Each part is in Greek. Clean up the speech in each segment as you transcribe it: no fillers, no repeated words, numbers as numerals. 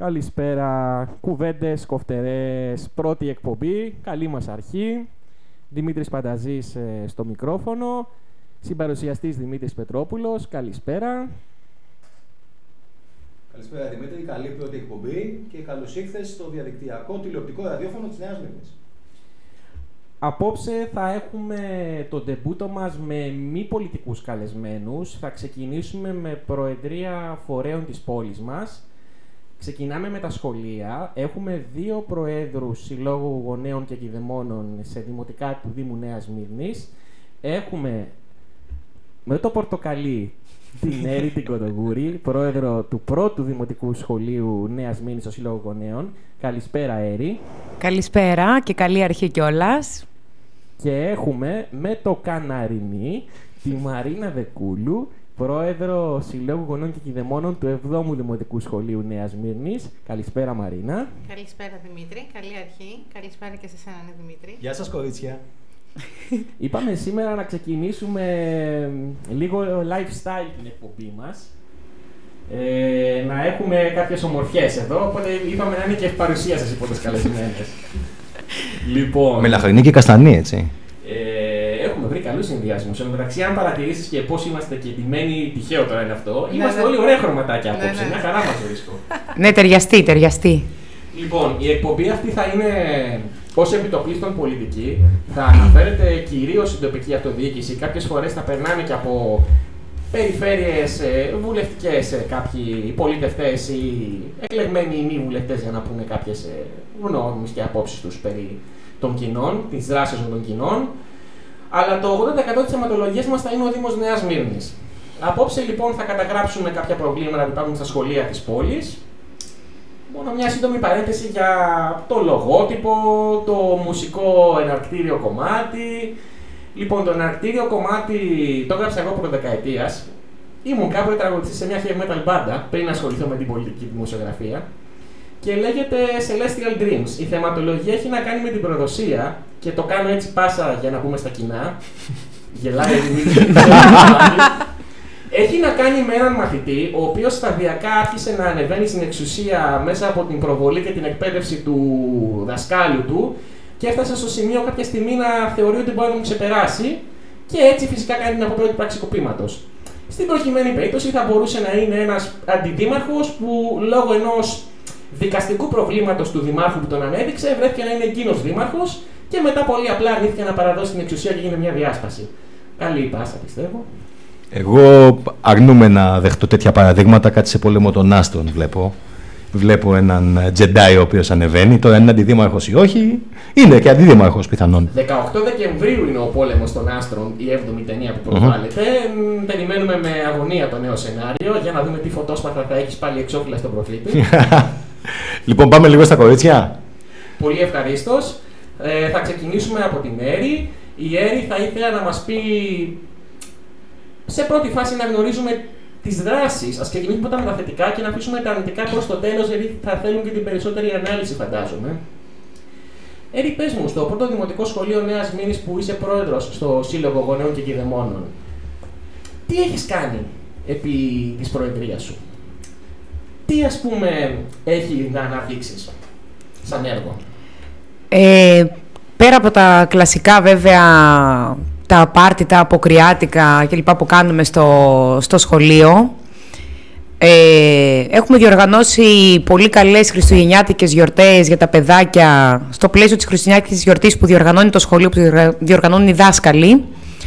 Καλησπέρα, κουβέντες, κοφτερές, πρώτη εκπομπή, καλή μας αρχή. Δημήτρης Πανταζής στο μικρόφωνο, συμπαρουσιαστής Δημήτρης Πετρόπουλος, καλησπέρα. Καλησπέρα Δημήτρη, καλή πρώτη εκπομπή και καλώς ήρθες στο διαδικτυακό τηλεοπτικό ραδιόφωνο της Νέας Μύρνης. Απόψε θα έχουμε το ντεμπούτο μας με μη πολιτικούς καλεσμένους. Θα ξεκινήσουμε με προεδρία φορέων της πόλης μας. Ξεκινάμε με τα σχολεία. Έχουμε 2 προέδρους Συλλόγου Γονέων και Κηδεμόνων σε δημοτικά του Δήμου Νέας Μύρνης. Έχουμε με το πορτοκαλί την Έρη την Κοντογούρη, πρόεδρο του πρώτου Δημοτικού Σχολείου Νέας Μύρνης στο Σύλλογο Γονέων. Καλησπέρα, Έρη. Καλησπέρα και καλή αρχή κιόλας. Και έχουμε με το καναρινί τη Μαρίνα Δεκούλου, πρόεδρο Συλλόγου Γονέων και Κηδεμόνων του 7ου Δημοτικού Σχολείου Νέας Μύρνης. Καλησπέρα, Μαρίνα. Καλησπέρα, Δημήτρη. Καλή αρχή. Καλησπέρα και σε εσένα, Δημήτρη. Γεια σας, κορίτσια. Είπαμε σήμερα να ξεκινήσουμε λίγο lifestyle την εκπομπή μας. Να έχουμε κάποιες ομορφιές εδώ, οπότε είπαμε να είναι και παρουσία σας οι πρώτες καλεσμένες. Λοιπόν, με λαχανική και καστανή, έτσι. Έχουμε βρει καλούς συνδυασμούς. Εν τω μεταξύ, αν παρατηρήσεις και πώς είμαστε και ντυμένοι, τυχαίο τώρα είναι αυτό, είμαστε όλοι ωραία χρωματάκια απόψε. Μια χαρά μας βρίσκω. Ναι, ταιριαστή. Λοιπόν, η εκπομπή αυτή θα είναι ως επιτοπλίστων πολιτική. Θα αναφέρεται κυρίως στην τοπική αυτοδιοίκηση. Κάποιες φορές θα περνάμε και από περιφέρειες βουλευτικές κάποιοι πολίτευτες ή εκλεγμένοι μη βουλευτές για να πούνε κάποιες γνώμες και απόψεις τους περί των κοινών, της δράσης των κοινών. Αλλά το 80% της θεματολογίας μας θα είναι ο Δήμος Νέας Μύρνης. Απόψε λοιπόν θα καταγράψουμε κάποια προβλήματα που υπάρχουν στα σχολεία της πόλης. Μόνο μια σύντομη παρένθεση για το λογότυπο, το μουσικό εναρκτήριο κομμάτι. Λοιπόν, το εναρκτήριο κομμάτι το έγραψα εγώ προδεκαετίας. Ήμουν κάποτε τραγουδιστής σε μια heavy metal μπάντα πριν ασχοληθώ με την πολιτική δημοσιογραφία. Και λέγεται Celestial Dreams. Η θεματολογία έχει να κάνει με την προδοσία και το κάνω έτσι πάσα για να πούμε στα κοινά. Γελάει Έχει να κάνει με έναν μαθητή, ο οποίος σταδιακά άρχισε να ανεβαίνει στην εξουσία μέσα από την προβολή και την εκπαίδευση του δασκάλου του και έφτασε στο σημείο κάποια στιγμή να θεωρεί ότι μπορεί να τον ξεπεράσει και έτσι φυσικά κάνει την απόπειρα του πραξικοπήματος. Στην προκειμένη περίπτωση θα μπορούσε να είναι ένας αντιδήμαρχος που λόγω ενός δικαστικού προβλήματος του δημάρχου που τον ανέδειξε βρέθηκε να είναι εκείνος δήμαρχος και μετά πολύ απλά αρνήθηκε να παραδώσει την εξουσία και έγινε μια διάσπαση. Καλή πάσα, πιστεύω. Εγώ αρνούμαι να δεχτώ τέτοια παραδείγματα, κάτι σε πόλεμο των άστρων βλέπω. Βλέπω έναν Τζεντάι ο οποίος ανεβαίνει, τώρα είναι αντιδήμαρχος ή όχι, είναι και αντιδήμαρχος πιθανόν. 18 Δεκεμβρίου είναι ο πόλεμος των άστρων, η 7η ταινία που προβάλλεται. Περιμένουμε με αγωνία το νέο σενάριο για να δούμε τι φωτόσπαθα θα έχεις πάλι εξώφυλλα στον προφήτη. Λοιπόν, πάμε λίγο στα κορίτσια. Πολύ ευχαρίστως. Θα ξεκινήσουμε από την Έρη. Η Έρη θα ήθελα να μας πει σε πρώτη φάση να γνωρίζουμε τις δράσεις. Ας ξεκινήσουμε πρώτα με τα θετικά και να αφήσουμε τα αρνητικά προς το τέλος, γιατί θα θέλουν και την περισσότερη ανάλυση, φαντάζομαι. Έρη, πες μου, στο πρώτο Δημοτικό Σχολείο Νέας Μύρνης που είσαι πρόεδρος στο Σύλλογο Γονέων και Κηδεμόνων, τι έχεις κάνει επί της προεδρίας σου? Τι, ας πούμε, έχει να αναδείξεις σαν έργο? Πέρα από τα κλασικά, βέβαια, τα πάρτι, τα αποκριάτικα κλπ. Που κάνουμε στο σχολείο. Έχουμε διοργανώσει πολύ καλές χριστουγεννιάτικες γιορτές για τα παιδάκια στο πλαίσιο της χριστουγεννιάτικης γιορτής που διοργανώνει το σχολείο, που διοργανώνουν οι δάσκαλοι.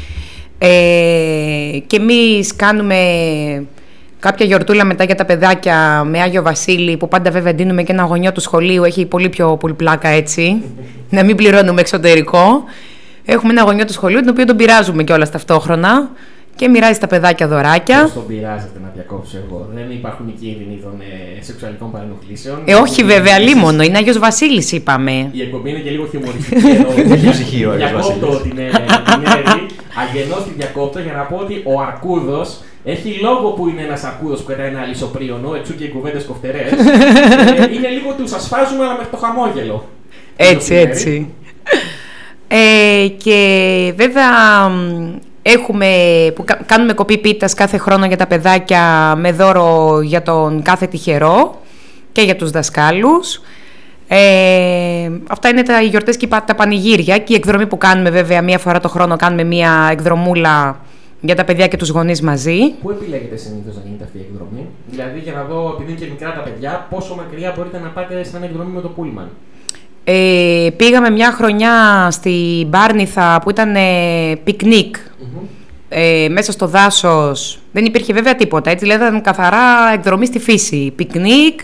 Και εμείς κάνουμε κάποια γιορτούλα μετά για τα παιδάκια με Άγιο Βασίλη, που πάντα βέβαια δίνουμε και ένα γωνιό του σχολείου, έχει πολύ πιο πολύ πλάκα έτσι, να μην πληρώνουμε εξωτερικό. Έχουμε ένα γωνιό του σχολείου, τον οποίο τον πειράζουμε κιόλας ταυτόχρονα και μοιράζει στα παιδάκια δωράκια. Πώς τον πειράζετε, να διακόψω εγώ? Δεν υπάρχουν κίνδυνοι των σεξουαλικών παρενοχλήσεων? Όχι, βέβαια, λίμωνο. Είναι Άγιος Βασίλης, είπαμε. Η εκπομπή είναι και λίγο χιουμοριστική εδώ. Έχει ψυχή ο Άγιος Βασίλης. Διακόπτω την Έρη. Αγενώς την διακόπτω για να πω ότι ο Αρκούδος έχει λόγο που είναι ένας Αρκούδος που κρατάει ένα αλυσοπρίωνο, εξού και οι κουβέντες κοφτερές. Είναι λίγο του σας φάζουμε, αλλά μέχρι το χαμόγελο. Έτσι. Και βέβαια κάνουμε κοπή πίτας κάθε χρόνο για τα παιδάκια με δώρο για τον κάθε τυχερό. και για τους δασκάλους. Αυτά είναι οι γιορτές και τα πανηγύρια και η εκδρομή που κάνουμε βέβαια μία φορά το χρόνο, κάνουμε μία εκδρομούλα για τα παιδιά και τους γονείς μαζί. Πού επιλέγετε συνήθως να γίνεται αυτή η εκδρομή? Δηλαδή για να δω, επειδή είναι και μικρά τα παιδιά, πόσο μακριά μπορείτε να πάτε σαν εκδρομή με το πούλμαν? Πήγαμε μια χρονιά στη Μπάρνηθα που ήταν πικνίκ. Μέσα στο δάσος. Δεν υπήρχε βέβαια τίποτα, έτσι, δηλαδή ήταν καθαρά εκδρομή στη φύση. Πικνίκ,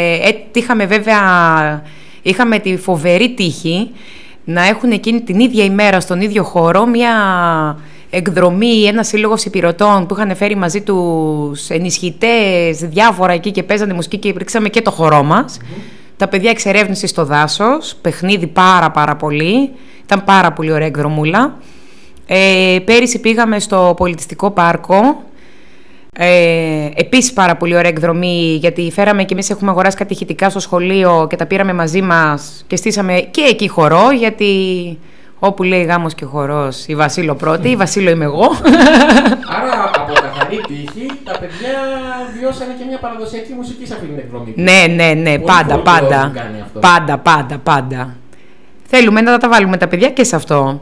είχαμε τη φοβερή τύχη να έχουν εκείνη την ίδια ημέρα στον ίδιο χώρο μια εκδρομή, ένα σύλλογος υπηρωτών που είχαν φέρει μαζί τους ενισχυτές, διάφορα εκεί και παίζανε μουσική και ρίξαμε και το χορό μας. Τα παιδιά εξερεύνηση στο δάσος, παιχνίδι πάρα πολύ, ήταν πάρα πολύ ωραία εκδρομούλα. Πέρυσι πήγαμε στο πολιτιστικό πάρκο, επίσης πάρα πολύ ωραία εκδρομή, γιατί φέραμε και εμείς έχουμε αγοράσει κάτι ηχητικά στο σχολείο και τα πήραμε μαζί μας και στήσαμε και εκεί χορό, γιατί όπου λέει γάμος και χορός η Βασίλο πρώτη, η Βασίλο είμαι εγώ. Άρα από καθαρή τύχη τα παιδιά βιώσανε και μια παραδοσιακή μουσική σε αυτή την εκδρομή. Ναι, πάντα. Θέλουμε να τα βάλουμε τα παιδιά και σε αυτό.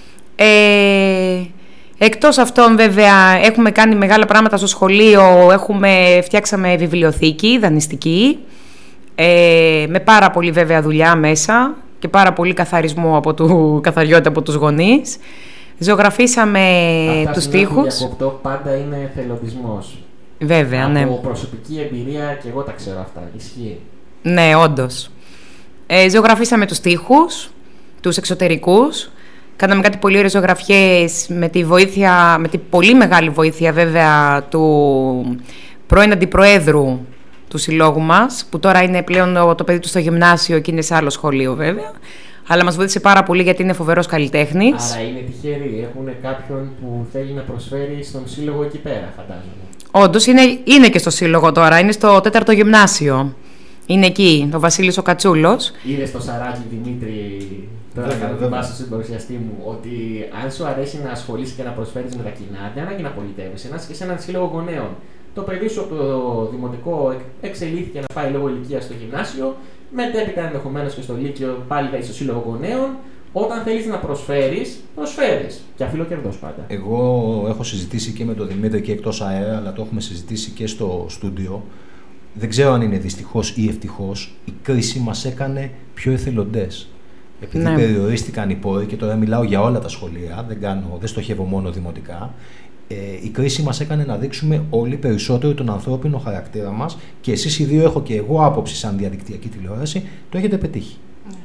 Εκτός αυτών βέβαια έχουμε κάνει μεγάλα πράγματα στο σχολείο, φτιάξαμε βιβλιοθήκη δανειστική, με πάρα πολύ βέβαια δουλειά μέσα και πάρα πολύ καθαρισμό καθαριότητα από τους γονείς. Ζωγραφίσαμε τους τοίχους. Αυτό πάντα είναι εθελοντισμός. Βέβαια, ναι. Από προσωπική εμπειρία και εγώ τα ξέρω αυτά, ισχύει. Ναι, όντως. Ζωγραφίσαμε τους τοίχους, τους εξωτερικούς. Κάναμε κάτι πολύ ωραίες ζωγραφιές με τη πολύ μεγάλη βοήθεια βέβαια του πρώην αντιπροέδρου του συλλόγου μας, που τώρα είναι πλέον το παιδί του στο γυμνάσιο και είναι σε άλλο σχολείο βέβαια. Αλλά μας βοήθησε πάρα πολύ γιατί είναι φοβερός καλλιτέχνης. Άρα είναι τυχεροί, έχουν κάποιον που θέλει να προσφέρει στον σύλλογο εκεί πέρα, φαντάζομαι. Όντως είναι και στο σύλλογο τώρα, είναι στο 4ο γυμνάσιο. Είναι εκεί, ο Βασίλης ο Κατσούλος. Είδε στο Σαράκι Δημήτρη, τώρα κάνω την πάση στον παρουσιαστή μου, ότι αν σου αρέσει να ασχολείσαι και να προσφέρεις με τα κοινά, δεν ανάγκη να πολιτεύεσαι, να είσαι και σε έναν σύλλογο γονέων. Το παιδί σου από το δημοτικό εξελίχθηκε να πάει λόγω ηλικία στο γυμνάσιο, μετέπειτα ενδεχομένως και στο λύκειο πάλι θα είσαι στο σύλλογο γονέων. Όταν θέλεις να προσφέρεις, προσφέρεις. Και αφιλοκερδός πάντα. Εγώ έχω συζητήσει και με τον Δημήτρη και εκτός αέρα, αλλά το έχουμε συζητήσει και στο στούντιο. Δεν ξέρω αν είναι δυστυχώς ή ευτυχώς, η κρίση μας έκανε πιο εθελοντές. Επειδή περιορίστηκαν οι πόροι, και τώρα μιλάω για όλα τα σχολεία, δεν στοχεύω μόνο δημοτικά, η κρίση μας έκανε να δείξουμε όλοι περισσότερο τον ανθρώπινο χαρακτήρα μας και εσείς οι δύο, έχω και εγώ άποψη σαν διαδικτυακή τηλεόραση, το έχετε πετύχει.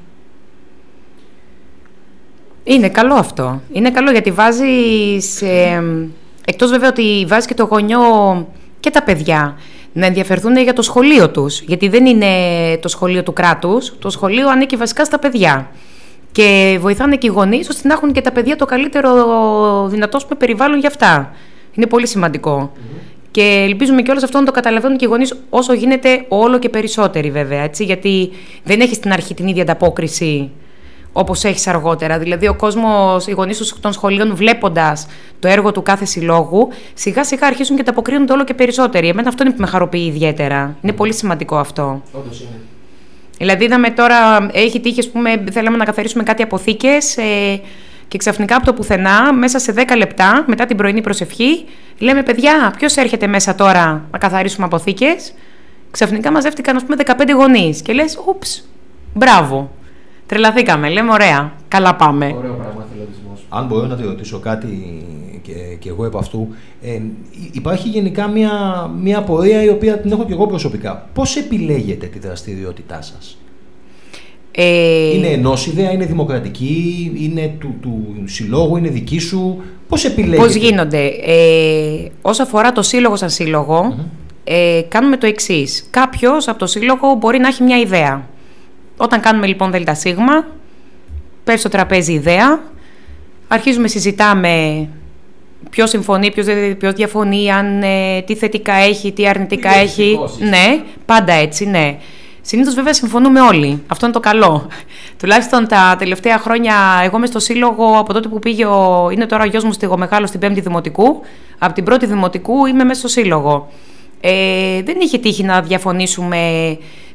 Είναι καλό αυτό. Είναι καλό γιατί βάζεις, εκτός βέβαια ότι βάζεις και το γονιό και τα παιδιά να ενδιαφερθούν για το σχολείο τους, γιατί δεν είναι το σχολείο του κράτους, το σχολείο ανήκει βασικά στα παιδιά. Και βοηθάνε και οι γονείς ώστε να έχουν και τα παιδιά το καλύτερο δυνατό περιβάλλον για αυτά. Είναι πολύ σημαντικό. Και ελπίζουμε και όλο αυτό να το καταλαβαίνουν και οι γονείς όσο γίνεται όλο και περισσότεροι βέβαια, έτσι, γιατί δεν έχει στην αρχή την ίδια ανταπόκριση όπως έχεις αργότερα. Δηλαδή ο κόσμος, οι γονείς των σχολείων βλέποντας το έργο του κάθε συλλόγου, σιγά σιγά αρχίζουν και ανταποκρίνονται όλο και περισσότεροι. Εμένα αυτό είναι που με χαροποιεί ιδιαίτερα. Είναι πολύ σημαντικό αυτό. Όντως είναι. Δηλαδή, είδαμε τώρα, έχει τύχει, ας πούμε, θέλαμε να καθαρίσουμε κάτι αποθήκες και ξαφνικά από το πουθενά, μέσα σε 10 λεπτά, μετά την πρωινή προσευχή, λέμε: παιδιά, ποιος έρχεται μέσα τώρα να καθαρίσουμε αποθήκες? Ξαφνικά μαζεύτηκαν, ας πούμε, 15 γονείς. Και λες: ούψ, μπράβο. Τρελαθήκαμε. Λέμε: ωραία, καλά πάμε. Ωραίο πράγμα, εθελοντισμός. Αν μπορώ να τη ρωτήσω κάτι και εγώ επ' αυτού, υπάρχει γενικά μια απορία η οποία την έχω και εγώ προσωπικά. Πώς επιλέγετε τη δραστηριότητά σας? Είναι ενός ιδέα, είναι δημοκρατική, είναι του συλλόγου, είναι δική σου? Πώς επιλέγετε? Πώς γίνονται? Όσο αφορά το σύλλογο σαν σύλλογο, κάνουμε το εξής. Κάποιος από το σύλλογο μπορεί να έχει μια ιδέα. Όταν κάνουμε λοιπόν ΔΣ, πέφτει στο τραπέζι ιδέα, αρχίζουμε, συζητάμε ποιος συμφωνεί, ποιος διαφωνεί, τι θετικά έχει, τι αρνητικά έχει. Ναι, πάντα έτσι, ναι. Συνήθως βέβαια συμφωνούμε όλοι. Αυτό είναι το καλό. Τουλάχιστον τα τελευταία χρόνια, εγώ είμαι στο σύλλογο από τότε που είναι τώρα ο γιος μου μεγάλο στην 5η Δημοτικού. Από την 1η Δημοτικού είμαι μέσα στο σύλλογο. Δεν είχε τύχει να διαφωνήσουμε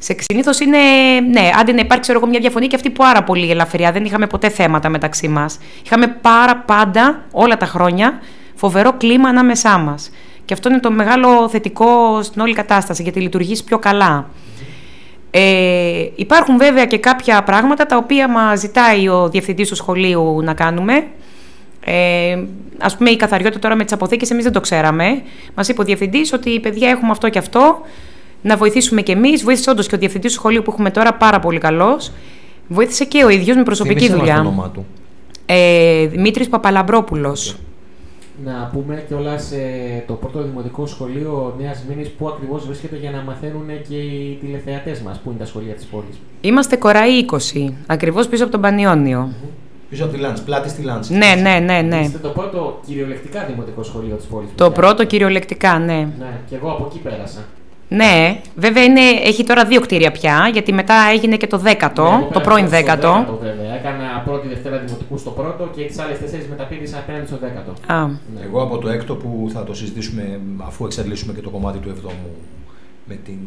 Συνήθως είναι, ναι, άντε να υπάρξει μια διαφωνία και αυτή πάρα πολύ ελαφριά. Δεν είχαμε ποτέ θέματα μεταξύ μας. Είχαμε πάντα, όλα τα χρόνια, φοβερό κλίμα ανάμεσά μας. Και αυτό είναι το μεγάλο θετικό στην όλη κατάσταση, γιατί λειτουργείς πιο καλά. Υπάρχουν βέβαια και κάποια πράγματα τα οποία μας ζητάει ο διευθυντής του σχολείου να κάνουμε. Ας πούμε, η καθαριότητα τώρα με τις αποθήκες, εμείς δεν το ξέραμε. Μας είπε ο διευθυντής ότι παιδιά έχουμε αυτό και αυτό. Να βοηθήσουμε κι εμείς. Βοήθησε όντως και ο διευθυντής του σχολείου που έχουμε τώρα, πάρα πολύ καλός. Βοήθησε και ο ίδιος με προσωπική δουλειά. Το όνομά του. Δημήτρης Παπαλαμπρόπουλος. Να πούμε κιόλας το πρώτο δημοτικό σχολείο Νέας Μήνης που ακριβώς βρίσκεται για να μαθαίνουν και οι τηλεθεατές μας. Πού είναι τα σχολεία της πόλης? Είμαστε Κοραή 20, ακριβώς πίσω από τον Πανιόνιο. Πίσω από τη Λάντς, πλάτη στη Λάντς. Ναι. Είστε το πρώτο κυριολεκτικά δημοτικό σχολείο της πόλης. Το πρώτο κυριολεκτικά, ναι. Ναι, και εγώ από εκεί πέρασα. Ναι, βέβαια έχει τώρα 2 κτίρια πια, γιατί μετά έγινε και το 10ο, Ναι, το πρώην 10ο. Βέβαια. Έκανα πρώτη Δευτέρα δημοτικού στο πρώτο και τις άλλες 4 μεταπήδησα απέναντι στο 10ο. Ναι. Εγώ από το 6ο που θα το συζητήσουμε αφού εξαντλήσουμε και το κομμάτι του 7ου με την.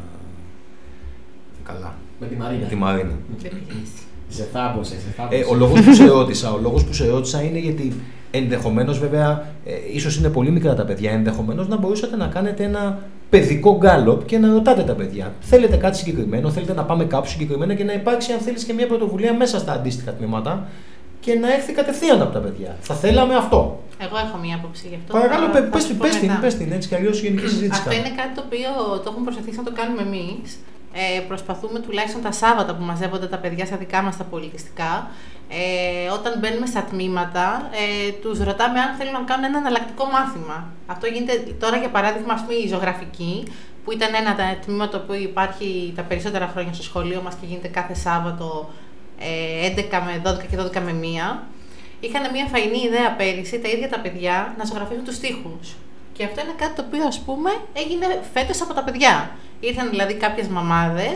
Καλά. Με τη Μαρίνα. Με τη Μαρίνα. Σε θάμπωσε. Ο λόγος που σε ρώτησα είναι γιατί ενδεχομένως, βέβαια, ίσως είναι πολύ μικρά τα παιδιά, ενδεχομένως να μπορούσατε να κάνετε ένα παιδικό γκάλοπ και να ρωτάτε τα παιδιά. Θέλετε κάτι συγκεκριμένο, θέλετε να πάμε κάπου συγκεκριμένα και να υπάρξει, αν θέλεις, και μια πρωτοβουλία μέσα στα αντίστοιχα τμήματα και να έρθει κατευθείαν από τα παιδιά. Θα θέλαμε αυτό. Εγώ έχω μία άποψη γι' αυτό. Παρακαλώ, πες την, έτσι κι αλλιώς γενική συζήτηση. Αυτό είναι κάτι το οποίο το έχουμε προσπαθήσει να το κάνουμε εμείς. Προσπαθούμε τουλάχιστον τα Σάββατα που μαζεύονται τα παιδιά στα δικά μας τα πολιτιστικά. Όταν μπαίνουμε στα τμήματα, τους ρωτάμε αν θέλουν να κάνουν ένα εναλλακτικό μάθημα. Αυτό γίνεται τώρα, για παράδειγμα, ας πούμε, η ζωγραφική, που ήταν ένα τμήμα το οποίο υπάρχει τα περισσότερα χρόνια στο σχολείο μας και γίνεται κάθε Σάββατο 11 με 12 και 12 με 1. Είχαν μια φαϊνή ιδέα πέρυσι τα ίδια τα παιδιά να ζωγραφίσουν τους τοίχους. Και αυτό είναι κάτι το οποίο, ας πούμε, έγινε φέτος από τα παιδιά. Ήρθαν δηλαδή κάποιες μαμάδες,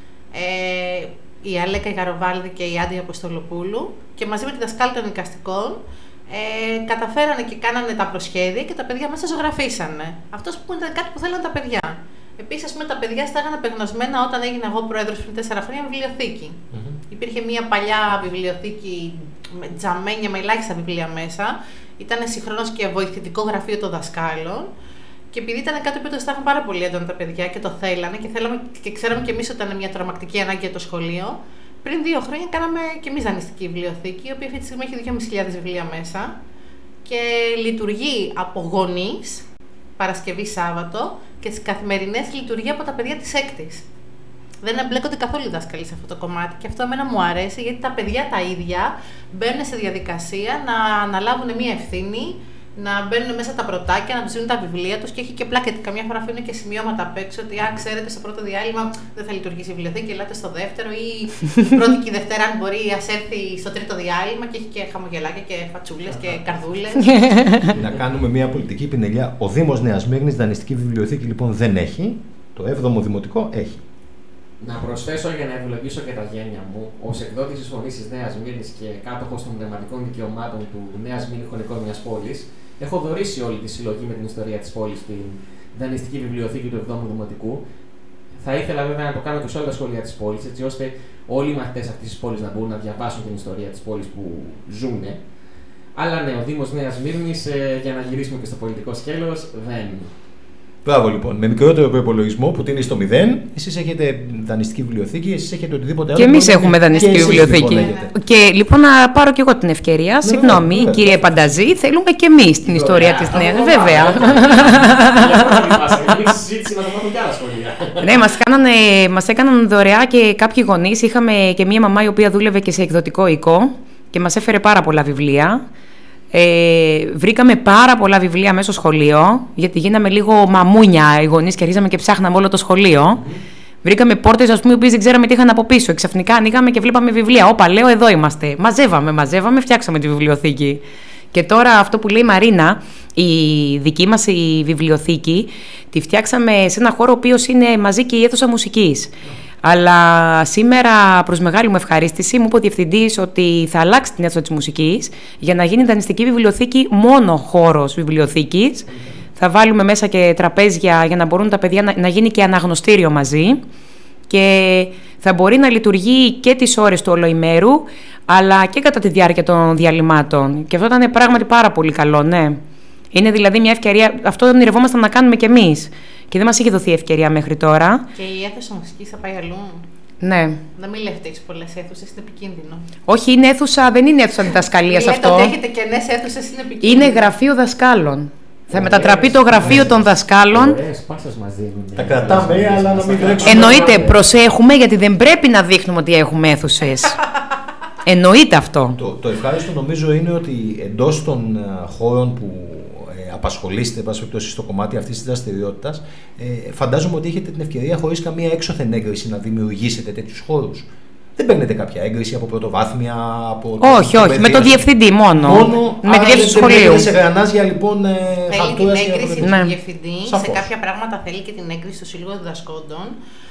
η Αλέκα Γαροβάλδη και η Άντια Αποστολοπούλου, και μαζί με τη δασκάλα των εικαστικών καταφέρανε και κάνανε τα προσχέδια και τα παιδιά μέσα ζωγραφίσανε. Αυτό που ήταν κάτι που θέλανε τα παιδιά. Επίσης, ας πούμε, τα παιδιά στάγανε απεγνωσμένα όταν έγινα εγώ πρόεδρος πριν 4 χρόνια βιβλιοθήκη. Υπήρχε μια παλιά βιβλιοθήκη με τζαμένια, με ελάχιστα βιβλία μέσα. Ήταν συγχρόνως και βοηθητικό γραφείο των δασκάλων. Και επειδή ήταν κάτι που το στάχαν πάρα πολύ έντονα τα παιδιά και το θέλανε και ξέραμε και εμείς ότι ήταν μια τρομακτική ανάγκη για το σχολείο, πριν 2 χρόνια κάναμε και εμείς δανειστική βιβλιοθήκη, η οποία αυτή τη στιγμή έχει 2.500 βιβλία μέσα και λειτουργεί από γονείς, Παρασκευή Σάββατο, και τις καθημερινές λειτουργεί από τα παιδιά της έκτης. Δεν εμπλέκονται καθόλου οι δάσκαλοι σε αυτό το κομμάτι και αυτό εμένα μου αρέσει, γιατί τα παιδιά τα ίδια μπαίνουν σε διαδικασία να αναλάβουν μια ευθύνη, να μπαίνουν μέσα τα πρωτάκια, να τους δίνουν τα βιβλία τους, και έχει και πλάκα. Καμιά φορά αφήνουν και σημειώματα απ' έξω ότι ξέρετε, στο πρώτο διάλειμμα δεν θα λειτουργήσει η βιβλιοθήκη, ελάτε στο δεύτερο, ή πρώτη και η Δευτέρα, αν μπορεί, ας έρθει στο τρίτο διάλειμμα, και έχει και χαμογελάκια και φατσούλες και καρδούλες. Να κάνουμε μια πολιτική πινελιά. Ο Δήμος Νέας Μύρνης δανειστική βιβλιοθήκη λοιπόν δεν έχει. Το 7ο Δημοτικό έχει. Να προσθέσω, για να ευλογήσω και τα γένια μου, ως εκδότης της Φωνής της Νέας Μύρνης και κάτοχος των πνευματικών δικαιωμάτων του Νέας Μύρνη Χωνικών μιας πόλης, έχω δωρήσει όλη τη συλλογή με την ιστορία της πόλης στην δανειστική βιβλιοθήκη του 7ου Δημοτικού. Θα ήθελα βέβαια να το κάνω και σε όλα τα σχολεία της πόλης, έτσι ώστε όλοι οι μαθητές αυτής της πόλης να μπορούν να διαβάσουν την ιστορία της πόλης που ζουν. Αλλά ναι, ο Δήμος Νέας Μύρνης, για να γυρίσουμε και στο πολιτικό σκέλος, δεν. Μπράβο λοιπόν. Με μικρότερο προϋπολογισμό που τίνει στο 0, εσείς έχετε δανειστική βιβλιοθήκη, εσείς έχετε οτιδήποτε άλλο. Και εμείς έχουμε δανειστική βιβλιοθήκη. Και λοιπόν να πάρω και εγώ την ευκαιρία. Συγγνώμη, κύριε Πανταζή, θέλουμε και εμείς την ιστορία της Νέας. Βέβαια. Ναι, μας έκαναν δωρεά και κάποιοι γονείς. Είχαμε και μία μαμά η οποία δούλευε και σε εκδοτικό οικό και μας έφερε πάρα πολλά βιβλία. Βρήκαμε πάρα πολλά βιβλία μέσα στο σχολείο, γιατί γίναμε λίγο μαμούνια οι γονείς και αρχίσαμε και ψάχναμε όλο το σχολείο. Βρήκαμε πόρτες, ας πούμε, οι οποίες δεν ξέραμε τι είχαν από πίσω. Ξαφνικά ανοίγαμε και βλέπαμε βιβλία. Όπα, λέω, εδώ είμαστε. Μαζεύαμε, φτιάξαμε τη βιβλιοθήκη. Και τώρα αυτό που λέει η Μαρίνα, η δική μας η βιβλιοθήκη, τη φτιάξαμε σε ένα χώρο ο οποίος είναι μαζί και η αίθουσα μουσικής. Αλλά σήμερα, προς μεγάλη μου ευχαρίστηση, μου είπε ο διευθυντής ότι θα αλλάξει την αίθουσα της μουσικής για να γίνει δανειστική βιβλιοθήκη μόνο χώρος βιβλιοθήκης. Θα βάλουμε μέσα και τραπέζια για να μπορούν τα παιδιά να γίνει και αναγνωστήριο μαζί. και θα μπορεί να λειτουργεί και τις ώρες του ολοημέρου, αλλά και κατά τη διάρκεια των διαλυμάτων. Και αυτό ήταν πράγματι πάρα πολύ καλό, ναι. Είναι δηλαδή μια ευκαιρία, αυτό ονειρευόμασταν να κάνουμε κι εμείς. Και δεν μας είχε δοθεί ευκαιρία μέχρι τώρα. Και η αίθουσα μουσικής θα πάει αλλού. Ναι. Να μην λέτε έχεις πολλές αίθουσες, είναι επικίνδυνο. Όχι, είναι αίθουσα, δεν είναι αίθουσα διδασκαλίας αυτό. Λέτε ότι έχετε κενές αίθουσες, είναι επικίνδυνο. Είναι γραφείο δασκάλων. Θα μετατραπεί το γραφείο των δασκάλων. Τα κρατάμε, αλλά να μην τρέξουμε. Εννοείται, προσέχουμε γιατί δεν πρέπει να δείχνουμε ότι έχουμε αίθουσες. Εννοείται αυτό. Το ευχάριστο νομίζω είναι ότι εντός των χώρων που απασχολείστε, στο κομμάτι αυτής της δραστηριότητας, φαντάζομαι ότι έχετε την ευκαιρία χωρίς καμία έξωθεν έγκριση να δημιουργήσετε τέτοιους χώρους. Δεν παίρνετε κάποια έγκριση από πρωτοβάθμια, από. Όχι, όχι, με τον διευθυντή μόνο. Με τη διεύθυνση του σχολείου. Δεν σε γρανάζια λοιπόν. Θέλει την έγκριση του διευθυντή. Σαφώς. Σε κάποια πράγματα θέλει και την έγκριση του Σύλλογου Διδασκόντων.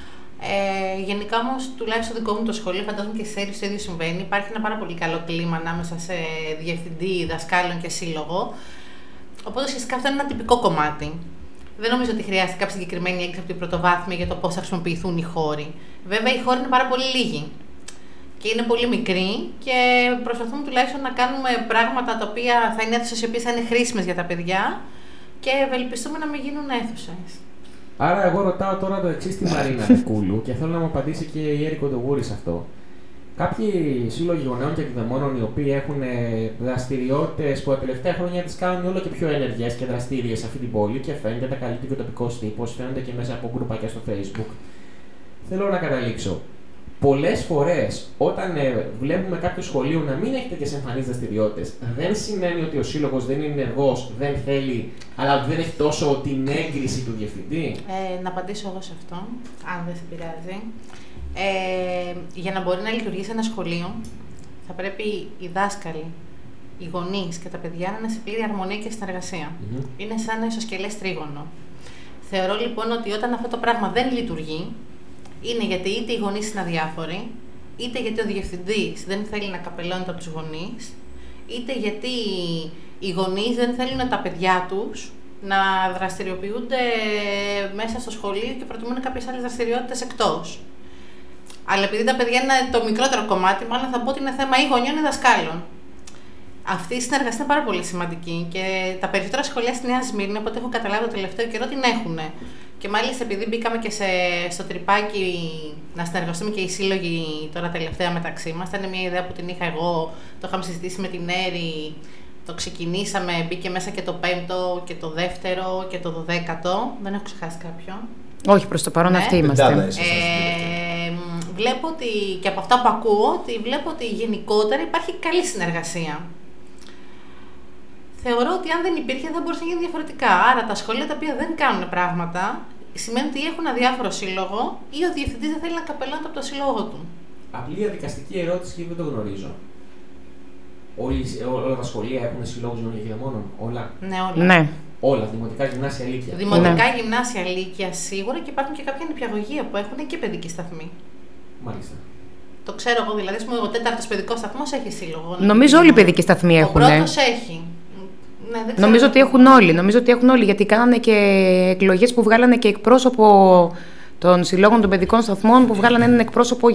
Γενικά όμως, τουλάχιστον δικό μου το σχολείο, φαντάζομαι και σε αίρες το ίδιο συμβαίνει. Υπάρχει ένα πάρα πολύ καλό κλίμα ανάμεσα σε διευθυντή, δασκάλων και σύλλογο. Οπότε ουσιαστικά αυτό είναι ένα τυπικό κομμάτι. Δεν νομίζω ότι χρειάζεται κάποια συγκεκριμένη έγκριση από την πρωτοβάθμια για το πώς θα χρησιμοποιηθούν οι χώροι. Βέβαια, οι χώροι είναι πάρα πολύ λίγοι και είναι πολύ μικροί και προσπαθούμε τουλάχιστον να κάνουμε πράγματα τα οποία θα είναι αίθουσες οι οποίες θα είναι χρήσιμες για τα παιδιά και ευελπιστούμε να μην γίνουν αίθουσες. Άρα, εγώ ρωτάω τώρα το εξής στη Μαρίνα Νικούλου και θέλω να μου απαντήσει και η Έρικο Ντογούρη σε αυτό. Κάποιοι σύλλογοι γονέων και εκδημόνων οι οποίοι έχουν δραστηριότητες που τα τελευταία χρόνια τις κάνουν όλο και πιο ενεργές και δραστήριες σε αυτή την πόλη και φαίνεται τα καλύπτει και ο τοπικός τύπος, φαίνονται και μέσα από γκρουπάκια στο Facebook. Θέλω να καταλήξω. Πολλές φορές, όταν βλέπουμε κάποιο σχολείο να μην έχει τέτοιες εμφανείς δραστηριότητες, δεν σημαίνει ότι ο σύλλογος δεν είναι ενεργός, δεν θέλει, αλλά ότι δεν έχει τόσο την έγκριση του διευθυντή. Να απαντήσω εγώ σε αυτό, αν δεν σε πειράζει. Για να μπορεί να λειτουργήσει ένα σχολείο, θα πρέπει οι δάσκαλοι, οι γονείς και τα παιδιά να είναι σε πλήρη αρμονία και συνεργασία. Είναι σαν ένα ισοσκελές τρίγωνο. Θεωρώ λοιπόν ότι όταν αυτό το πράγμα δεν λειτουργεί, είναι γιατί είτε οι γονείς είναι αδιάφοροι, είτε γιατί ο διευθυντής δεν θέλει να καπελώνεται από τους γονείς, είτε γιατί οι γονείς δεν θέλουν τα παιδιά τους να δραστηριοποιούνται μέσα στο σχολείο και προτιμούν κάποιες άλλες δραστηριότητες εκτός. Αλλά επειδή τα παιδιά είναι το μικρότερο κομμάτι, μάλλον θα πω ότι είναι θέμα ή γονιών ή δασκάλων. Αυτή η συνεργασία είναι πάρα πολύ σημαντική και τα περισσότερα σχολεία στη Νέα Σμύρνη, από ό,τι έχω καταλάβει το τελευταίο καιρό, την έχουν. Και μάλιστα επειδή μπήκαμε και στο τρυπάκι να συνεργαστούμε και οι σύλλογοι τώρα τελευταία μεταξύ μας, ήταν μια ιδέα που την είχα εγώ, το είχαμε συζητήσει με την Έρη, το ξεκινήσαμε, μπήκε μέσα και το 5ο και το 2ο και το 12ο. Δεν έχω ξεχάσει κάποιον. Όχι, προς το παρόν ναι. αυτοί είμαστε. Βλέπω ότι, και από αυτά που ακούω, ότι βλέπω ότι γενικότερα υπάρχει καλή συνεργασία. Θεωρώ ότι αν δεν υπήρχε θα μπορούσε να γίνει διαφορετικά. Άρα τα σχολεία τα οποία δεν κάνουν πράγματα σημαίνει ότι έχουν αδιάφορο σύλλογο ή ο διευθυντής δεν θέλει να καπελώνεται από το σύλλογο του. Απλή διαδικαστική ερώτηση και δεν το γνωρίζω. Όλα τα σχολεία έχουν συλλόγους γονέων και εκδημόνων, όλα. Ναι, όλα. Ναι. Όλα, δημοτικά, γυμνάσια, λύκεια. Δημοτικά, γυμνάσια, λύκεια σίγουρα και υπάρχουν και κάποια νηπιαγωγεία που έχουν και παιδική σταθμή. Μάλιστα. Το ξέρω εγώ, δηλαδή, ο 4ος παιδικός σταθμός έχει σύλλογο. Νομίζω όλοι οι παιδικοί σταθμοί έχουν. Ο πρώτος έχει. Ναι, δεν ξέρω. Νομίζω ότι έχουν όλοι, γιατί κάνανε και εκλογές που βγάλανε και εκπρόσωπο των συλλόγων των παιδικών σταθμών, που βγάλανε έναν εκπρόσωπο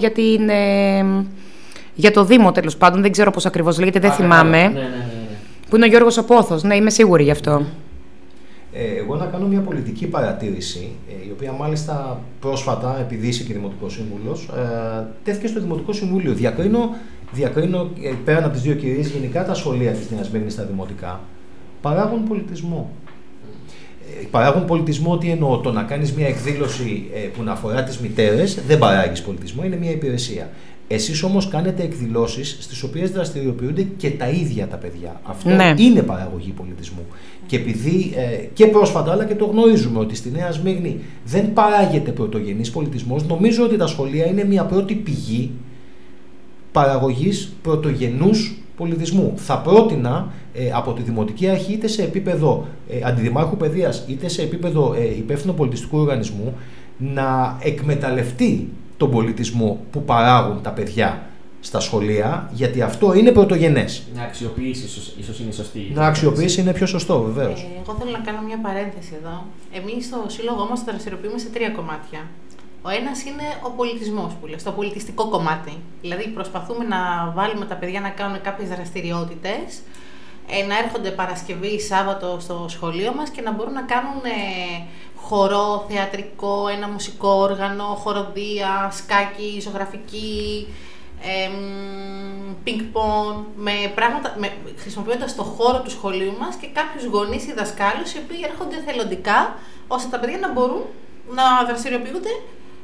για το Δήμο, τέλος πάντων. Δεν ξέρω πώς ακριβώς λέγεται, δεν θυμάμαι. Ναι. Που είναι ο Γιώργος Απόθος. Ναι, είμαι σίγουρη γι' αυτό. Εγώ να κάνω μια πολιτική παρατήρηση, η οποία μάλιστα πρόσφατα, επειδή είσαι και Δημοτικός Σύμβουλος, τέθηκε στο Δημοτικό Συμβούλιο. Διακρίνω πέραν από τις δύο κυρίες, γενικά τα σχολεία της Νέας Σμύρνης στα δημοτικά παράγουν πολιτισμό. Παράγουν πολιτισμό, τι εννοώ, το να κάνεις μια εκδήλωση που να αφορά τις μητέρες δεν παράγεις πολιτισμό, είναι μια υπηρεσία. Εσείς όμως κάνετε εκδηλώσεις στις οποίες δραστηριοποιούνται και τα ίδια τα παιδιά. Αυτό είναι παραγωγή πολιτισμού. Και επειδή και πρόσφατα, αλλά και το γνωρίζουμε ότι στη Νέα Σμύρνη δεν παράγεται πρωτογενής πολιτισμός, νομίζω ότι τα σχολεία είναι μια πρώτη πηγή παραγωγής πρωτογενούς πολιτισμού. Θα πρότεινα από τη Δημοτική Αρχή, είτε σε επίπεδο Αντιδημάρχου Παιδείας, είτε σε επίπεδο υπεύθυνου πολιτιστικού οργανισμού, να εκμεταλλευτεί τον πολιτισμό που παράγουν τα παιδιά στα σχολεία, γιατί αυτό είναι πρωτογενές. Να αξιοποιήσει, ίσως είναι σωστή. Να αξιοποιήσει είναι πιο σωστό, βεβαίως. Εγώ θέλω να κάνω μια παρένθεση εδώ. Εμείς στο σύλλογό μας δραστηριοποιούμε σε 3 κομμάτια. Ο ένας είναι ο πολιτισμός που λες, το πολιτιστικό κομμάτι. Δηλαδή προσπαθούμε να βάλουμε τα παιδιά να κάνουν κάποιες δραστηριότητες, να έρχονται Παρασκευή, Σάββατο στο σχολείο μας και να μπορούν να κάνουν χορό, θεατρικό, ένα μουσικό όργανο, χοροδία, σκάκι, ζωγραφική, πινκ-πονγκ, χρησιμοποιώντας το χώρο του σχολείου μας και κάποιους γονείς ή δασκάλους οι οποίοι έρχονται εθελοντικά, ώστε τα παιδιά να μπορούν να δραστηριοποιούνται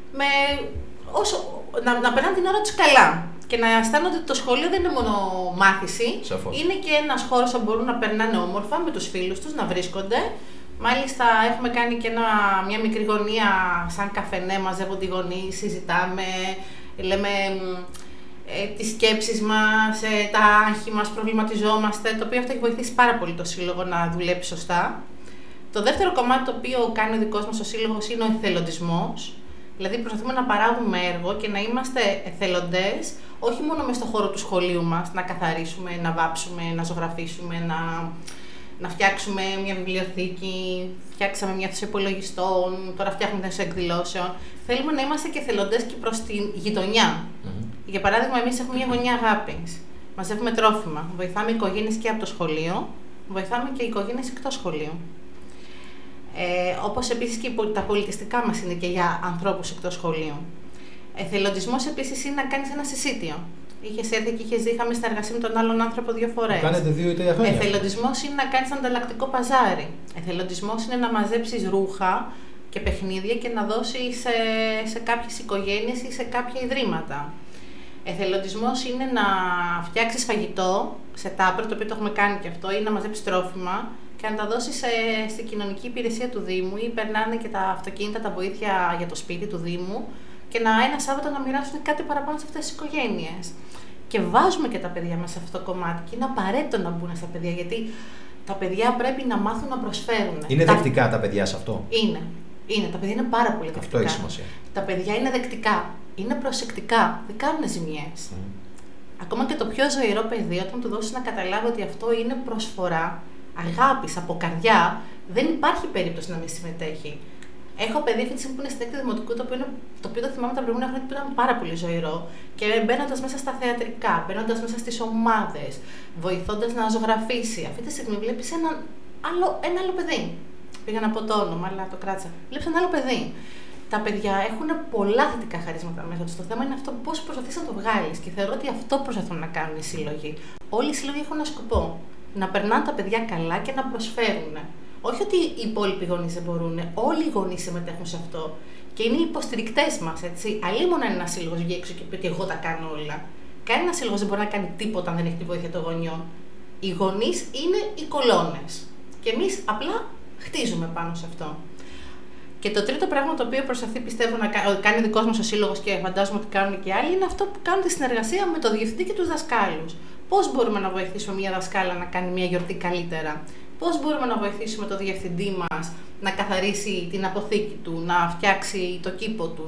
να περνάνε την ώρα τους καλά. Και να αισθάνονται ότι το σχολείο δεν είναι μόνο μάθηση, Σαφώς. είναι και ένας χώρος που μπορούν να περνάνε όμορφα με τους φίλους τους, να βρίσκονται. Μάλιστα έχουμε κάνει και μια μικρή γωνία σαν καφενέ, μαζεύονται οι γονείς, συζητάμε, λέμε τις σκέψεις μας, τα άγχη μας, προβληματιζόμαστε, το οποίο αυτό έχει βοηθήσει πάρα πολύ το Σύλλογο να δουλέψει σωστά. Το δεύτερο κομμάτι το οποίο κάνει ο δικός μας ο Σύλλογος είναι ο εθελοντισμός. Δηλαδή προσπαθούμε να παράγουμε έργο και να είμαστε εθελοντές, όχι μόνο μες στον χώρο του σχολείου μας, να καθαρίσουμε, να βάψουμε, να ζωγραφίσουμε, να φτιάξουμε μια βιβλιοθήκη, φτιάξαμε μια θέση υπολογιστών, τώρα φτιάχνουμε θέση εκδηλώσεων. Θέλουμε να είμαστε και εθελοντές και προς τη γειτονιά. Για παράδειγμα, εμείς έχουμε μια γωνιά αγάπης. Μαζεύουμε τρόφιμα, βοηθάμε οικογένειες και από το σχολείο, βοηθάμε και οικογένειες εκτός σχολείου. Όπως επίσης και τα πολιτιστικά μας είναι και για ανθρώπους εκτός σχολείου. Εθελοντισμός επίσης είναι να κάνεις ένα συσίτιο. Είχες έρθει και είχες δει, είχαμε συνεργασία με τον άλλον άνθρωπο 2 φορές. Κάνετε 2 ή 3 χρόνια. Εθελοντισμός είναι να κάνεις ανταλλακτικό παζάρι. Εθελοντισμός είναι να μαζέψεις ρούχα και παιχνίδια και να δώσεις σε κάποιες οικογένειες ή σε κάποια ιδρύματα. Εθελοντισμός είναι να φτιάξεις φαγητό σε τάπερ, το οποίο το έχουμε κάνει και αυτό, ή να μαζέψεις τρόφιμα και να τα δώσεις στην κοινωνική υπηρεσία του Δήμου ή περνάνε και τα αυτοκίνητα, τα βοήθεια για το σπίτι του Δήμου και ένα Σάββατο να μοιράσουν κάτι παραπάνω σε αυτές τις οικογένειες. Και βάζουμε και τα παιδιά μέσα σε αυτό το κομμάτι και είναι απαραίτητο να μπουν στα παιδιά, γιατί τα παιδιά πρέπει να μάθουν να προσφέρουν. Είναι δεκτικά τα παιδιά σε αυτό. Είναι. Τα παιδιά είναι πάρα πολύ δεκτικά. Αυτό έχει σημασία. Τα παιδιά είναι δεκτικά, είναι προσεκτικά, δεν κάνουν ζημιές. Ακόμα και το πιο ζωηρό παιδί, όταν του δώσεις να καταλάβει ότι αυτό είναι προσφορά αγάπης από καρδιά, δεν υπάρχει περίπτωση να μην συμμετέχει. Έχω παιδί αυτή τη στιγμή που είναι στην έκτη δημοτικού, το οποίο το θυμάμαι τα προηγούμενα χρόνια που ήταν πάρα πολύ ζωηρό. Και μπαίνοντας μέσα στα θεατρικά, μπαίνοντας μέσα στις ομάδες, βοηθώντας να ζωγραφίσει. Αυτή τη στιγμή βλέπεις ένα άλλο παιδί. Πήγα να πω το όνομα, αλλά το κράτησα. Βλέπεις ένα άλλο παιδί. Τα παιδιά έχουν πολλά θετικά χαρίσματα μέσα τους. Το θέμα είναι αυτό πώς προσπαθείς να το βγάλεις. Και θεωρώ ότι αυτό προσπαθούν να κάνουν οι σύλλογοι. Όλοι οι σύλλογοι έχουν ένα σκοπό. Να περνάνε τα παιδιά καλά και να προσφέρουν. Όχι ότι οι υπόλοιποι γονείς δεν μπορούν, όλοι οι γονείς συμμετέχουν σε αυτό. Και είναι οι υποστηρικτές μας, έτσι. Αλλήμον αν ένα σύλλογος βγει έξω και πει ότι εγώ τα κάνω όλα. Κανένα σύλλογος δεν μπορεί να κάνει τίποτα αν δεν έχει τη βοήθεια των γονιών. Οι γονείς είναι οι κολόνες. Και εμείς απλά χτίζουμε πάνω σε αυτό. Και το τρίτο πράγμα το οποίο προσπαθεί, πιστεύω, να κάνει ο δικός μας ο σύλλογος και φαντάζομαι ότι κάνουν και άλλοι, είναι αυτό που κάνουν τη συνεργασία με το διευθυντή και τους δασκάλους. Πώς μπορούμε να βοηθήσουμε μια δασκάλα να κάνει μια γιορτή καλύτερα. Πώς μπορούμε να βοηθήσουμε το διευθυντή μας να καθαρίσει την αποθήκη του, να φτιάξει το κήπο του,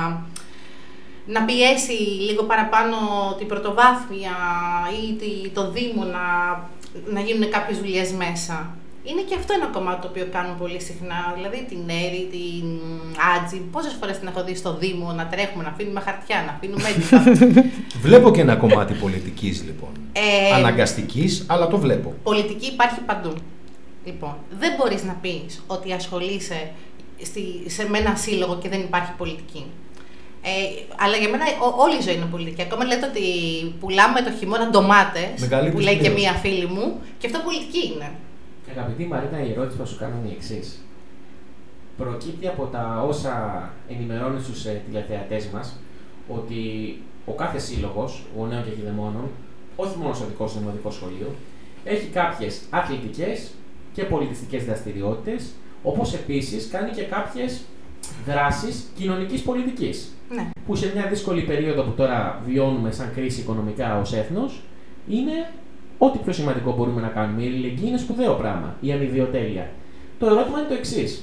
να πιέσει λίγο παραπάνω την πρωτοβάθμια ή το Δήμο να γίνουν κάποιες δουλειές μέσα. Είναι και αυτό ένα κομμάτι το οποίο κάνουν πολύ συχνά, δηλαδή την Έρη, την Άτζη. Πόσες φορές την έχω δει στο Δήμο να τρέχουμε, να αφήνουμε χαρτιά, να αφήνουμε έντυπα. Βλέπω και ένα κομμάτι πολιτικής λοιπόν. Αναγκαστικής, αλλά το βλέπω. Πολιτική υπάρχει παντού. Λοιπόν, δεν μπορείς να πεις ότι ασχολείσαι με ένα σύλλογο και δεν υπάρχει πολιτική. Αλλά για μένα όλη η ζωή είναι πολιτική. Ακόμα λέτε ότι πουλάμε το χειμώνα ντομάτες, που λέει και μία φίλη μου, και αυτό πολιτική είναι. Αγαπητή Μαρίνα, η ερώτηση που θα σου κάνω είναι η εξής. Προκύπτει από τα όσα ενημερώνουν στους τηλεθεατές μας ότι ο κάθε σύλλογος γονέων και γηδεμόνων, όχι μόνο στο δικό σου δημοτικό σχολείο, έχει κάποιες αθλητικές και πολιτιστικές δραστηριότητες, όπως επίσης κάνει και κάποιες δράσεις κοινωνικής πολιτικής. Ναι. Που σε μια δύσκολη περίοδο που τώρα βιώνουμε σαν κρίση οικονομικά ως έθνος, είναι ό,τι πιο σημαντικό μπορούμε να κάνουμε. Η αλληλεγγύη είναι σπουδαίο πράγμα, η αμοιβιοτέλεια. Το ερώτημα είναι το εξής.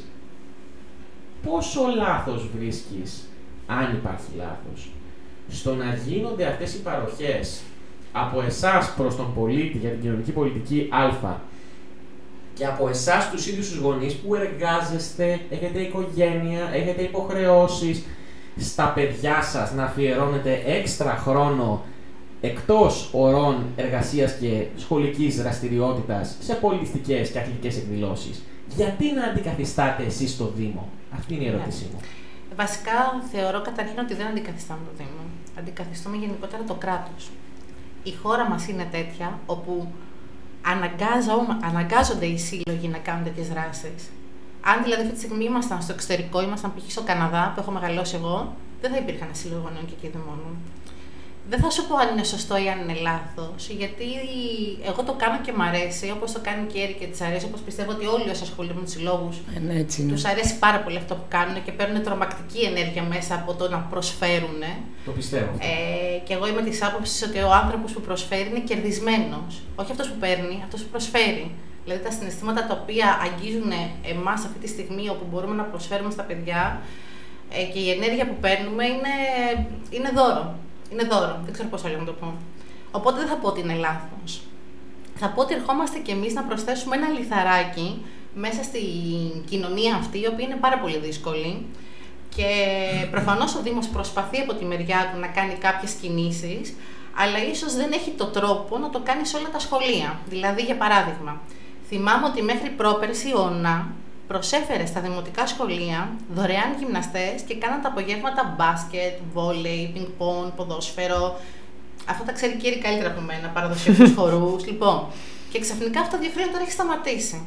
Πόσο λάθος βρίσκεις, αν υπάρχει λάθος, στο να γίνονται αυτές οι παροχές από εσάς προς τον πολίτη για την κοινωνική πολιτική Α και από εσάς τους ίδιους τους γονείς που εργάζεστε, έχετε οικογένεια, έχετε υποχρεώσεις, στα παιδιά σας να αφιερώνετε έξτρα χρόνο εκτός ωρών εργασίας και σχολικής δραστηριότητας σε πολιτιστικές και αθλητικές εκδηλώσεις? Γιατί να αντικαθιστάτε εσείς το Δήμο? Αυτή είναι η ερώτησή μου. Βασικά θεωρώ καταρχήν ότι δεν αντικαθιστάμε το Δήμο. Αντικαθιστούμε γενικότερα το κράτος. Η χώρα μας είναι τέτοια όπου αναγκάζονται οι σύλλογοι να κάνουν τέτοιες δράσεις. Αν δηλαδή αυτή τη στιγμή ήμασταν στο εξωτερικό, ήμασταν π.χ. στο Καναδά, που έχω μεγαλώσει εγώ, δεν θα υπήρχαν σύλλογοι γονέων και κηδεμόνων. Δεν θα σου πω αν είναι σωστό ή αν είναι λάθος, γιατί εγώ το κάνω και μ' αρέσει, όπως το κάνει και η Έρη και της αρέσει, όπως πιστεύω ότι όλοι όσοι ασχολούνται με τους συλλόγους, τους αρέσει πάρα πολύ αυτό που κάνουν και παίρνουν τρομακτική ενέργεια μέσα από το να προσφέρουν. Το πιστεύω. Και εγώ είμαι της άποψης ότι ο άνθρωπος που προσφέρει είναι κερδισμένος. Όχι αυτός που παίρνει, αυτός που προσφέρει. Δηλαδή τα συναισθήματα τα οποία αγγίζουν εμάς αυτή τη στιγμή, όπου μπορούμε να προσφέρουμε στα παιδιά και η ενέργεια που παίρνουμε είναι δώρο. Είναι δώρο, δεν ξέρω πώς άλλο να το πω. Οπότε δεν θα πω ότι είναι λάθος. Θα πω ότι ερχόμαστε κι εμείς να προσθέσουμε ένα λιθαράκι μέσα στην κοινωνία αυτή, η οποία είναι πάρα πολύ δύσκολη. Και προφανώς ο Δήμος προσπαθεί από τη μεριά του να κάνει κάποιες κινήσεις, αλλά ίσως δεν έχει το τρόπο να το κάνει σε όλα τα σχολεία. Δηλαδή, για παράδειγμα, θυμάμαι ότι μέχρι πρόπερση ο ΟΝΑ προσέφερε στα δημοτικά σχολεία δωρεάν γυμναστές και κάναν τα απογεύματα μπάσκετ, βόλεϊ, πινκ-πονγκ, ποδόσφαιρο. Αυτό τα ξέρει και η Έρη καλύτερα από μένα, παραδοσιακούς χορούς. Λοιπόν, και ξαφνικά αυτά 2 χρόνια τώρα έχει σταματήσει.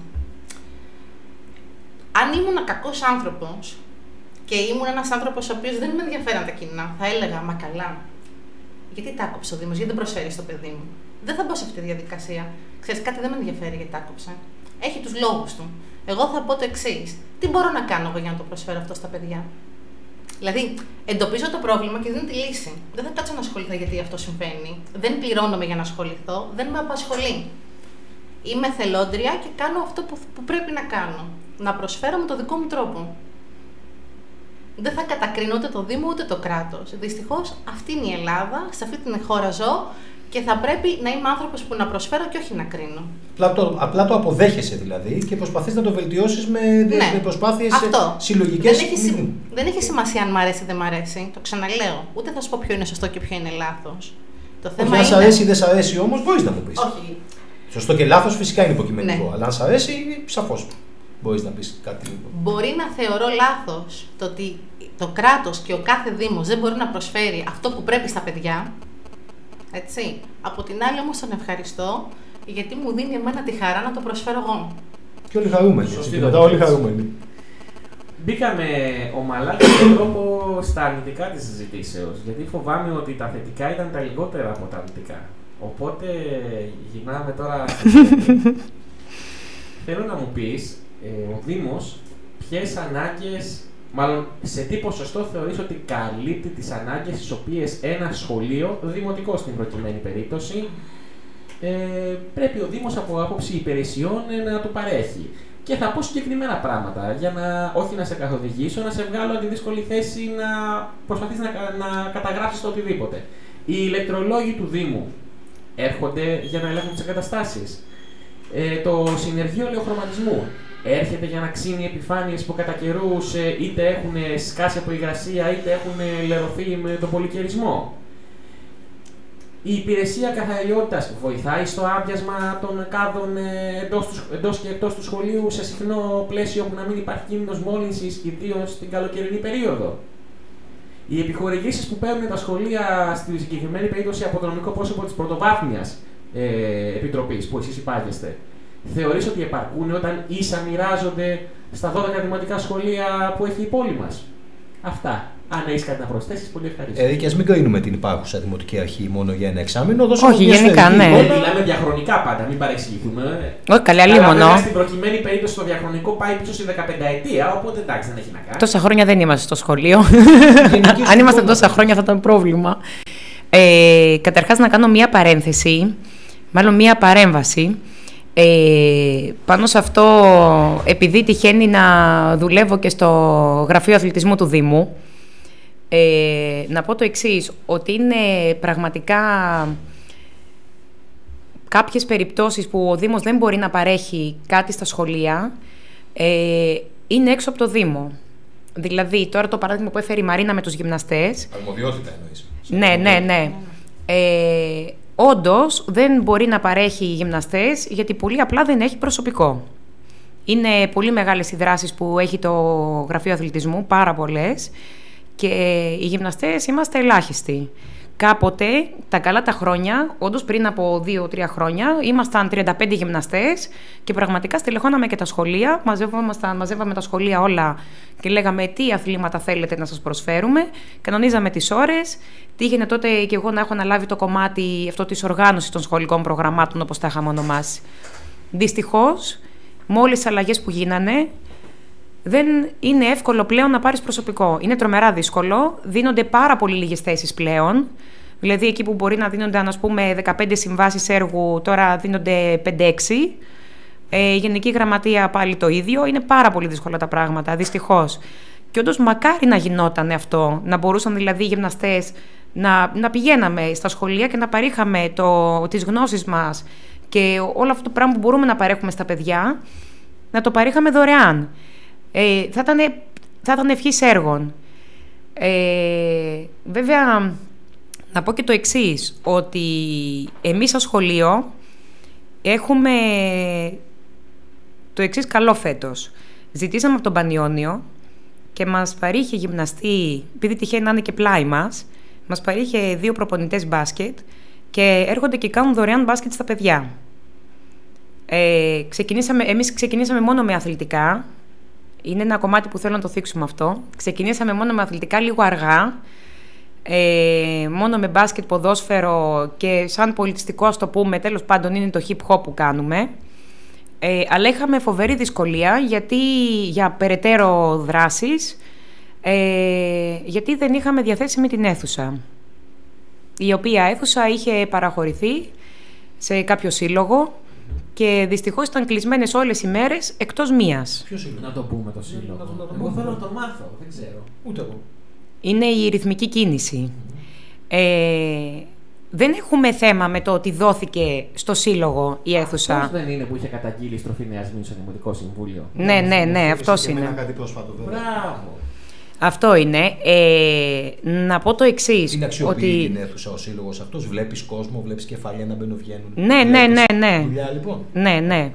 Αν ήμουν κακός άνθρωπος και ήμουν ένας άνθρωπος ο οποίος δεν με ενδιαφέραν τα κοινά, θα έλεγα μα καλά. Γιατί τα άκοψε ο Δήμος, γιατί δεν προσφέρει στο παιδί μου? Δεν θα μπω σε αυτή τη διαδικασία. Ξέρεις, κάτι δεν με ενδιαφέρει γιατί τα άκοψε. Έχει τους λόγους του. Εγώ θα πω το εξής. Τι μπορώ να κάνω εγώ για να το προσφέρω αυτό στα παιδιά? Δηλαδή, εντοπίζω το πρόβλημα και δίνω τη λύση. Δεν θα κάτσω να ασχοληθώ γιατί αυτό συμβαίνει. Δεν πληρώνομαι για να ασχοληθώ, δεν με απασχολεί. Είμαι θελόντρια και κάνω αυτό που πρέπει να κάνω. Να προσφέρω με το δικό μου τρόπο. Δεν θα κατακρίνω ούτε το Δήμο ούτε το κράτος. Δυστυχώς, αυτή είναι η Ελλάδα, σε αυτή την χώρα ζω. Και θα πρέπει να είμαι άνθρωπος που να προσφέρω και όχι να κρίνω. Απλά το αποδέχεσαι δηλαδή και προσπαθείς να το βελτιώσεις με προσπάθειες συλλογικές. Δεν έχει σημασία αν μ' αρέσει ή δεν μ' αρέσει. Το ξαναλέω. Ούτε θα σου πω ποιο είναι σωστό και ποιο είναι λάθος. Το θέμα αν σ' αρέσει ή δεν σ' αρέσει όμως, μπορείς να μου πεις. Όχι. Σωστό και λάθος φυσικά είναι υποκειμενικό. Ναι. Αλλά αν σ' αρέσει, σαφώς μπορείς να πεις κάτι. Μπορεί να θεωρώ λάθος το ότι το κράτος και ο κάθε Δήμος δεν μπορεί να προσφέρει αυτό που πρέπει στα παιδιά. Έτσι. Από την άλλη όμως τον ευχαριστώ γιατί μου δίνει εμένα τη χαρά να το προσφέρω εγώ. Και όλοι χαρούμενοι. Μετά όλοι χαρούμενοι. Μπήκαμε ομαλά και με τρόπο στα αρνητικά της συζητήσεως, γιατί φοβάμαι ότι τα θετικά ήταν τα λιγότερα από τα αρνητικά. Οπότε γυρνάμε τώρα. Θέλω να μου πεις, ο Δήμος, ποιες ανάγκες, μάλλον σε τι ποσοστό θεωρείς ότι καλύπτει τις ανάγκες τις οποίες ένα σχολείο, δημοτικό στην προκειμένη περίπτωση, πρέπει ο Δήμος από άποψη υπηρεσιών να του παρέχει. Και θα πω συγκεκριμένα πράγματα, για να όχι να σε καθοδηγήσω, να σε βγάλω από τη δύσκολη θέση να προσπαθείς να καταγράψεις το οτιδήποτε. Οι ηλεκτρολόγοι του Δήμου έρχονται για να ελέγχουν τις εγκαταστάσεις. Το συνεργείο ελαιοχρωματισμού έρχεται για να ξύνει επιφάνειες που κατά καιρούς είτε έχουν σκάσει από υγρασία είτε έχουν λερωθεί με τον πολυκαιρισμό. Η υπηρεσία καθαριότητας βοηθάει στο άδειασμα των κάδων εντός και εκτός του σχολείου σε συχνό πλαίσιο που να μην υπάρχει κίνδυνος μόλυνσης, ιδίως στην καλοκαιρινή περίοδο. Οι επιχορηγήσεις που παίρνουν τα σχολεία στη συγκεκριμένη περίπτωση από το νομικό πρόσωπο της πρωτοβάθμιας επιτροπής που εσείς υπάγεστε, θεωρείς ότι επαρκούν όταν ίσα μοιράζονται στα 12 δημοτικά σχολεία που έχει η πόλη μας? Αυτά. Αν έχεις κάτι να προσθέσεις, πολύ ευχαριστώ. Και ας μην κρίνουμε την υπάρχουσα δημοτική αρχή μόνο για ένα εξάμηνο. Όχι, γενικά, ναι. Μιλάμε διαχρονικά πάντα, μην παρεξηγηθούμε. Όχι, καλά, λίμωνο. Στην προκειμένη περίπτωση το διαχρονικό πάει πίσω στη 15ετία, οπότε εντάξει, δεν έχει να κάνει. Τόσα χρόνια δεν είμαστε στο σχολείο. Αν ήμασταν τόσα χρόνια θα ήταν πρόβλημα. Καταρχάς, να κάνω μία παρένθεση, μάλλον μία παρέμβαση. Πάνω σε αυτό, επειδή τυχαίνει να δουλεύω και στο Γραφείο Αθλητισμού του Δήμου, να πω το εξής, ότι είναι πραγματικά κάποιες περιπτώσεις που ο Δήμος δεν μπορεί να παρέχει κάτι στα σχολεία, είναι έξω από το Δήμο. Δηλαδή, τώρα το παράδειγμα που έφερε η Μαρίνα με τους γυμναστές. Αρμοδιότητα εννοείς. Ναι. Όντως, δεν μπορεί να παρέχει γυμναστές, γιατί πολύ απλά δεν έχει προσωπικό. Είναι πολύ μεγάλες οι δράσεις που έχει το Γραφείο Αθλητισμού, πάρα πολλές, και οι γυμναστές είμαστε ελάχιστοι. Κάποτε, τα καλά τα χρόνια, όντως πριν από 2-3 χρόνια, ήμασταν 35 γυμναστές και πραγματικά στελεχώναμε και τα σχολεία, μαζεύαμε τα σχολεία όλα και λέγαμε τι αθλήματα θέλετε να σας προσφέρουμε, κανονίζαμε τις ώρες. Τύχαινε τότε και εγώ να έχω αναλάβει το κομμάτι αυτό της οργάνωσης των σχολικών προγραμμάτων, όπως τα είχαμε ονομάσει. Δυστυχώς, με όλες τις αλλαγές που γίνανε, δεν είναι εύκολο πλέον να πάρεις προσωπικό. Είναι τρομερά δύσκολο. Δίνονται πάρα πολύ λίγες θέσεις πλέον. Δηλαδή, εκεί που μπορεί να δίνονται, ας πούμε, 15 συμβάσεις έργου, τώρα δίνονται 5-6. Γενική γραμματεία πάλι το ίδιο. Είναι πάρα πολύ δύσκολα τα πράγματα, δυστυχώς. Και όντως, μακάρι να γινόταν αυτό. Να μπορούσαν δηλαδή οι γυμναστές να πηγαίναμε στα σχολεία και να παρήχαμε τις γνώσεις μας και όλο αυτό το πράγμα που μπορούμε να παρέχουμε στα παιδιά, να το παρήχαμε δωρεάν. Θα ήταν ευχής έργων. Βέβαια, να πω και το εξής, ότι εμείς σαν σχολείο έχουμε το εξής καλό φέτος. Ζητήσαμε από τον Πανιόνιο και μας παρήχε γυμναστή, επειδή τυχαίνει να είναι και πλάι μας παρήχε 2 προπονητές μπάσκετ και έρχονται και κάνουν δωρεάν μπάσκετ στα παιδιά. Εμείς ξεκινήσαμε μόνο με αθλητικά. Είναι ένα κομμάτι που θέλω να το θίξουμε αυτό. Ξεκινήσαμε μόνο με αθλητικά, λίγο αργά. Μόνο με μπάσκετ, ποδόσφαιρο και σαν πολιτιστικό, ας το πούμε, τέλος πάντων είναι το hip hop που κάνουμε. Αλλά είχαμε φοβερή δυσκολία για περαιτέρω δράσεις, γιατί δεν είχαμε διαθέσιμη την αίθουσα. Η οποία αίθουσα είχε παραχωρηθεί σε κάποιο σύλλογο και δυστυχώς ήταν κλεισμένες όλες οι μέρες εκτός μίας. Ποιο σύλλογο? Να το πούμε το σύλλογο. Εγώ θέλω να το μάθω, δεν ξέρω. Ούτε εγώ. Είναι η ρυθμική κίνηση. Δεν έχουμε θέμα με το ότι δόθηκε στο σύλλογο η αίθουσα. Αυτό δεν είναι που είχε καταγγείλει η στροφή Νέας Μήνου στο Δημοτικό Συμβούλιο? Ναι, αυτός είναι. Κάτι πρόσφατο, βέβαια. Μπράβο. Αυτό είναι. Να πω το εξής. Είναι αξιοποιεί την αίθουσα ο σύλλογος αυτός? Βλέπεις κόσμο, βλέπεις κεφάλια να μπαίνουν-βγαίνουν? Ναι. Δουλειά, λοιπόν. Ναι.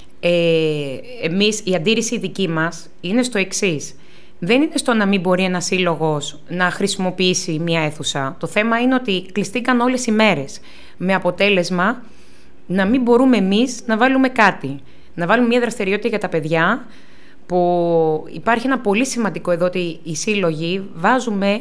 Εμείς, η αντίρρηση δική μας είναι στο εξής. Δεν είναι στο να μην μπορεί ένας σύλλογος να χρησιμοποιήσει μια αίθουσα. Το θέμα είναι ότι κλειστήκαν όλες οι μέρες. Με αποτέλεσμα να μην μπορούμε εμείς να βάλουμε κάτι. Να βάλουμε μια δραστηριότητα για τα παιδιά, που υπάρχει ένα πολύ σημαντικό εδώ, ότι οι σύλλογοι βάζουμε,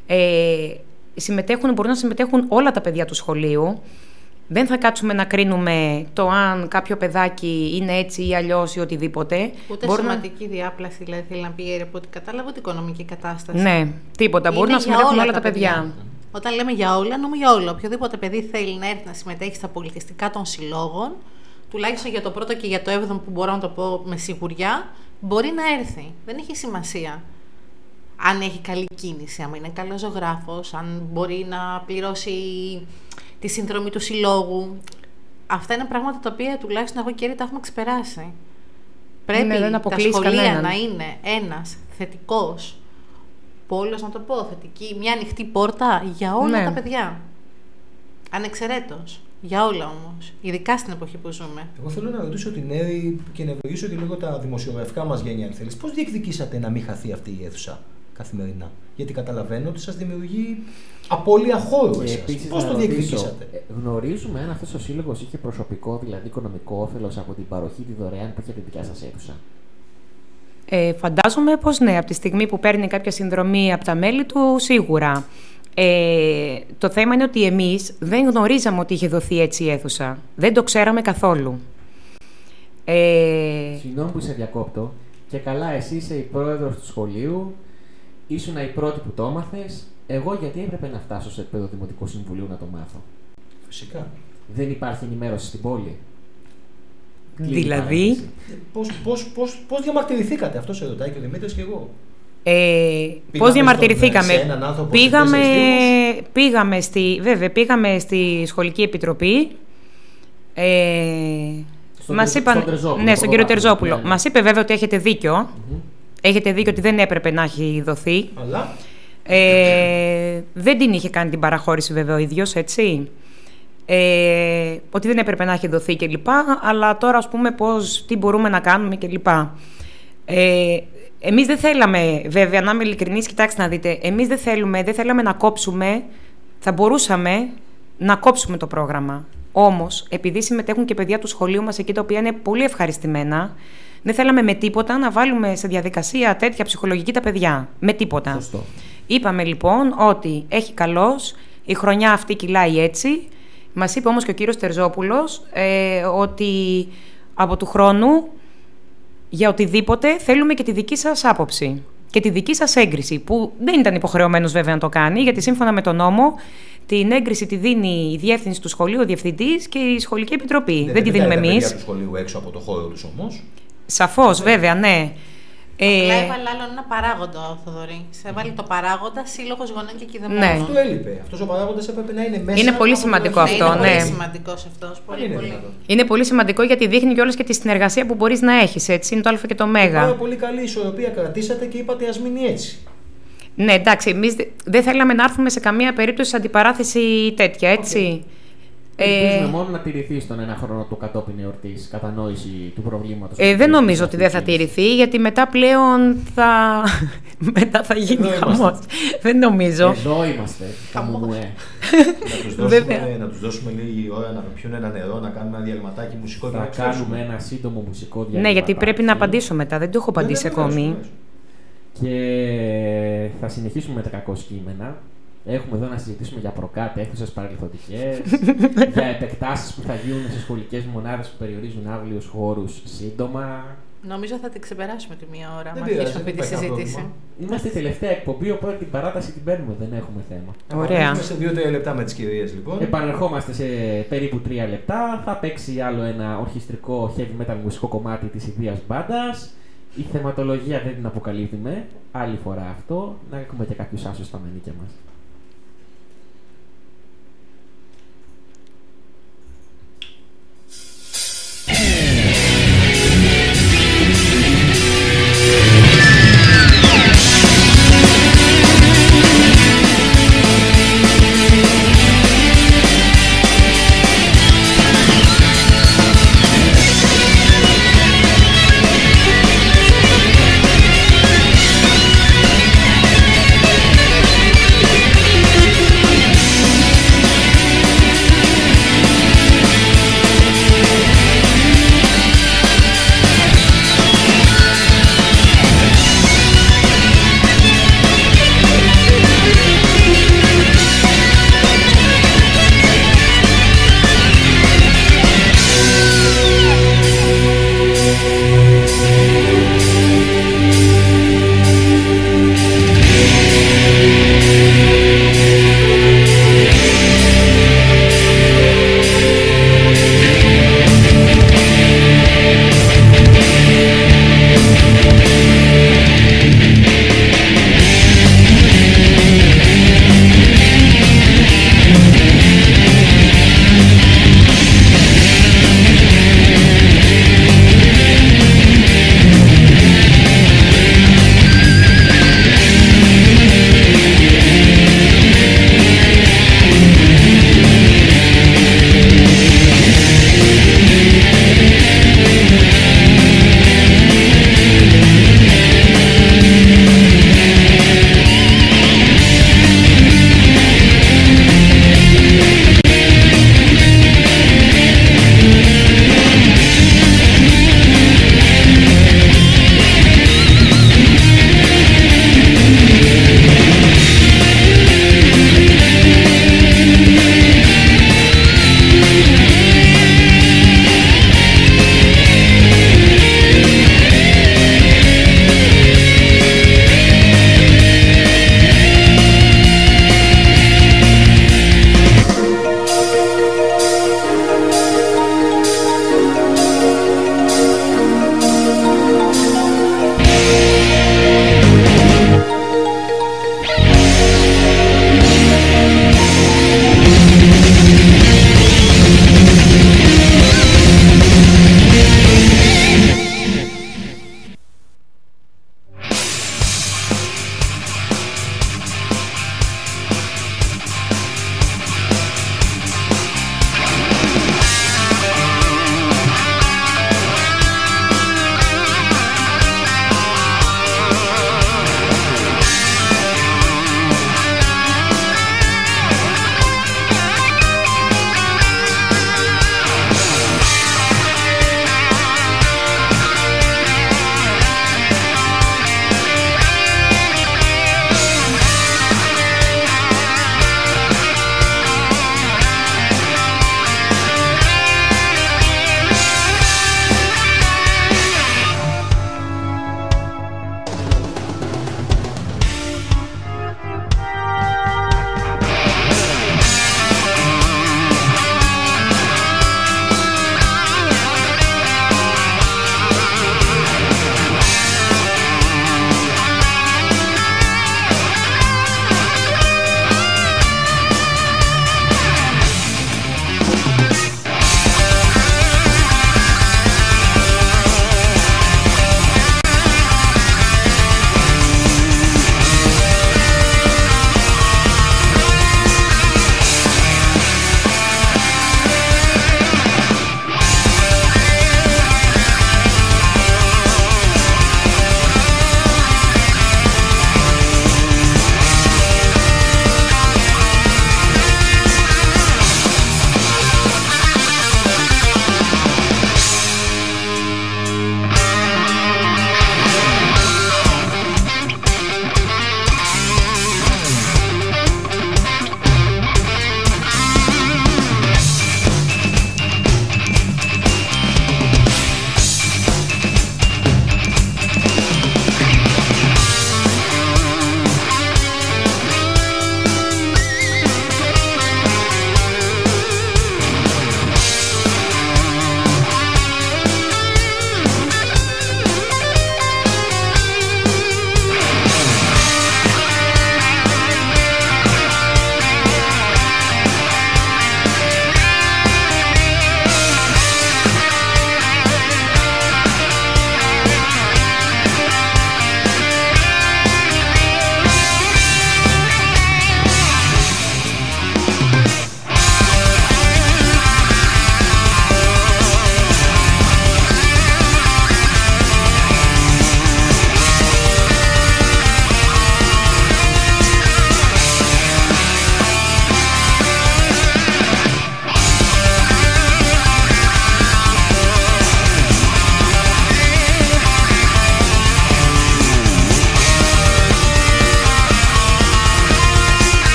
μπορούν να συμμετέχουν όλα τα παιδιά του σχολείου. Δεν θα κάτσουμε να κρίνουμε το αν κάποιο παιδάκι είναι έτσι ή αλλιώς ή οτιδήποτε. Ούτε σωματική διάπλαση, δηλαδή, θέλει να πει, από ό,τι κατάλαβα, ούτε οικονομική κατάσταση. Ναι, τίποτα. Μπορούν να συμμετέχουν όλα τα παιδιά. Όταν λέμε για όλα, εννοούμε για όλα. Οποιοδήποτε παιδί θέλει να έρθει να συμμετέχει στα πολιτιστικά των συλλόγων, τουλάχιστον για το πρώτο και για το 7ο, που μπορώ να το πω με σιγουριά, μπορεί να έρθει. Δεν έχει σημασία αν έχει καλή κίνηση, αν είναι καλός ζωγράφος, αν μπορεί να πληρώσει τη συνδρομή του συλλόγου. Αυτά είναι πράγματα τα οποία τουλάχιστον εγώ και Έλλη τα έχουμε ξεπεράσει. Πρέπει τα σχολεία να είναι ένας θετικός πόλος, να το πω, μια ανοιχτή πόρτα για όλα τα παιδιά. Ανεξαιρέτως. Για όλα όμως. Ειδικά στην εποχή που ζούμε. Εγώ θέλω να ρωτήσω την Έλλη και να ευλογήσω και λίγο τα δημοσιογραφικά μας γένεια, αν θέλεις. Πώς διεκδικήσατε να μην χαθεί αυτή η αίθουσα καθημερινά? Γιατί καταλαβαίνω ότι σας δημιουργεί απώλεια χώρου εσάς. Πώς το διεκδικήσατε? Γνωρίζουμε αν αυτός ο σύλλογος είχε προσωπικό, δηλαδή οικονομικό όφελος από την παροχή τη δωρεάν που είχε τη δικιά σας αίθουσα? Φαντάζομαι πως ναι. Από τη στιγμή που παίρνει κάποια συνδρομή από τα μέλη του, σίγουρα. Το θέμα είναι ότι εμείς δεν γνωρίζαμε ότι είχε δοθεί έτσι η αίθουσα. Δεν το ξέραμε καθόλου. Συγγνώμη που σε διακόπτω. Και καλά, εσύ είσαι η πρόεδρος του σχολείου, ήσουν η πρώτη που το έμαθες. Εγώ γιατί έπρεπε να φτάσω σε επίπεδο Δημοτικού Συμβουλίου να το μάθω? Φυσικά. Δεν υπάρχει ενημέρωση στην πόλη? Δηλαδή. Πώς διαμαρτυρηθήκατε? Αυτό σε ρωτάει και ο Δημήτρης και εγώ. Πώς διαμαρτυρηθήκαμε? Πήγαμε στη σχολική επιτροπή. Μας είπαν, στον κύριο Τερζόπουλο. Μας είπε βέβαια ότι έχετε δίκιο. Έχετε δίκιο ότι δεν έπρεπε να έχει δοθεί. Αλλά... δεν την είχε κάνει την παραχώρηση βέβαια ο ίδιος, έτσι. Ότι δεν έπρεπε να έχει δοθεί κλπ. Αλλά τώρα, ας πούμε, τι μπορούμε να κάνουμε κλπ. Εμείς δεν θέλαμε, βέβαια, να είμαι ειλικρινής, κοιτάξτε να δείτε, εμείς δεν θέλαμε να κόψουμε, θα μπορούσαμε να κόψουμε το πρόγραμμα. Όμως, επειδή συμμετέχουν και παιδιά του σχολείου μας εκεί, τα οποία είναι πολύ ευχαριστημένα, δεν θέλαμε με τίποτα να βάλουμε σε διαδικασία τέτοια ψυχολογική τα παιδιά. Με τίποτα. Σωστό. Είπαμε λοιπόν ότι έχει καλώς, η χρονιά αυτή κυλάει έτσι. Μας είπε όμως και ο κύριος Τερζόπουλος ότι από του χρόνου για οτιδήποτε θέλουμε και τη δική σας άποψη και τη δική σας έγκριση, που δεν ήταν υποχρεωμένος βέβαια να το κάνει, γιατί σύμφωνα με τον νόμο την έγκριση τη δίνει η διεύθυνση του σχολείου, ο διευθυντής και η σχολική επιτροπή. Δεν τη δίνουμε εμείς. Δεν του σχολείου έξω από το χώρο τους όμως. Σαφώς, βέβαια, ναι. Απλά έβαλε άλλον ένα παράγοντα ο Θοδωρή. Σε έβαλε το παράγοντα σύλλογος γονέων και κηδεμόνων. Ναι. Αυτό έλειπε. Αυτός ο παράγοντας έπρεπε να είναι μέσα. Είναι πολύ σημαντικό αυτό, Είναι ναι. πολύ σημαντικός αυτός. Είναι πολύ σημαντικό γιατί δείχνει κιόλας και τη συνεργασία που μπορείς να έχεις, έτσι. Είναι το Α και το Μ. Πάρα πολύ καλή ισορροπία κρατήσατε και είπατε ας μείνει έτσι. Ναι, εντάξει, εμείς δεν θέλαμε να έρθουμε σε καμία περίπτωση σε αντιπαράθεση τέτοια, έτσι. Ελπίζουμε μόνο να τηρηθεί στον ένα χρόνο του κατόπιν εορτής κατανόηση του προβλήματος. Δεν νομίζω ότι δεν θα τηρηθεί, γιατί μετά πλέον μετά θα γίνει χαμός. Δεν νομίζω. Εδώ είμαστε. Χαμούε. Να τους δώσουμε λίγη ώρα να πιούν ένα νερό, να κάνουμε ένα διαλυματάκι μουσικό. Θα κάνουμε ένα σύντομο μουσικό διαλυματάκι. Ναι, γιατί πρέπει να απαντήσω μετά. Δεν το έχω απαντήσει ακόμη. Και θα συνεχίσουμε με τα κακό κείμενα. Έχουμε εδώ να συζητήσουμε για προκάτε, αίθουσες παρελθοντικές, για επεκτάσεις που θα γίνουν σε σχολικές μονάδες που περιορίζουν άβλιους χώρους σύντομα. Νομίζω θα την ξεπεράσουμε τη μία ώρα. Δεν Μα πειράζει, αρχίσουμε αυτή τη συζήτηση. Είμαστε η τελευταία εκπομπή, οπότε την παράταση την παίρνουμε, δεν έχουμε θέμα. Ωραία. Είμαστε σε 2-3 λεπτά με τις κυρίες λοιπόν. Επανερχόμαστε σε περίπου 3 λεπτά. Θα παίξει άλλο ένα ορχιστρικό heavy metal μουσικό κομμάτι της ιδίας μπάντας. Η θεματολογία δεν την αποκαλύπτουμε. Άλλη φορά αυτό. Να έχουμε και κάποιους άσους στα μανίκια μας. We'll be right back.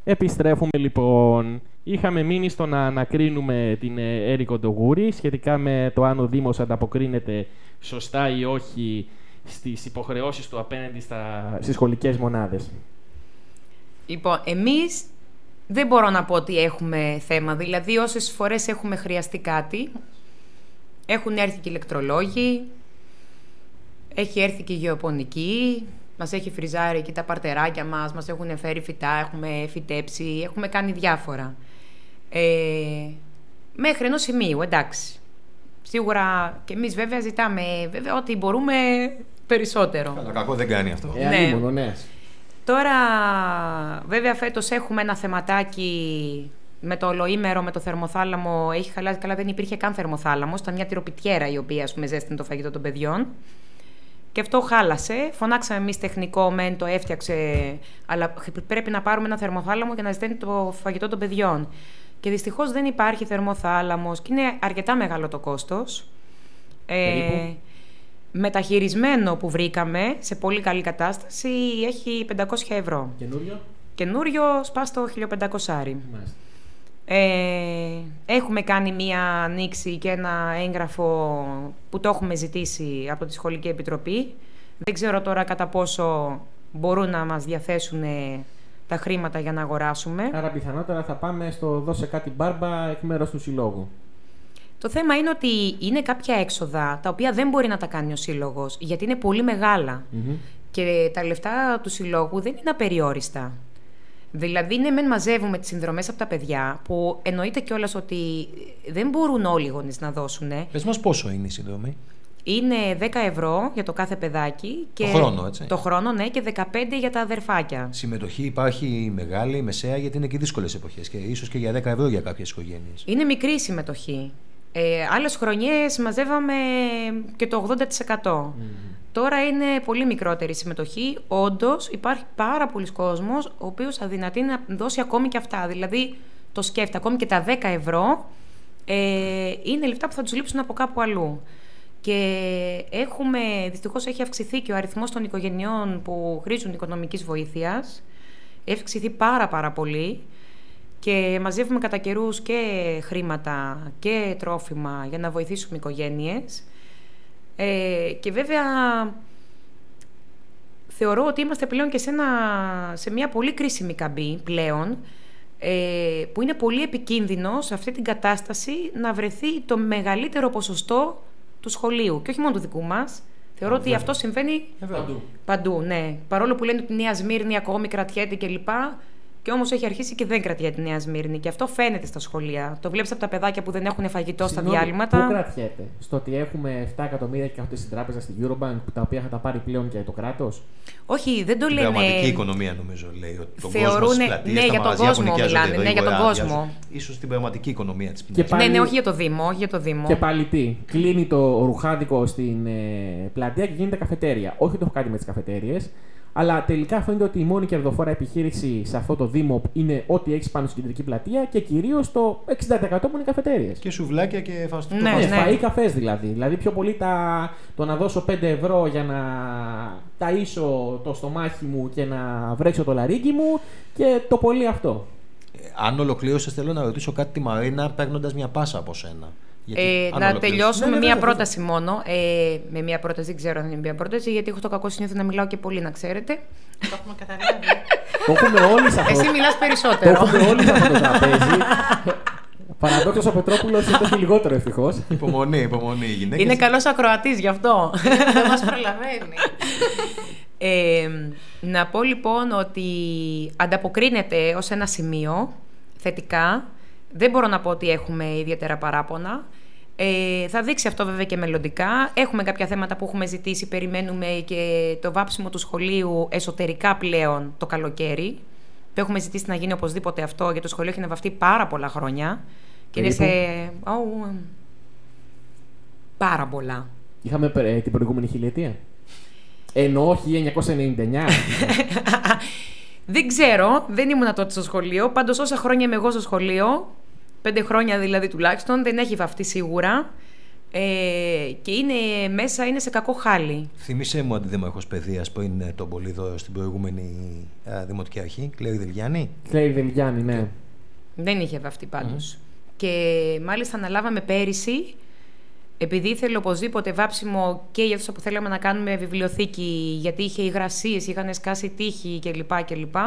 Επιστρέφουμε λοιπόν. Είχαμε μείνει στο να ανακρίνουμε την Έρη Κοντογούρη σχετικά με το αν ο Δήμος ανταποκρίνεται σωστά ή όχι στις υποχρεώσεις του απέναντι στις σχολικές μονάδες. Λοιπόν, εμείς δεν μπορώ να πω ότι έχουμε θέμα. Δηλαδή, όσες φορές έχουμε χρειαστεί κάτι, έχουν έρθει και ηλεκτρολόγοι, έχει έρθει και η γεωπονική, μας έχει φριζάρει και τα παρτεράκια μας έχουν φέρει φυτά, έχουμε φυτέψει, έχουμε κάνει διάφορα. Μέχρι ενός σημείου, εντάξει. Σίγουρα και εμείς βέβαια ζητάμε ό,τι μπορούμε περισσότερο. Καλά, κακό δεν κάνει αυτό. Ναι. Τώρα, βέβαια, φέτος έχουμε ένα θεματάκι με το ολοήμερο, με το θερμοθάλαμο. Έχει χαλάσει, καλά, δεν υπήρχε καν θερμοθάλαμος. Ήταν μια τυροπιτιέρα η οποία, ας πούμε, ζέστηνε το φαγητό των παιδιών. Και αυτό χάλασε. Φωνάξαμε εμείς τεχνικό, μεν το έφτιαξε, αλλά πρέπει να πάρουμε ένα θερμοθάλαμο για να ζεσταίνει το φαγητό των παιδιών. Και δυστυχώς δεν υπάρχει θερμοθάλαμος και είναι αρκετά μεγάλο το κόστος. Μεταχειρισμένο που βρήκαμε σε πολύ καλή κατάσταση έχει 500 ευρώ. Καινούριο σπάστο 1500. Έχουμε κάνει μία ανοίξη και ένα έγγραφο που το έχουμε ζητήσει από τη Σχολική Επιτροπή. Δεν ξέρω τώρα κατά πόσο μπορούν να μας διαθέσουν τα χρήματα για να αγοράσουμε. Άρα πιθανότερα θα πάμε στο δώσε κάτι μπάρμπα εκ μέρους του Συλλόγου. Το θέμα είναι ότι είναι κάποια έξοδα τα οποία δεν μπορεί να τα κάνει ο Σύλλογος, γιατί είναι πολύ μεγάλα. Και τα λεφτά του Συλλόγου δεν είναι απεριόριστα. Δηλαδή, ναι, μεν μαζεύουμε τις συνδρομές από τα παιδιά, που εννοείται κιόλας ότι δεν μπορούν όλοι οι γονείς να δώσουν. Πες μας πόσο είναι η συνδρομή. Είναι 10 ευρώ για το κάθε παιδάκι. Και το χρόνο, έτσι. Το χρόνο, ναι, και 15 για τα αδερφάκια. Συμμετοχή υπάρχει μεγάλη, μεσαία, γιατί είναι και δύσκολες εποχές και ίσως και για 10 ευρώ για κάποιες οικογένειες. Είναι μικρή η συμμετοχή. Άλλες χρονιές μαζεύαμε και το 80%. Τώρα είναι πολύ μικρότερη η συμμετοχή. Όντως υπάρχει πάρα πολλοί κόσμος ο οποίος αδυνατεί να δώσει ακόμη και αυτά. Δηλαδή το σκέφτεται, ακόμη και τα 10 ευρώ είναι λεφτά που θα τους λείψουν από κάπου αλλού. Και δυστυχώς έχει αυξηθεί και ο αριθμός των οικογενειών που χρήζουν οικονομικής βοήθειας. Έχει αυξηθεί πάρα πολύ. Και μαζεύουμε κατά καιρούς και χρήματα και τρόφιμα για να βοηθήσουμε οικογένειες. Και βέβαια θεωρώ ότι είμαστε πλέον και σε μια πολύ κρίσιμη καμπή πλέον, που είναι πολύ επικίνδυνο σε αυτή την κατάσταση να βρεθεί το μεγαλύτερο ποσοστό του σχολείου. Και όχι μόνο του δικού μας. Θεωρώ ότι αυτό συμβαίνει παντού. Ναι. Παρόλο που λένε ότι η Νέα Σμύρνη ακόμη κρατιέται κλπ. Και όμως έχει αρχίσει και δεν κρατιέται η Νέα Σμύρνη. Και αυτό φαίνεται στα σχολεία. Το βλέπεις από τα παιδάκια που δεν έχουν φαγητό στα διάλειμματα. Πού κρατιέται? Στο ότι έχουμε 7 εκατομμύρια και κάθονται στην τράπεζα στην Eurobank, τα οποία θα τα πάρει πλέον και το κράτος? Όχι, δεν το λένε. Η πραγματική οικονομία, νομίζω, λέει. Τον θεωρούν, ναι, για τον κόσμο μιλάνε. Ναι, για τον κόσμο. Ίσως την πραγματική οικονομία της πλατείας. Πάλι... Ναι, όχι για το Δήμο. Όχι για το Δήμο. Και πάλι τι? Κλείνει το ρουχάδικο στην πλατεία και γίνεται καφετέρια. Όχι το έχω κάνει με τις καφετέριες. Αλλά τελικά φαίνεται ότι η μόνη κερδοφόρα επιχείρηση σε αυτό το Δήμο είναι ό,τι έχει πάνω στην κεντρική πλατεία και κυρίως το 60% που είναι καφετέριες. Και σουβλάκια και φαστούκια. Ναι, φαΐ, καφές δηλαδή. Δηλαδή πιο πολύ το να δώσω 5 ευρώ για να ταΐσω το στομάχι μου και να βρέξω το λαρίκι μου και το πολύ αυτό. Αν ολοκλήρωσες, θέλω να ρωτήσω κάτι τη Μαρίνα παίρνοντας μια πάσα από σένα. Να τελειώσω με μία πρόταση μόνο. Με μία πρόταση, δεν ξέρω αν είναι μία πρόταση, γιατί έχω το κακό συνήθω να μιλάω και πολύ, να ξέρετε. Το έχουμε καταλάβει. Το έχουμε όλοι σε αυτό. Εσύ μιλάς περισσότερο. Το έχουμε όλοι σε αυτό το τραπέζι. Παραδόξως ο Πετρόπουλος είναι το λιγότερο ευτυχώς. Υπομονή, οι γυναίκες. Είναι καλός ακροατής γι' αυτό. Δεν μας προλαβαίνει. Να πω λοιπόν ότι ανταποκρίνεται ως ένα σημείο θετικά. Δεν μπορώ να πω ότι έχουμε ιδιαίτερα παράπονα. Θα δείξει αυτό βέβαια και μελλοντικά. Έχουμε κάποια θέματα που έχουμε ζητήσει. Περιμένουμε και το βάψιμο του σχολείου εσωτερικά πλέον το καλοκαίρι. Το έχουμε ζητήσει να γίνει οπωσδήποτε αυτό, γιατί το σχολείο έχει να βαφτεί πάρα πολλά χρόνια. Και είναι σε... πάρα πολλά. Είχαμε την προηγούμενη χιλιετία. Εννοώ 1999. Δεν ξέρω, δεν ήμουν τότε στο σχολείο. Πάντως όσα χρόνια είμαι εγώ στο σχολείο, 5 χρόνια δηλαδή τουλάχιστον, δεν έχει βαφτεί σίγουρα. και είναι μέσα, είναι σε κακό χάλι. Θύμισε μου αντιδήμαρχος παιδείας που είναι τον Πολύδωρο στην προηγούμενη Δημοτική Αρχή, Κλέρη Δελγιάννη. Κλέρη Δελγιάννη, ναι. Δεν είχε βαφτεί πάντως. Και μάλιστα αναλάβαμε πέρυσι, επειδή ήθελε οπωσδήποτε βάψιμο και για αυτό που θέλαμε να κάνουμε βιβλιοθήκη, γιατί είχε υγρασίες, είχαν σκάσει τείχη κλπ.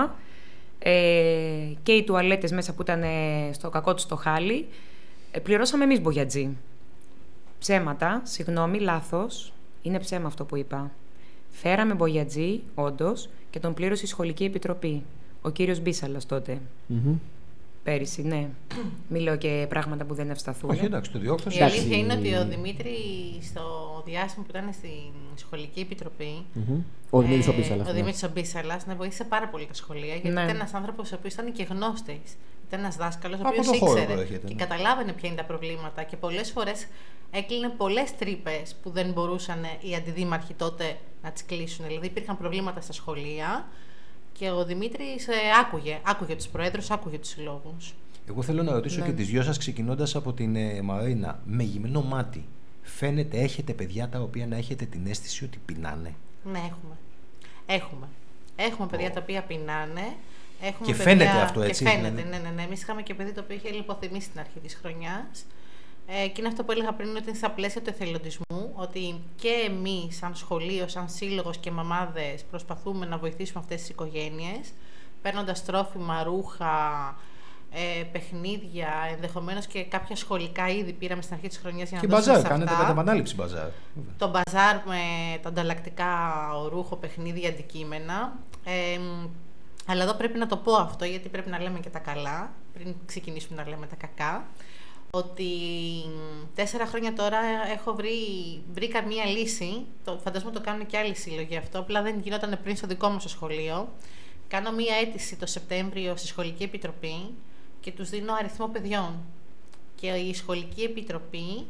Και οι τουαλέτες μέσα που ήταν στο κακό τους το χάλι, πληρώσαμε εμείς μπογιατζή. Ψέματα, συγγνώμη, λάθος. Είναι ψέμα αυτό που είπα. Φέραμε μπογιατζή, όντως, και τον πλήρωσε η Σχολική Επιτροπή. Ο κύριος Μπίσαλας τότε. Πέρυσι, ναι. Μην λέω και πράγματα που δεν ευσταθούν. Όχι, εντάξει, το διώξω. Η αλήθεια είναι ότι ο Δημήτρη, στο διάστημα που ήταν στη Σχολική Επιτροπή, ο Δημήτρης ο Μπίσαλας. Ο Δημήτρης ο Μπίσαλας να βοήθησε πάρα πολύ τα σχολεία, γιατί ήταν ένας άνθρωπος ο οποίος ήταν και γνώστης. Ήταν ένας δάσκαλος ο οποίος ήξερε και καταλάβαινε ποια είναι τα προβλήματα. Και πολλές φορές έκλεινε πολλές τρύπες που δεν μπορούσαν οι αντιδήμαρχοι τότε να τις κλείσουν. Δηλαδή υπήρχαν προβλήματα στα σχολεία. Και ο Δημήτρης άκουγε τους προέδρους, άκουγε τους συλλόγους. Εγώ θέλω να ρωτήσω και τις δυο σας, ξεκινώντας από την Μαρίνα. Με γυμνό μάτι, φαίνεται, έχετε παιδιά τα οποία να έχετε την αίσθηση ότι πεινάνε? Ναι, έχουμε παιδιά τα οποία πεινάνε. Έχουμε και παιδιά... φαίνεται αυτό, έτσι. Και φαίνεται, ναι. Εμείς είχαμε και παιδί το οποίο είχε λιποθυμήσει στην αρχή της χρονιάς. Και είναι αυτό που έλεγα πριν, ότι είναι στα πλαίσια του εθελοντισμού, ότι και εμείς σαν σχολείο, σαν σύλλογος και μαμάδες προσπαθούμε να βοηθήσουμε αυτές τις οικογένειες, παίρνοντας τρόφιμα, ρούχα, παιχνίδια, ενδεχομένως και κάποια σχολικά είδη πήραμε στην αρχή της χρονιάς για να δώσουμε σε αυτά. Και μπαζάρ, κάνετε κατά επανάληψη μπαζάρ. Το μπαζάρ με τα ανταλλακτικά ρούχο, παιχνίδια, αντικείμενα. Αλλά εδώ πρέπει να το πω αυτό, γιατί πρέπει να λέμε και τα καλά, πριν ξεκινήσουμε να λέμε τα κακά. Ότι 4 χρόνια τώρα βρήκα μία λύση, φαντάζομαι το κάνουν και άλλοι σύλλογοι αυτό, απλά δεν γινόταν πριν στο δικό μου στο σχολείο. Κάνω μία αίτηση το Σεπτέμβριο στη Σχολική Επιτροπή και τους δίνω αριθμό παιδιών. Και η Σχολική Επιτροπή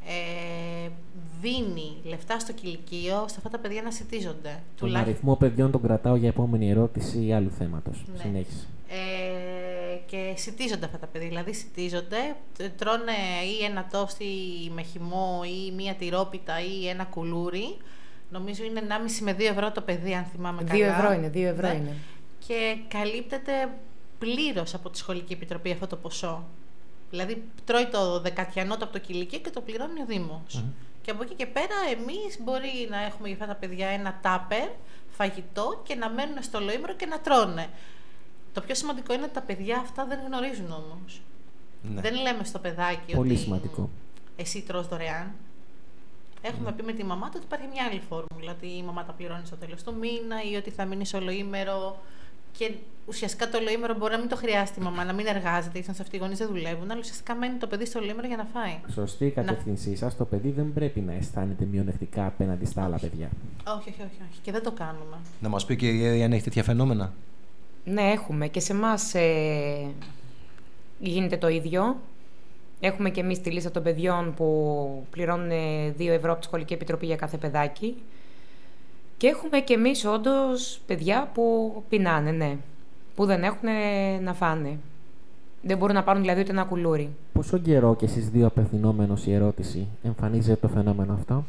δίνει λεφτά στο κηλικείο ώστε αυτά τα παιδιά να σητίζονται. Τον αριθμό παιδιών τον κρατάω για επόμενη ερώτηση ή άλλου θέματος. Ναι. Συνέχισε. Και σητίζονται αυτά τα παιδιά, δηλαδή σητίζονται, τρώνε ή ένα τόστι με χυμό ή μία τυρόπιτα ή ένα κουλούρι. Νομίζω είναι 1,5 με 2 ευρώ το παιδί, αν θυμάμαι καλά. 2 ευρώ είναι. Και καλύπτεται πλήρως από τη Σχολική Επιτροπή αυτό το ποσό. Δηλαδή τρώει το δεκατιανό από το κηλικείο και το πληρώνει ο Δήμος. Και από εκεί και πέρα εμείς μπορεί να έχουμε για αυτά τα παιδιά ένα τάπερ, φαγητό και να μένουν στο ολοήμερο και να τρώνε. Το πιο σημαντικό είναι ότι τα παιδιά αυτά δεν γνωρίζουν όμως. Ναι. Δεν λέμε στο παιδάκι πολύ ότι σημαντικό. Εσύ τρως δωρεάν. Έχουμε πει με τη μαμά του ότι υπάρχει μια άλλη φόρμουλα, ότι η μαμά τα πληρώνει στο τέλος του μήνα ή ότι θα μείνει ολοήμερο. Και ουσιαστικά το ολοήμερο μπορεί να μην το χρειάζεται η μαμά, να μην εργάζεται, ίσως αυτοί οι γονείς δεν δουλεύουν, αλλά ουσιαστικά μένει το παιδί στο ολοήμερο για να φάει. Σωστή η κατεύθυνσή σας. Το παιδί δεν πρέπει να αισθάνεται μειονεκτικά απέναντι στα άλλα παιδιά. Όχι. Και δεν το κάνουμε. Να μας πει και η Εύη αν έχει τέτοια φαινόμενα. Ναι, έχουμε. Και σε εμάς γίνεται το ίδιο. Έχουμε και εμείς τη λίστα των παιδιών που πληρώνουν 2 ευρώ από τη Σχολική Επιτροπή για κάθε παιδάκι. Και έχουμε και εμείς όντως παιδιά που πεινάνε, ναι. Που δεν έχουν να φάνε. Δεν μπορούν να πάρουν δηλαδή ούτε ένα κουλούρι. Πόσο καιρό, και εσείς δύο απευθυνόμενος η ερώτηση, εμφανίζεται το φαινόμενο αυτό?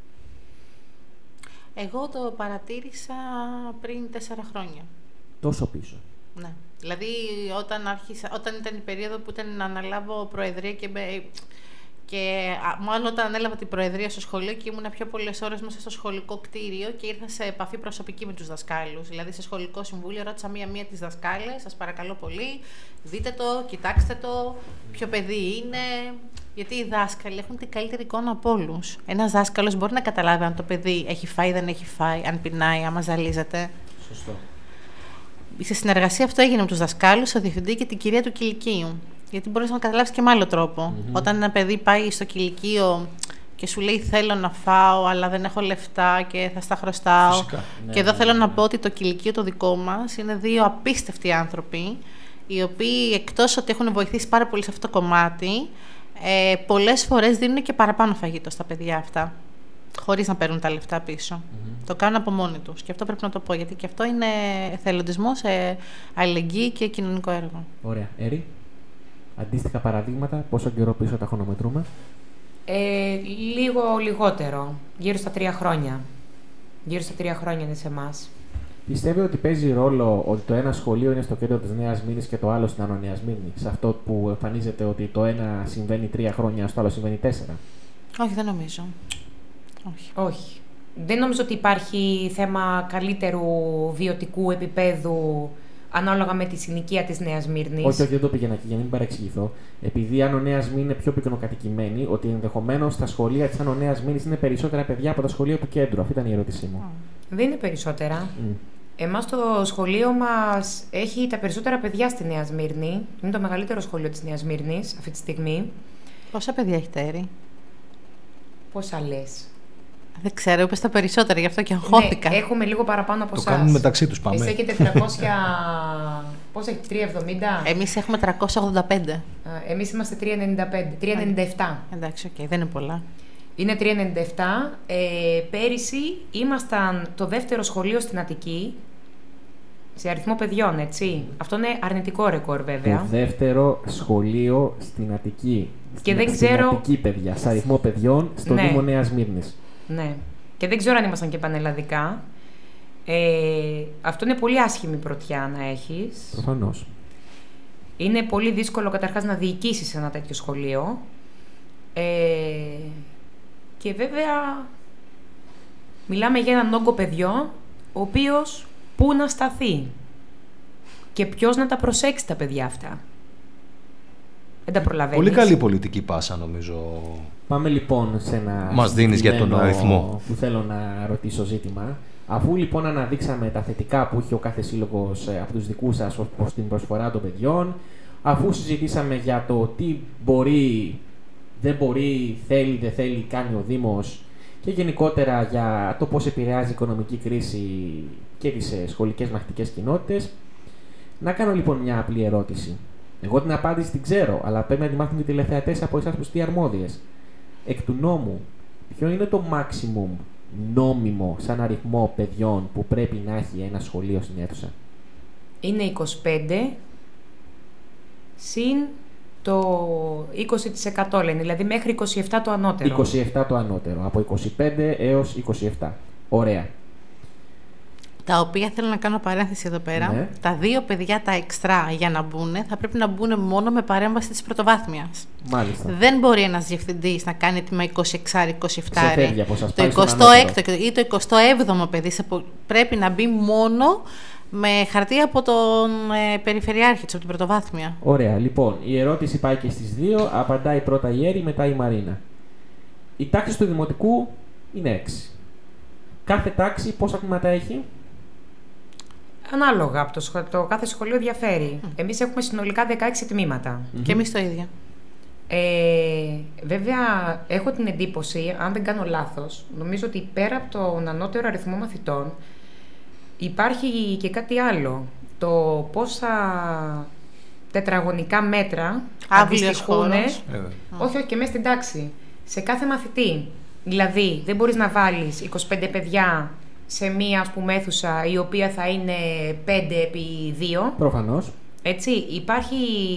Εγώ το παρατήρησα πριν 4 χρόνια. Τόσο πίσω? Ναι. Δηλαδή όταν ήταν η περίοδο που ήταν να αναλάβω προεδρία και μάλλον όταν ανέλαβα την προεδρία στο σχολείο και ήμουν πιο πολλές ώρες μέσα στο σχολικό κτίριο και ήρθα σε επαφή προσωπική με τους δασκάλους. Δηλαδή, σε σχολικό συμβούλιο ρώτησα μία-μία τις δασκάλες, σας παρακαλώ πολύ, δείτε το, κοιτάξτε το, ποιο παιδί είναι. Γιατί οι δάσκαλοι έχουν την καλύτερη εικόνα από όλους. Ένας δάσκαλος μπορεί να καταλάβει αν το παιδί έχει φάει ή δεν έχει φάει, αν πεινάει, άμα ζαλίζεται. Σωστό. Σε συνεργασία αυτό έγινε με τους δασκάλους, ο διευθυντή και την κυρία του κηλικείου. Γιατί μπορείς να καταλάβεις και με άλλο τρόπο. Όταν ένα παιδί πάει στο κηλικείο και σου λέει θέλω να φάω, αλλά δεν έχω λεφτά και θα στα χρωστάω. Φυσικά. Και εδώ θέλω να πω ότι το κηλικείο το δικό μας είναι 2 απίστευτοι άνθρωποι, οι οποίοι εκτός ότι έχουν βοηθήσει πάρα πολύ σε αυτό το κομμάτι, πολλές φορές δίνουν και παραπάνω φαγητό στα παιδιά αυτά, χωρίς να παίρνουν τα λεφτά πίσω. Το κάνουν από μόνοι τους. Και αυτό πρέπει να το πω, γιατί και αυτό είναι εθελοντισμό σε αλληλεγγύη και κοινωνικό έργο. Ωραία. Έρη, αντίστοιχα παραδείγματα, πόσο καιρό πίσω τα χρονομετρούμε? Λίγο λιγότερο. Γύρω στα 3 χρόνια. Γύρω στα 3 χρόνια είναι σε εμάς. Πιστεύετε ότι παίζει ρόλο ότι το ένα σχολείο είναι στο κέντρο της Νέας Μήνης και το άλλο στην Άνω Νέας Μήνη? Σε αυτό που εμφανίζεται ότι το ένα συμβαίνει 3 χρόνια, στο άλλο συμβαίνει 4. Όχι, δεν νομίζω. Όχι. Δεν νομίζω ότι υπάρχει θέμα καλύτερου βιωτικού επίπεδου ανάλογα με τη συνοικία της Νέας Μύρνης. Όχι, δεν το πήγαινα εκεί για να μην παρεξηγηθώ. Επειδή η Άνω Νέας Μήνη είναι πιο πυκνοκατοικημένη, ότι ενδεχομένως στα σχολεία της Άνω Νέας Μήνης είναι περισσότερα παιδιά από τα σχολεία του κέντρου. Αυτή ήταν η ερώτησή μου. Δεν είναι περισσότερα. Εμάς το σχολείο μας έχει τα περισσότερα παιδιά στη Νέα Σμύρνη. Είναι το μεγαλύτερο σχολείο της Νέας Σμύρνης αυτή τη στιγμή. Πόσα παιδιά έχετε, Έρη? Πόσα λες? Δεν ξέρω, είπες τα περισσότερα, γι' αυτό και αγχώθηκα. Ναι, έχουμε λίγο παραπάνω από εσάς. Το κάνουν μεταξύ τους, πάμε. Εσείς έχετε 300... Πόσα έχετε, 370? Εμείς έχουμε 385. Εμείς είμαστε 397. Εντάξει, οκ, δεν είναι πολλά. Είναι 397. Πέρυσι ήμασταν το δεύτερο σχολείο στην Αττική, σε αριθμό παιδιών, έτσι. Αυτό είναι αρνητικό ρεκόρ, βέβαια. Το δεύτερο σχολείο στην Αττική. Και δεν στην ξέρω... Αττική, παιδιά, σε αριθμό παιδιών, στο Δήμο Νέας Μύρνης. Ναι. Και δεν ξέρω αν ήμασταν και πανελλαδικά. Αυτό είναι πολύ άσχημη πρωτιά να έχεις. Προφανώς. Είναι πολύ δύσκολο καταρχάς να διοικήσεις ένα τέτοιο σχολείο. Και βέβαια μιλάμε για έναν όγκο παιδιών, ο οποίος πού να σταθεί και ποιος να τα προσέξει τα παιδιά αυτά. Δεν τα προλαβαίνεις. Πολύ καλή πολιτική πάσα, νομίζω. Πάμε λοιπόν σε ένα... Μας δίνεις για τον αριθμό. Που θέλω να ρωτήσω ζήτημα. Αφού λοιπόν αναδείξαμε τα θετικά που έχει ο κάθε σύλλογος από τους δικούς σας ως την προσφορά των παιδιών, αφού συζητήσαμε για το τι μπορεί, δεν μπορεί, θέλει, δεν θέλει, κάνει ο Δήμος και γενικότερα για το πώς επηρεάζει η οικονομική κρίση και τις σχολικές μαθητικές κοινότητες, να κάνω λοιπόν μια απλή ερώτηση. Εγώ την απάντηση την ξέρω, αλλά πρέπει να τη μάθουν οι τηλεθεατές από εσάς που είστε αρμόδιες. Εκ του νόμου, ποιο είναι το maximum νόμιμο σαν αριθμό παιδιών που πρέπει να έχει ένα σχολείο στην αίθουσα? Είναι 25 συν το 20% λένε, δηλαδή μέχρι 27 το ανώτερο. 27 το ανώτερο, από 25 έως 27. Ωραία. Τα οποία θέλω να κάνω παρένθεση εδώ πέρα. Ναι. Τα 2 παιδιά τα εξτρά για να μπουν θα πρέπει να μπουν μόνο με παρέμβαση της πρωτοβάθμιας. Μάλιστα. Δεν μπορεί ένας διευθυντής να κάνει έτοιμα 26-27. Ξεφεύγει από σας, Το πάει στον 26ο ή το 27ο παιδί πρέπει να μπει μόνο με χαρτί από τον Περιφερειάρχη, από την πρωτοβάθμια. Ωραία. Λοιπόν, η ερώτηση πάει και στις 2. Απαντάει πρώτα η Έρη, μετά η Μαρίνα. Η τάξη του δημοτικού είναι 6. Κάθε τάξη πόσα τμήματα έχει? Ανάλογα, από το κάθε σχολείο διαφέρει. Εμείς έχουμε συνολικά 16 τμήματα. Και εμείς το ίδιο. Βέβαια, έχω την εντύπωση, αν δεν κάνω λάθος, νομίζω ότι πέρα από τον ανώτερο αριθμό μαθητών υπάρχει και κάτι άλλο. Το πόσα τετραγωνικά μέτρα αντιστοιχούν. Όχι, και μέσα στην τάξη. Σε κάθε μαθητή. Δηλαδή, δεν μπορείς να βάλεις 25 παιδιά σε μία, ας πούμε, αίθουσα η οποία θα είναι 5x2. Προφανώς. Έτσι, υπάρχει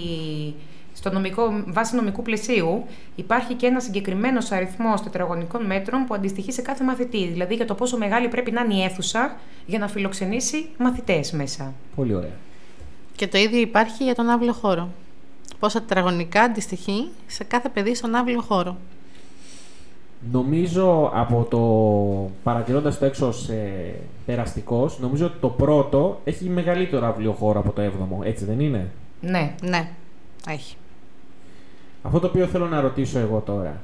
βάσει νομικού πλαισίου, υπάρχει και ένα συγκεκριμένος αριθμός τετραγωνικών μέτρων που αντιστοιχεί σε κάθε μαθητή. Δηλαδή, για το πόσο μεγάλη πρέπει να είναι η αίθουσα για να φιλοξενήσει μαθητές μέσα. Πολύ ωραία. Και το ίδιο υπάρχει για τον αύλιο χώρο. Πόσα τετραγωνικά αντιστοιχεί σε κάθε παιδί στον αύλιο χώρο. Νομίζω από το παρατηρώντας το έξω περαστικός, νομίζω ότι το πρώτο έχει μεγαλύτερο αυλίο χώρο από το 7ο, έτσι δεν είναι? Ναι. Ναι, έχει. Αυτό το οποίο θέλω να ρωτήσω εγώ τώρα.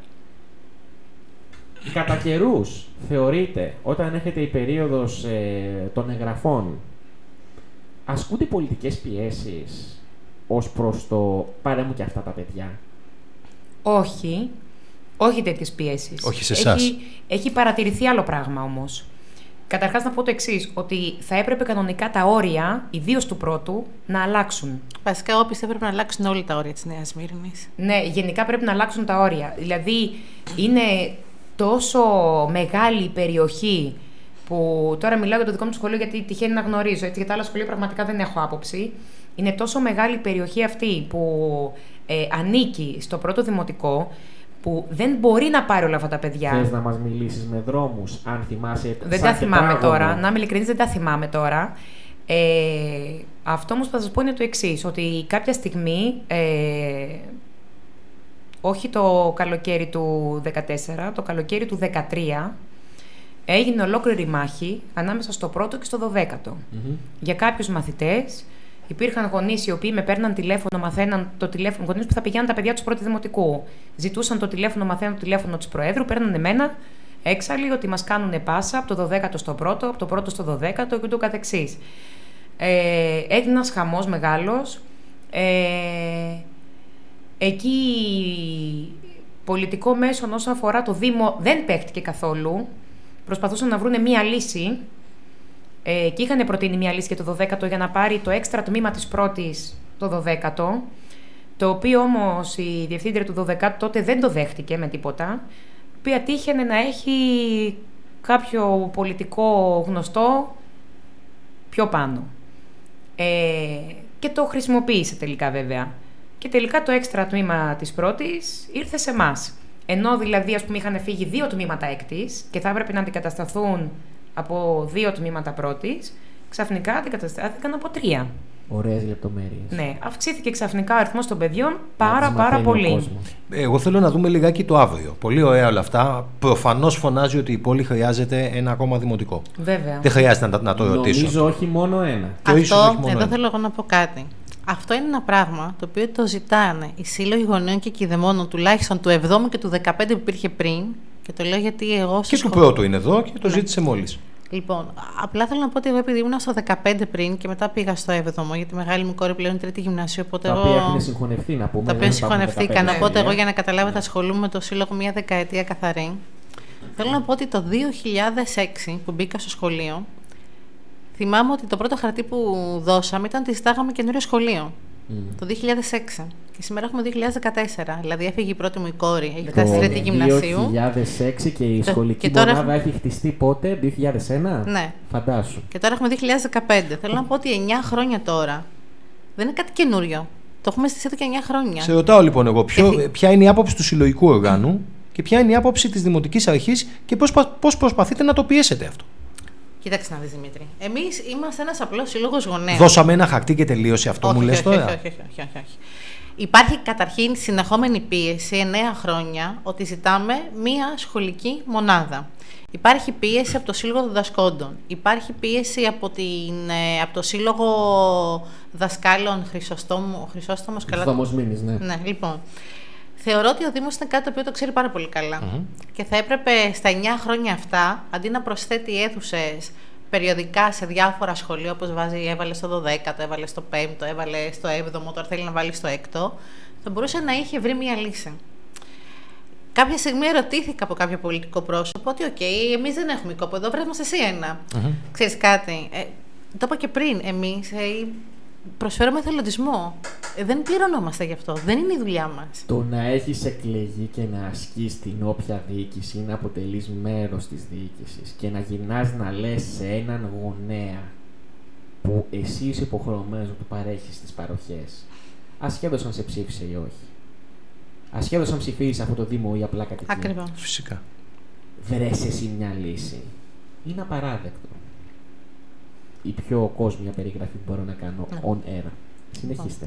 Κατά καιρούς θεωρείτε, όταν έχετε η περίοδος των εγγραφών, ασκούνται πολιτικές πιέσεις ως προς το πάρε μου και αυτά τα παιδιά? Όχι. Όχι τέτοιες πιέσεις. Όχι σε εσάς. Έχει παρατηρηθεί άλλο πράγμα όμως. Καταρχάς να πω το εξής, ότι θα έπρεπε κανονικά τα όρια, ιδίως του πρώτου, να αλλάξουν. Βασικά, εγώ πιστεύω πρέπει να αλλάξουν όλα τα όρια της Νέας Μύρνης. Ναι, γενικά πρέπει να αλλάξουν τα όρια. Δηλαδή, είναι τόσο μεγάλη η περιοχή που τώρα μιλάω για το δικό μου σχολείο γιατί τυχαίνει να γνωρίζω, έτσι, για τα άλλα σχολεία πραγματικά δεν έχω άποψη. Είναι τόσο μεγάλη η περιοχή αυτή που ανήκει στο πρώτο δημοτικό, που δεν μπορεί να πάρει όλα αυτά τα παιδιά. Θες να μας μιλήσεις με δρόμους, αν θυμάσαι. Δεν τα θυμάμαι τώρα. Να είμαι ειλικρινής, δεν τα θυμάμαι τώρα. Αυτό όμως που θα σας πω είναι το εξής, ότι κάποια στιγμή, όχι το καλοκαίρι του 2014, το καλοκαίρι του 2013, έγινε ολόκληρη μάχη ανάμεσα στο πρώτο και στο 12ο. Για κάποιους μαθητές. Υπήρχαν γονείς οι οποίοι με παίρναν τηλέφωνο, μαθαίναν το τηλέφωνο, γονείς που θα πηγαίναν τα παιδιά τους πρώτη δημοτικού. Ζητούσαν το τηλέφωνο, μαθαίναν το τηλέφωνο της Προέδρου, παίρναν εμένα έξαλλοι ότι μας κάνουν πάσα από το 12ο στο πρώτο, από το πρώτο στο 12ο και ούτω καθεξής. Έγινε ένας χαμός μεγάλος. Εκεί πολιτικό μέσον όσον αφορά το Δήμο δεν παίχτηκε καθόλου. Προσπαθούσαν να βρουν μία λύση. Και είχαν προτείνει μια λύση για το 12ο για να πάρει το έξτρα τμήμα της πρώτης το 12ο, το οποίο όμως η διευθύντρια του 12ο τότε δεν το δέχτηκε με τίποτα, η οποία τύχαινε να έχει κάποιο πολιτικό γνωστό πιο πάνω. Και το χρησιμοποίησε τελικά βέβαια. Και τελικά το έξτρα τμήμα της πρώτης ήρθε σε εμάς. Ενώ δηλαδή ας πούμε είχαν φύγει 2 τμήματα έκτης και θα έπρεπε να αντικατασταθούν από 2 τμήματα πρώτης, ξαφνικά αντικαταστάθηκαν από 3. Ωραίες λεπτομέρειες. Ναι, αυξήθηκε ξαφνικά ο αριθμός των παιδιών πάρα πολύ. Εγώ θέλω να δούμε λιγάκι το αύριο. Πολύ ωραία όλα αυτά. Προφανώς φωνάζει ότι η πόλη χρειάζεται ένα ακόμα δημοτικό. Βέβαια. Δεν χρειάζεται να το ρωτήσω. Νομίζω όχι μόνο ένα. Εδώ θέλω εγώ να πω κάτι. Αυτό είναι ένα πράγμα το οποίο το ζητάνε οι σύλλογοι γονέων και κηδεμόνων τουλάχιστον του 7ου και του 15 που υπήρχε πριν. Και το λέω γιατί εγώ. Και του πρώτου είναι εδώ και το ζήτησε μόλις. Λοιπόν, απλά θέλω να πω ότι εγώ επειδή ήμουν στο 15 πριν και μετά πήγα στο 7ο, γιατί η μεγάλη μου κόρη πλέον είναι τρίτη γυμνασίου. Οπότε τα οποία έχουν συγχωνευτεί, να πούμε. Τα οποία συγχωνευτήκαν. Οπότε εγώ για να καταλάβετε ασχολούμαι με το σύλλογο μια δεκαετία καθαρή. Θέλω να πω ότι το 2006 που μπήκα στο σχολείο, θυμάμαι ότι το πρώτο χαρτί που δώσαμε ήταν ότι ζητάγαμε καινούριο σχολείο. Το 2006. Και σήμερα έχουμε 2014. Δηλαδή έφυγε η πρώτη μου η κόρη. Έχει φτάσει στη τρίτη γυμνασίου. Το 2006 και η σχολική μονάδα έχει χτιστεί πότε, 2001. Ναι. Φαντάσου. Και τώρα έχουμε 2015. Θέλω να πω ότι 9 χρόνια τώρα δεν είναι κάτι καινούριο. Το έχουμε στήσει εδώ και 9 χρόνια. Σε ρωτάω λοιπόν εγώ, ποια είναι η άποψη του συλλογικού οργάνου και ποια είναι η άποψη της Δημοτικής Αρχής και πώς προσπαθείτε να το πιέσετε αυτό. Κοίταξε να δεις, Δημήτρη. Εμείς είμαστε ένας απλός σύλλογος γονέων. Δώσαμε ένα χαρτί και τελείωσε αυτό, μου λες τώρα. Όχι. Υπάρχει καταρχήν συνεχόμενη πίεση 9 χρόνια ότι ζητάμε μία σχολική μονάδα. Υπάρχει πίεση από το Σύλλογο των Δασκόντων. Υπάρχει πίεση από το Σύλλογο Δασκάλων Χρυσόστομος Μήνης, ναι. Ναι, λοιπόν. Θεωρώ ότι ο Δήμος είναι κάτι το οποίο το ξέρει πάρα πολύ καλά. Και θα έπρεπε στα 9 χρόνια αυτά, αντί να προσθέτει αίθουσες περιοδικά σε διάφορα σχολεία, όπως έβαλε στο 12ο, έβαλε στο 5ο, έβαλε στο 7ο, τώρα θέλει να βάλει στο 6ο, θα μπορούσε να είχε βρει μια λύση. Κάποια στιγμή ερωτήθηκα από κάποιο πολιτικό πρόσωπο ότι εμείς δεν έχουμε κόπο εδώ, βρες μας εσύ ένα. Ξέρεις κάτι, το είπα και πριν, εμείς προσφέρουμε εθελοντισμό. Δεν πληρωνόμαστε γι' αυτό. Δεν είναι η δουλειά μας. Το να έχεις εκλεγεί και να ασκείς την όποια διοίκηση, να αποτελείς μέρος της διοίκησης και να γυρνάς να λες σε έναν γονέα που εσύ είσαι υποχρεωμένος να του παρέχεις τις παροχές, ασχέτως αν σε ψήφισε ή όχι. Ασχέτως αν ψηφίζεις αυτό το Δήμο ή απλά κατοικία. Ακριβώς. Φυσικά. Βρες εσύ μια λύση. Είναι απαράδεκτο. Η πιο κόσμια περιγραφή που μπορώ να κάνω on air. Συνεχίστε.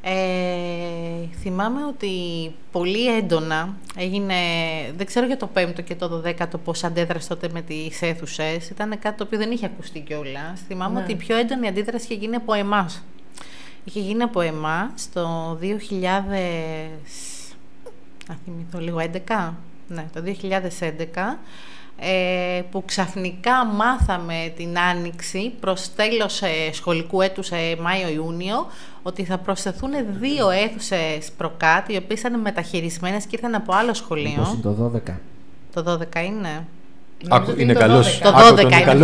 Θυμάμαι ότι πολύ έντονα έγινε, δεν ξέρω για το 5ο και το 12ο πώς αντέδρασε τότε με τις αίθουσες. Ήταν κάτι το οποίο δεν είχε ακουστεί κιόλας. Θυμάμαι ότι η πιο έντονη αντίδραση είχε γίνει από εμάς. Είχε γίνει από εμάς το 2000, να θυμηθώ λίγο, 11. Ναι, το 2011. Που ξαφνικά μάθαμε την Άνοιξη προς τέλος σχολικού έτους Μάιο-Ιούνιο ότι θα προσθεθούν 2 αίθουσες προκάτ, οι οποίες ήταν μεταχειρισμένες και ήρθαν από άλλο σχολείο. Μήπως είναι το 12. Το 12 είναι. Είναι καλός. Το 12 είναι.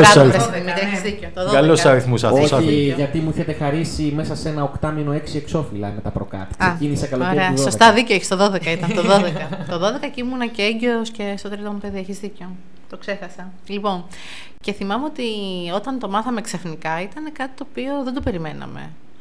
Καλός αριθμός. Όχι, γιατί μου είχατε χαρίσει μέσα σε ένα 8μηνο 6 εξώφυλλα με τα προκάτ. Ξεκίνησε καλοκαίρι. Ωραία, σωστά, δίκιο έχεις. Το 12 ήταν. Το 12. Το 12 και ήμουνα και έγκυος και στο τρίτο μου παιδί. Έχεις δίκιο. Το ξέχασα. Λοιπόν, και θυμάμαι ότι όταν το μάθαμε ξαφνικά ήταν κάτι το οποίο δεν το περιμέναμε.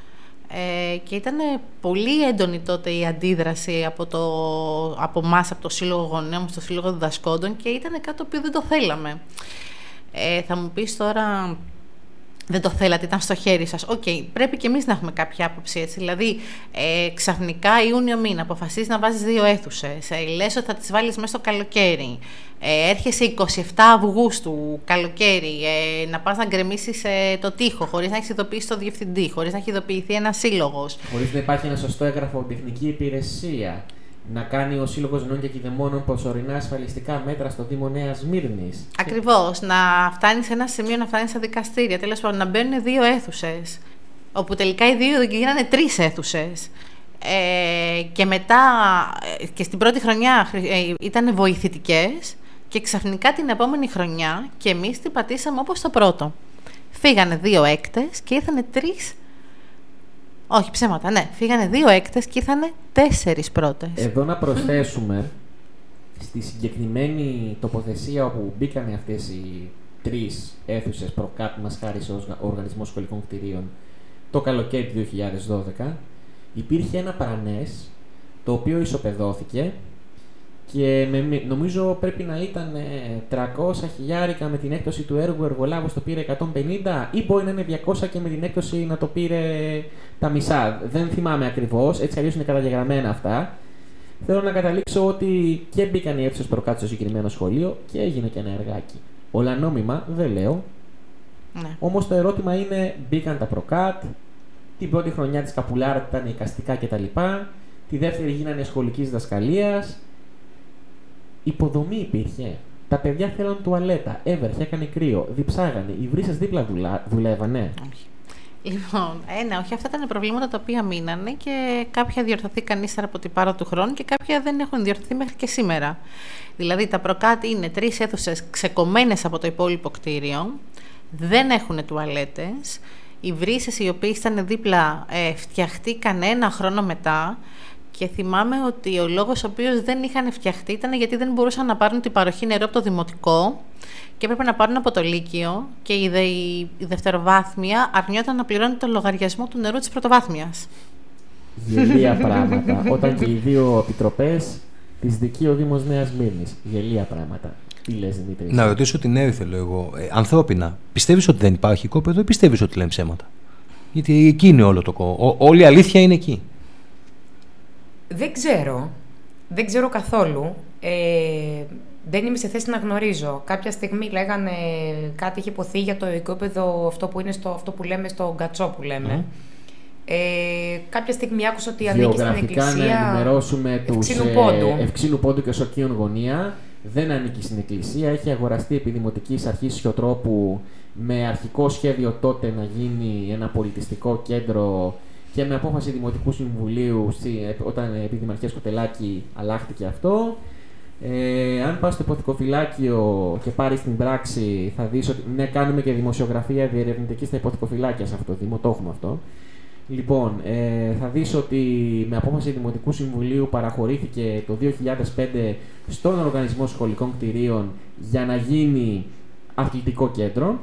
Και ήταν πολύ έντονη τότε η αντίδραση από εμάς, από το Σύλλογο Γονέων, στο Σύλλογο Διδασκόντων, και ήταν κάτι το οποίο δεν το θέλαμε. Θα μου πεις τώρα, δεν το θέλατε, ήταν στο χέρι σας. Οκ, πρέπει και εμείς να έχουμε κάποια άποψη, έτσι. Δηλαδή, ξαφνικά Ιούνιο μήνα αποφασίζεις να βάζεις 2 αίθουσες. Λες ότι θα τις βάλεις μέσα στο καλοκαίρι. Έρχεσαι 27 Αυγούστου, καλοκαίρι, να πας να γκρεμίσεις το τοίχο, χωρίς να έχεις ειδοποιήσει το διευθυντή, χωρίς να έχει ειδοποιηθεί ένας σύλλογος. Χωρίς να υπάρχει ένα σωστό έγγραφο από τεχνική υπηρεσία. Να κάνει ο Σύλλογος Νέων και Κηδεμόνων προσωρινά ασφαλιστικά μέτρα στο Δήμο Νέας Σμύρνης. Ακριβώς. Να φτάνει σε ένα σημείο, να φτάνει στα δικαστήρια. Τέλος πάντων, να μπαίνουν 2 αίθουσες. Όπου τελικά οι 2 γίνανε 3 αίθουσες. Και μετά, και στην πρώτη χρονιά ήταν βοηθητικές. Και ξαφνικά την επόμενη χρονιά, και εμείς την πατήσαμε όπως το πρώτο. Φύγανε 2 έκτες και ήρθανε 3. Όχι, ψέματα, ναι. Φύγανε 2 έκτες και ήρθανε 4 πρώτες. Εδώ να προσθέσουμε στη συγκεκριμένη τοποθεσία όπου μπήκαν αυτές οι 3 αίθουσες προκάτ μας χάρισε ο Οργανισμός Σχολικών Κτηρίων το καλοκαίρι του 2012, υπήρχε ένα παρανές το οποίο ισοπεδώθηκε και νομίζω πρέπει να ήταν 300 χιλιάρικα με την έκπτωση του έργου, ο εργολάβος το πήρε 150 ή μπορεί να είναι 200 και με την έκπτωση να το πήρε τα μισά. Δεν θυμάμαι ακριβώς, έτσι αλλιώς είναι καταγεγραμμένα αυτά. Θέλω να καταλήξω ότι και μπήκαν οι αίθουσες προκάτω στο συγκεκριμένο σχολείο και έγινε και ένα εργάκι. Όλα νόμιμα, δεν λέω. Ναι. Όμως το ερώτημα είναι, μπήκαν τα προκάτ, την πρώτη χρονιά της Καπουλάρα ήταν εικαστικά κτλ. Τη δεύτερη γίνανε σχολικής διδασκαλίας. Υποδομή υπήρχε. Τα παιδιά θέλαν τουαλέτα. Έβερχε, έκανε κρύο. Διψάγανε. Οι βρύσες δίπλα δουλεύανε. Όχι. Λοιπόν, ναι, όχι, αυτά ήταν προβλήματα τα οποία μείνανε και κάποια διορθωθήκαν ύστερα από την πάρα του χρόνου και κάποια δεν έχουν διορθωθεί μέχρι και σήμερα. Δηλαδή, τα προκάτ είναι 3 αίθουσες ξεκομμένες από το υπόλοιπο κτίριο, δεν έχουν τουαλέτες. Οι βρύσες οι οποίες ήταν δίπλα φτιαχτήκαν 1 χρόνο μετά. Και θυμάμαι ότι ο λόγος ο οποίος δεν είχαν φτιαχτεί ήταν γιατί δεν μπορούσαν να πάρουν την παροχή νερού από το δημοτικό και έπρεπε να πάρουν από το Λύκειο και η δευτεροβάθμια αρνιόταν να πληρώνει το λογαριασμό του νερού της πρωτοβάθμιας. Γελία πράγματα. Όταν και οι 2 επιτροπές τις δικεί ο Δήμος Νέας Σμύρνης. Γελία πράγματα. Τι λες, Δημήτρη? Να ρωτήσω την Εύη, θέλω εγώ. Ανθρώπινα, πιστεύεις ότι δεν υπάρχει οικόπεδο ή πιστεύεις ότι λένε ψέματα? Γιατί εκεί είναι όλο το όλη η αλήθεια είναι εκεί. Δεν ξέρω. Δεν ξέρω καθόλου. Δεν είμαι σε θέση να γνωρίζω. Κάποια στιγμή λέγανε κάτι είχε υποθεί για το οικόπεδο αυτό που είναι αυτό που λέμε στο Γκατσό που λέμε. Κάποια στιγμή άκουσα ότι ανήκει στην εκκλησία. Να ενημερώσουμε τους Ευξήνου Πόντου και Σοκίων Γωνία. Δεν ανήκει στην εκκλησία. Έχει αγοραστεί επί Δημοτικής Αρχής Σιωτρόπου με αρχικό σχέδιο τότε να γίνει ένα πολιτιστικό κέντρο. Και με απόφαση Δημοτικού Συμβουλίου, όταν επί Δημαρχία Κοτελάκη αλλάχτηκε αυτό. Αν πας στο υποθηκοφυλάκιο και πάρεις την πράξη, θα δεις ότι ναι, κάνουμε και δημοσιογραφία διερευνητική στα υποθηκοφυλάκια σε αυτό το Δήμο, το έχουμε αυτό. Λοιπόν, θα δεις ότι με απόφαση Δημοτικού Συμβουλίου παραχωρήθηκε το 2005 στον Οργανισμό Σχολικών Κτηρίων για να γίνει αθλητικό κέντρο.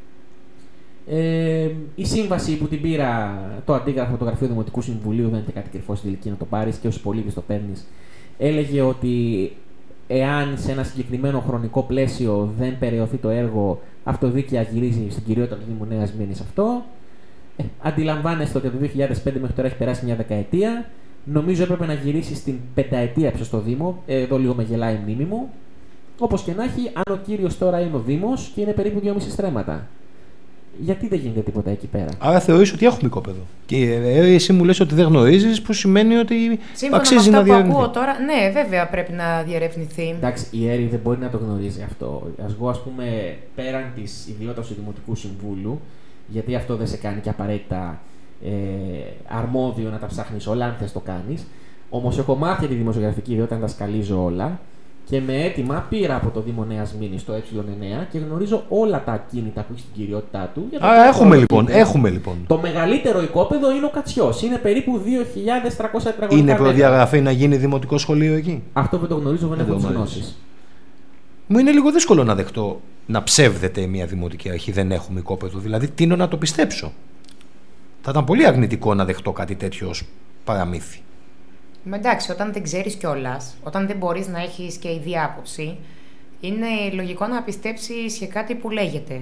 Η σύμβαση που την πήρα, το αντίγραφο του Γραφείου Δημοτικού Συμβουλίου, δεν είναι κάτι κρυφό στην τελική να το πάρεις και ως πολίτης το παίρνεις, έλεγε ότι εάν σε ένα συγκεκριμένο χρονικό πλαίσιο δεν περαιωθεί το έργο, αυτοδίκαια γυρίζει στην κυριότητα του Δήμου Νέας Σμύρνης αυτό. Αντιλαμβάνεστε ότι από το 2005 μέχρι τώρα έχει περάσει μια δεκαετία. Νομίζω έπρεπε να γυρίσει στην πενταετία πίσω στο Δήμο. Εδώ λίγο με γελάει η μνήμη μου. Όπως και να έχει, αν ο κύριος τώρα είναι ο Δήμος και είναι περίπου 2,5 στρέμματα. Γιατί δεν γίνεται τίποτα εκεί πέρα? Άρα θεωρείς ότι έχουμε οικόπεδο. Και εσύ μου λες ότι δεν γνωρίζεις, που σημαίνει ότι αξίζει να διερευνηθεί. Σύμφωνα με αυτά που ακούω τώρα, ναι, βέβαια πρέπει να διερευνηθεί. Εντάξει, η Έρη δεν μπορεί να το γνωρίζει αυτό. Εγώ, ας πούμε, πέραν της ιδιότητας του Δημοτικού Συμβούλου, γιατί αυτό δεν σε κάνει και απαραίτητα αρμόδιο να τα ψάχνεις όλα, αν θες το κάνεις. Όμως έχω μάθει τη δημοσιογραφική ιδιότητα να τα σκαλίζω όλα. Και με αίτημα πήρα από το Δήμο Νέας Σμύρνης το ε9 και γνωρίζω όλα τα ακίνητα που έχει στην κυριότητά του. Άρα έχουμε λοιπόν. Το μεγαλύτερο οικόπεδο είναι ο Κατσιός. Είναι περίπου 2.300 τετραγωνικά. Είναι προδιαγραφή να γίνει δημοτικό σχολείο εκεί? Αυτό που το γνωρίζω δεν έχω τις γνώσεις. Μου είναι λίγο δύσκολο να δεχτώ να ψεύδεται μια δημοτική αρχή, δεν έχουμε οικόπεδο. Δηλαδή, τείνω να το πιστέψω. Θα ήταν πολύ αρνητικό να δεχτώ κάτι τέτοιο ως παραμύθι. Εντάξει, όταν δεν ξέρεις κιόλας, όταν δεν μπορείς να έχεις και ίδια άποψη, είναι λογικό να πιστέψεις σε κάτι που λέγεται.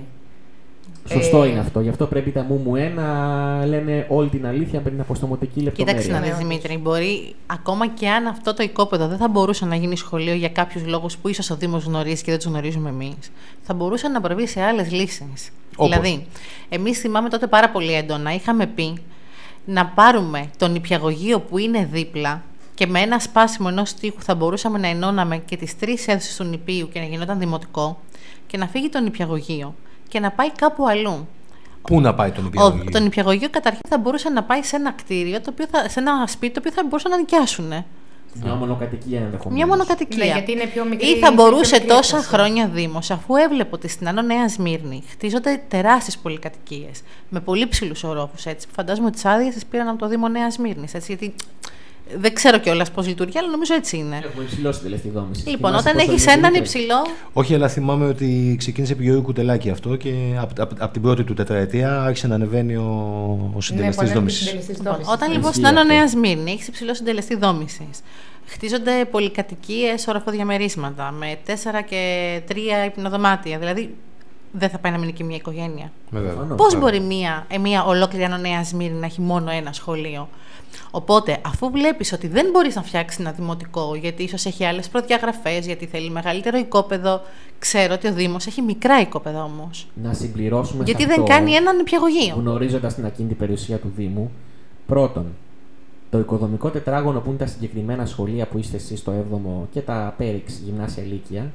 Σωστό είναι αυτό. Γι' αυτό πρέπει τα μουμουέ να λένε όλη την αλήθεια πριν από στομωτική λεπτομέρεια. Κοίταξε να δεις, Δημήτρη, μπορεί ακόμα και αν αυτό το οικόπεδο δεν θα μπορούσε να γίνει σχολείο για κάποιους λόγους που ίσως ο Δήμος γνωρίζει και δεν τους γνωρίζουμε εμείς, θα μπορούσε να προβεί σε άλλες λύσεις. Δηλαδή, εμείς θυμάμαι τότε πάρα πολύ έντονα, είχαμε πει να πάρουμε τον νηπιαγωγείο που είναι δίπλα και με ένα σπάσιμο ενός τοίχου θα μπορούσαμε να ενώναμε και τις 3 αίθουσες του νηπίου και να γινόταν δημοτικό και να φύγει το νηπιαγωγείο και να πάει κάπου αλλού. Πού να πάει το νηπιαγωγείο? Το νηπιαγωγείο καταρχήν θα μπορούσε να πάει σε ένα κτίριο, σε ένα σπίτι το οποίο θα μπορούσαν να νοικιάσουν. Μια μονοκατοικία ενδεχομένως. Μια μονοκατοικία. Ναι, γιατί είναι πιο μικρή, ή θα μπορούσε πιο τόσα χρόνια Δήμος, αφού έβλεπε ότι στην Άνω Νέα Σμύρνη χτίζονται τεράστιες πολυκατοικίες με πολύ ψηλούς ορόφους. Φαντάζομαι ότι τις άδειες τις πήραν από το Δήμο Νέα Σμύρνης. Γιατί δεν ξέρω κιόλας πώς λειτουργεί, αλλά νομίζω έτσι είναι. Έχουμε υψηλό συντελεστή δόμηση. Λοιπόν, όταν έχεις έναν υψηλό. Όχι, αλλά θυμάμαι ότι ξεκίνησε επί Γεωργίου Κουτελάκη αυτό και από την πρώτη του τετραετία άρχισε να ανεβαίνει ο συντελεστής δόμησης. Όταν λοιπόν στην Άνω Νέα Σμύρνη έχεις υψηλό συντελεστή δόμησης, χτίζονται πολυκατοικίες οροφοδιαμερίσματα με 4 και 3 υπνοδωμάτια. Δηλαδή δεν θα πάει να μείνει και μια οικογένεια. Πώς μπορεί μια ολόκληρη Άνω Νέα Σμύρνη να έχει μόνο ένα σχολείο? Οπότε, αφού βλέπεις ότι δεν μπορείς να φτιάξεις ένα δημοτικό, γιατί ίσως έχει άλλες προδιαγραφές, γιατί θέλει μεγαλύτερο οικόπεδο, ξέρω ότι ο Δήμος έχει μικρά οικόπεδα όμως. Να συμπληρώσουμε γιατί σε δεν αυτό, κάνει έναν νηπιαγωγείο. Γνωρίζοντας την ακίνητη περιουσία του Δήμου, πρώτον, το οικοδομικό τετράγωνο που είναι τα συγκεκριμένα σχολεία που είστε εσείς στο 7ο και τα Πέριξ γυμνάσια λύκεια,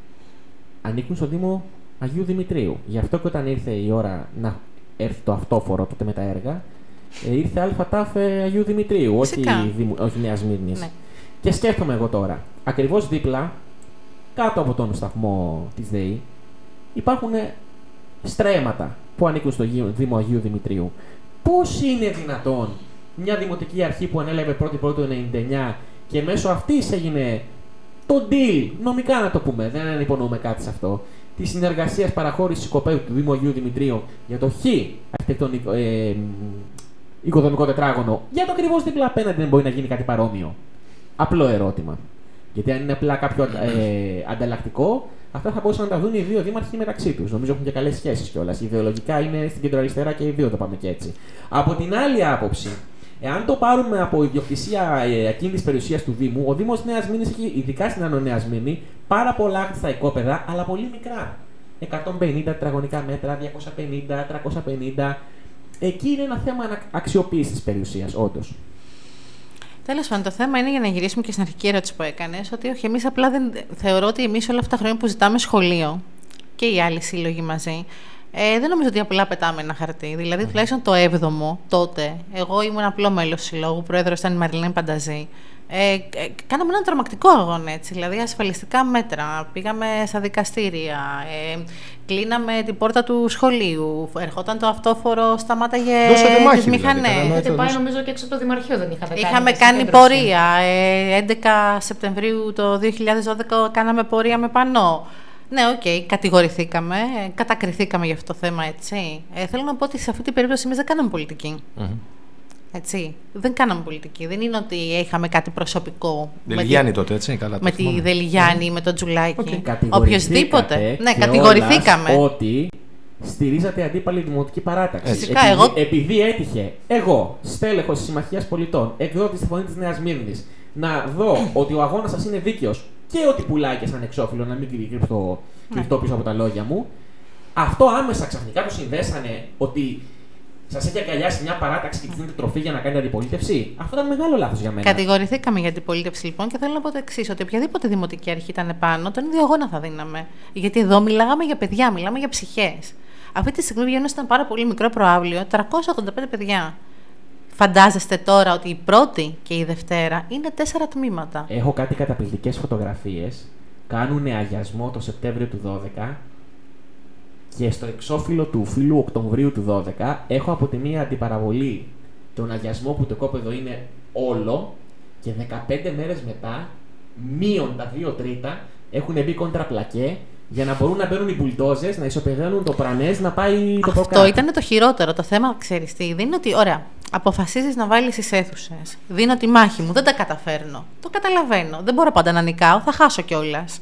ανήκουν στο Δήμο Αγίου Δημητρίου. Γι' αυτό και όταν ήρθε η ώρα να έρθει το αυτόφορο τότε με τα έργα, ήρθε ΑΤΑΦ Αγίου Δημητρίου, όχι Νέας Σμύρνης. Ναι. Και σκέφτομαι εγώ τώρα, ακριβώς δίπλα, κάτω από τον σταθμό της ΔΕΗ, υπάρχουν στρέμματα που ανήκουν στο Δήμο Αγίου Δημητρίου. Πώς είναι δυνατόν μια δημοτική αρχή που ανέλαβε 1η του 1999 και μέσω αυτής έγινε το deal, νομικά να το πούμε, δεν υπονοούμε κάτι σε αυτό, τη συνεργασία παραχώρηση οικοπαίδου του Δήμου Αγίου Δημητρίου για το αρχιτεκτονικό οικοδομικό τετράγωνο, για το ακριβώς δίπλα απέναντι δεν μπορεί να γίνει κάτι παρόμοιο? Απλό ερώτημα. Γιατί αν είναι απλά κάποιο ανταλλακτικό, αυτά θα μπορούσαν να τα δουν οι δύο δήμαρχοι μεταξύ τους. Νομίζω έχουν και καλές σχέσεις κιόλας. Ιδεολογικά είναι στην κεντροαριστερά και οι δύο, το πάμε και έτσι. Από την άλλη άποψη, εάν το πάρουμε από ιδιοκτησία ακίνητης περιουσίας του Δήμου, ο Δήμος Νέας Σμύρνης έχει, ειδικά στην Άνω Νέα Σμύρνη, πάρα πολλά άχτιστα οικόπεδα, αλλά πολύ μικρά. 150 τετραγωνικά μέτρα, 250, 350. Εκεί είναι ένα θέμα αξιοποίησης της περιουσίας, όντως. Τέλος πάντων, το θέμα είναι, για να γυρίσουμε και στην αρχική ερώτηση που έκανες, ότι όχι, εμείς απλά δεν. Θεωρώ ότι εμείς όλα αυτά τα χρόνια που ζητάμε σχολείο και οι άλλοι σύλλογοι μαζί, δεν νομίζω ότι απλά πετάμε ένα χαρτί. Δηλαδή, τουλάχιστον το 7ο τότε, εγώ ήμουν απλό μέλος συλλόγου, πρόεδρος ήταν η Μαριλένη Πανταζή. Κάναμε έναν τρομακτικό αγώνα, έτσι, δηλαδή ασφαλιστικά μέτρα, πήγαμε στα δικαστήρια, κλείναμε την πόρτα του σχολείου, ερχόταν το αυτόφορο, σταμάταγε τις μηχανές. Είχατε πάει νομίζω και έξω από το Δημαρχείο, δεν είχατε κάνει? Είχαμε κάνει πορεία, 11 Σεπτεμβρίου το 2012 κάναμε πορεία με πανό. Ναι, οκ, κατηγορηθήκαμε, κατακριθήκαμε για αυτό το θέμα, έτσι. Θέλω να πω ότι σε αυτή την περίπτωση εμείς δεν κάναμε πολιτική. Έτσι. Δεν κάναμε πολιτική. Δεν είναι ότι είχαμε κάτι προσωπικό. Δελιγιάννη τότε, έτσι. Καλά, με τη Δελιγιάννη ή με τον Τζουλάκη. Οποιοςδήποτε. Ναι, κατηγορηθήκαμε. Ότι στηρίζατε αντίπαλη δημοτική παράταξη. Φυσικά, επειδή έτυχε εγώ, στέλεχος της Συμμαχίας Πολιτών, εκδότης στη Φωνή της Νέας Σμύρνης, να δω ότι ο αγώνας σας είναι δίκαιος και ότι πουλάει και σαν εξώφυλλο, να μην κρυφτώ πίσω από τα λόγια μου, αυτό άμεσα ξαφνικά του συνδέσανε ότι σας έχει αγκαλιάσει μια παράταξη και τη δίνετε τροφή για να κάνετε αντιπολίτευση. Αυτό ήταν μεγάλο λάθος για μένα. Κατηγορηθήκαμε για αντιπολίτευση λοιπόν και θέλω να πω το εξής: ότι οποιαδήποτε δημοτική αρχή ήταν πάνω, τον ίδιο αγώνα θα δίναμε. Γιατί εδώ μιλάγαμε για παιδιά, μιλάμε για ψυχές. Αυτή τη στιγμή βγαίνουν σε ένα πάρα πολύ μικρό προαύλιο, 385 παιδιά. Φαντάζεστε τώρα ότι η πρώτη και η Δευτέρα είναι 4 τμήματα. Έχω κάτι καταπληκτικές φωτογραφίες. Κάνουν αγιασμό το Σεπτέμβριο του 2012. Και στο εξώφυλλο του φύλου Οκτωβρίου του 2012 έχω από τη μία αντιπαραβολή τον αγιασμό που το κόπεδο είναι όλο και 15 μέρες μετά, μείον τα 2 τρίτα, έχουν μπει κοντραπλακέ για να μπορούν να μπαίνουν οι μπουλντόζες, να ισοπεδώνουν το πρανές, να πάει το προκάτω. Αυτό ήταν το χειρότερο. Το θέμα, ξέρεις τι, δεν είναι ότι, ωραία, αποφασίζεις να βάλεις τις αίθουσες. Δίνω τη μάχη μου, δεν τα καταφέρνω. Το καταλαβαίνω. Δεν μπορώ πάντα να νικάω, θα χάσω κιόλας.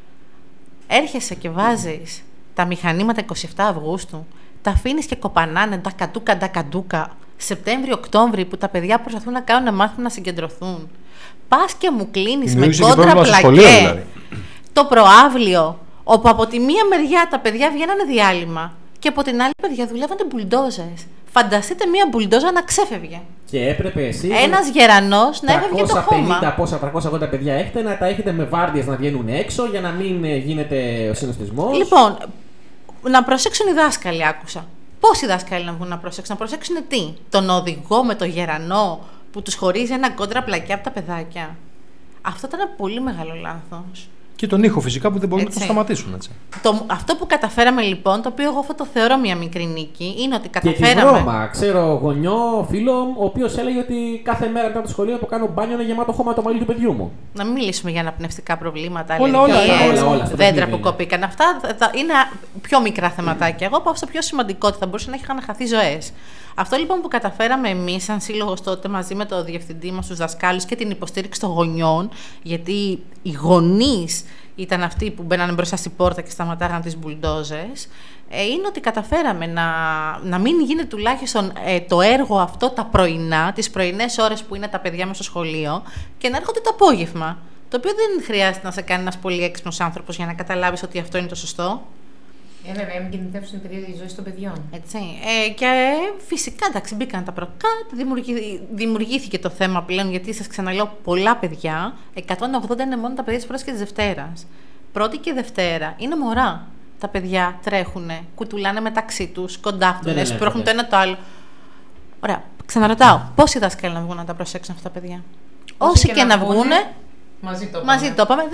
Έρχεσαι και βάζεις τα μηχανήματα 27 Αυγούστου, τα αφήνεις και κοπανάνε, τα καντούκα. Σεπτέμβριο-Οκτώβριο που τα παιδιά προσπαθούν να κάνουν μάθημα να συγκεντρωθούν. Πας και μου κλείνεις με κόντρα πλακέ δηλαδή. το προαύλιο, όπου από τη μία μεριά τα παιδιά βγαίνανε διάλειμμα και από την άλλη παιδιά δουλεύανε μπουλντόζες. Φανταστείτε μία μπουλντόζα να ξέφευγε. Και έπρεπε εσείς. Ένας γερανός να έβγαινε το χώμα. 350 πόσα 380 παιδιά έχετε, να τα έχετε με βάρδιες να βγαίνουν έξω για να μην γίνεται ο συνοστισμός. Λοιπόν, να προσέξουν οι δάσκαλοι, άκουσα. Πώς οι δάσκαλοι να βγουν να προσέξουν? Να προσέξουν τι? Τον οδηγό με το γερανό που τους χωρίζει ένα κόντρα πλακιά από τα παιδάκια. Αυτό ήταν ένα πολύ μεγάλο λάθος. Και τον ήχο φυσικά που δεν μπορούν να το σταματήσουν. Έτσι. Αυτό που καταφέραμε λοιπόν, το οποίο εγώ αυτό το θεωρώ μια μικρή νίκη, είναι ότι καταφέραμε. Και τη βρώμα. Ξέρω γονιό, φίλο, ο οποίος έλεγε ότι κάθε μέρα μετά το σχολείο που κάνω μπάνιο είναι γεμάτο χώμα το μαλλί του παιδιού μου. Να μην μιλήσουμε για αναπνευστικά προβλήματα, όλα, δέντρα που κοπήκαν. Αυτά είναι πιο μικρά θεματάκια. Εγώ πάω στο πιο σημαντικό, ότι θα μπορούσαν να είχαν χαθεί ζωές. Αυτό λοιπόν που καταφέραμε εμείς, σαν σύλλογος τότε, μαζί με το διευθυντή μας, τους δασκάλους και την υποστήριξη των γονιών, γιατί οι γονείς ήταν αυτοί που μπαίνανε μπροστά στην πόρτα και σταματάγαν τις μπουλντόζες, είναι ότι καταφέραμε να μην γίνει τουλάχιστον το έργο αυτό τα πρωινά, τις πρωινές ώρες που είναι τα παιδιά μας στο σχολείο, και να έρχονται το απόγευμα. Το οποίο δεν χρειάζεται να σε κάνει ένας πολύ έξυπνος άνθρωπος για να καταλάβεις ότι αυτό είναι το σωστό. Βέβαια, μην κινητεύσουν τη ζωή των παιδιών. Έτσι. Και φυσικά, εντάξει, μπήκαν τα προκάτ, δημιουργήθηκε το θέμα πλέον, γιατί σας ξαναλέω, πολλά παιδιά, 180 είναι μόνο τα παιδιά της πρώτης και της Δευτέρας. Πρώτη και Δευτέρα είναι μωρά. Τα παιδιά τρέχουνε, κουτουλάνε μεταξύ τους, κοντάφτουνε, σπρώχνουν το ένα το άλλο. Ωραία, ξαναρωτάω, πόσοι δάσκαλοι να βγουν να τα προσέξουν αυτά τα παιδιά? Όσοι και να βγουνε, μαζί το είπαμε,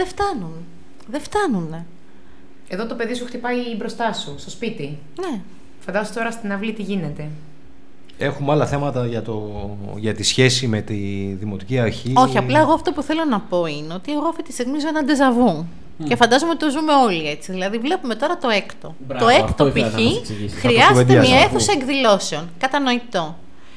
δεν φτάνουνε. Εδώ το παιδί σου χτυπάει μπροστά σου, στο σπίτι. Ναι. Φαντάσου τώρα στην αυλή τι γίνεται. Έχουμε άλλα θέματα για τη σχέση με τη Δημοτική Αρχή. Όχι, απλά εγώ αυτό που θέλω να πω είναι ότι εγώ αυτή τη στιγμή ζω ένα ντεζαβού. Και φαντάζομαι ότι το ζούμε όλοι έτσι. Δηλαδή, βλέπουμε τώρα το έκτο. Μπράβο, το έκτο π.χ. χρειάζεται μια αίθουσα εκδηλώσεων. Κατανοητό.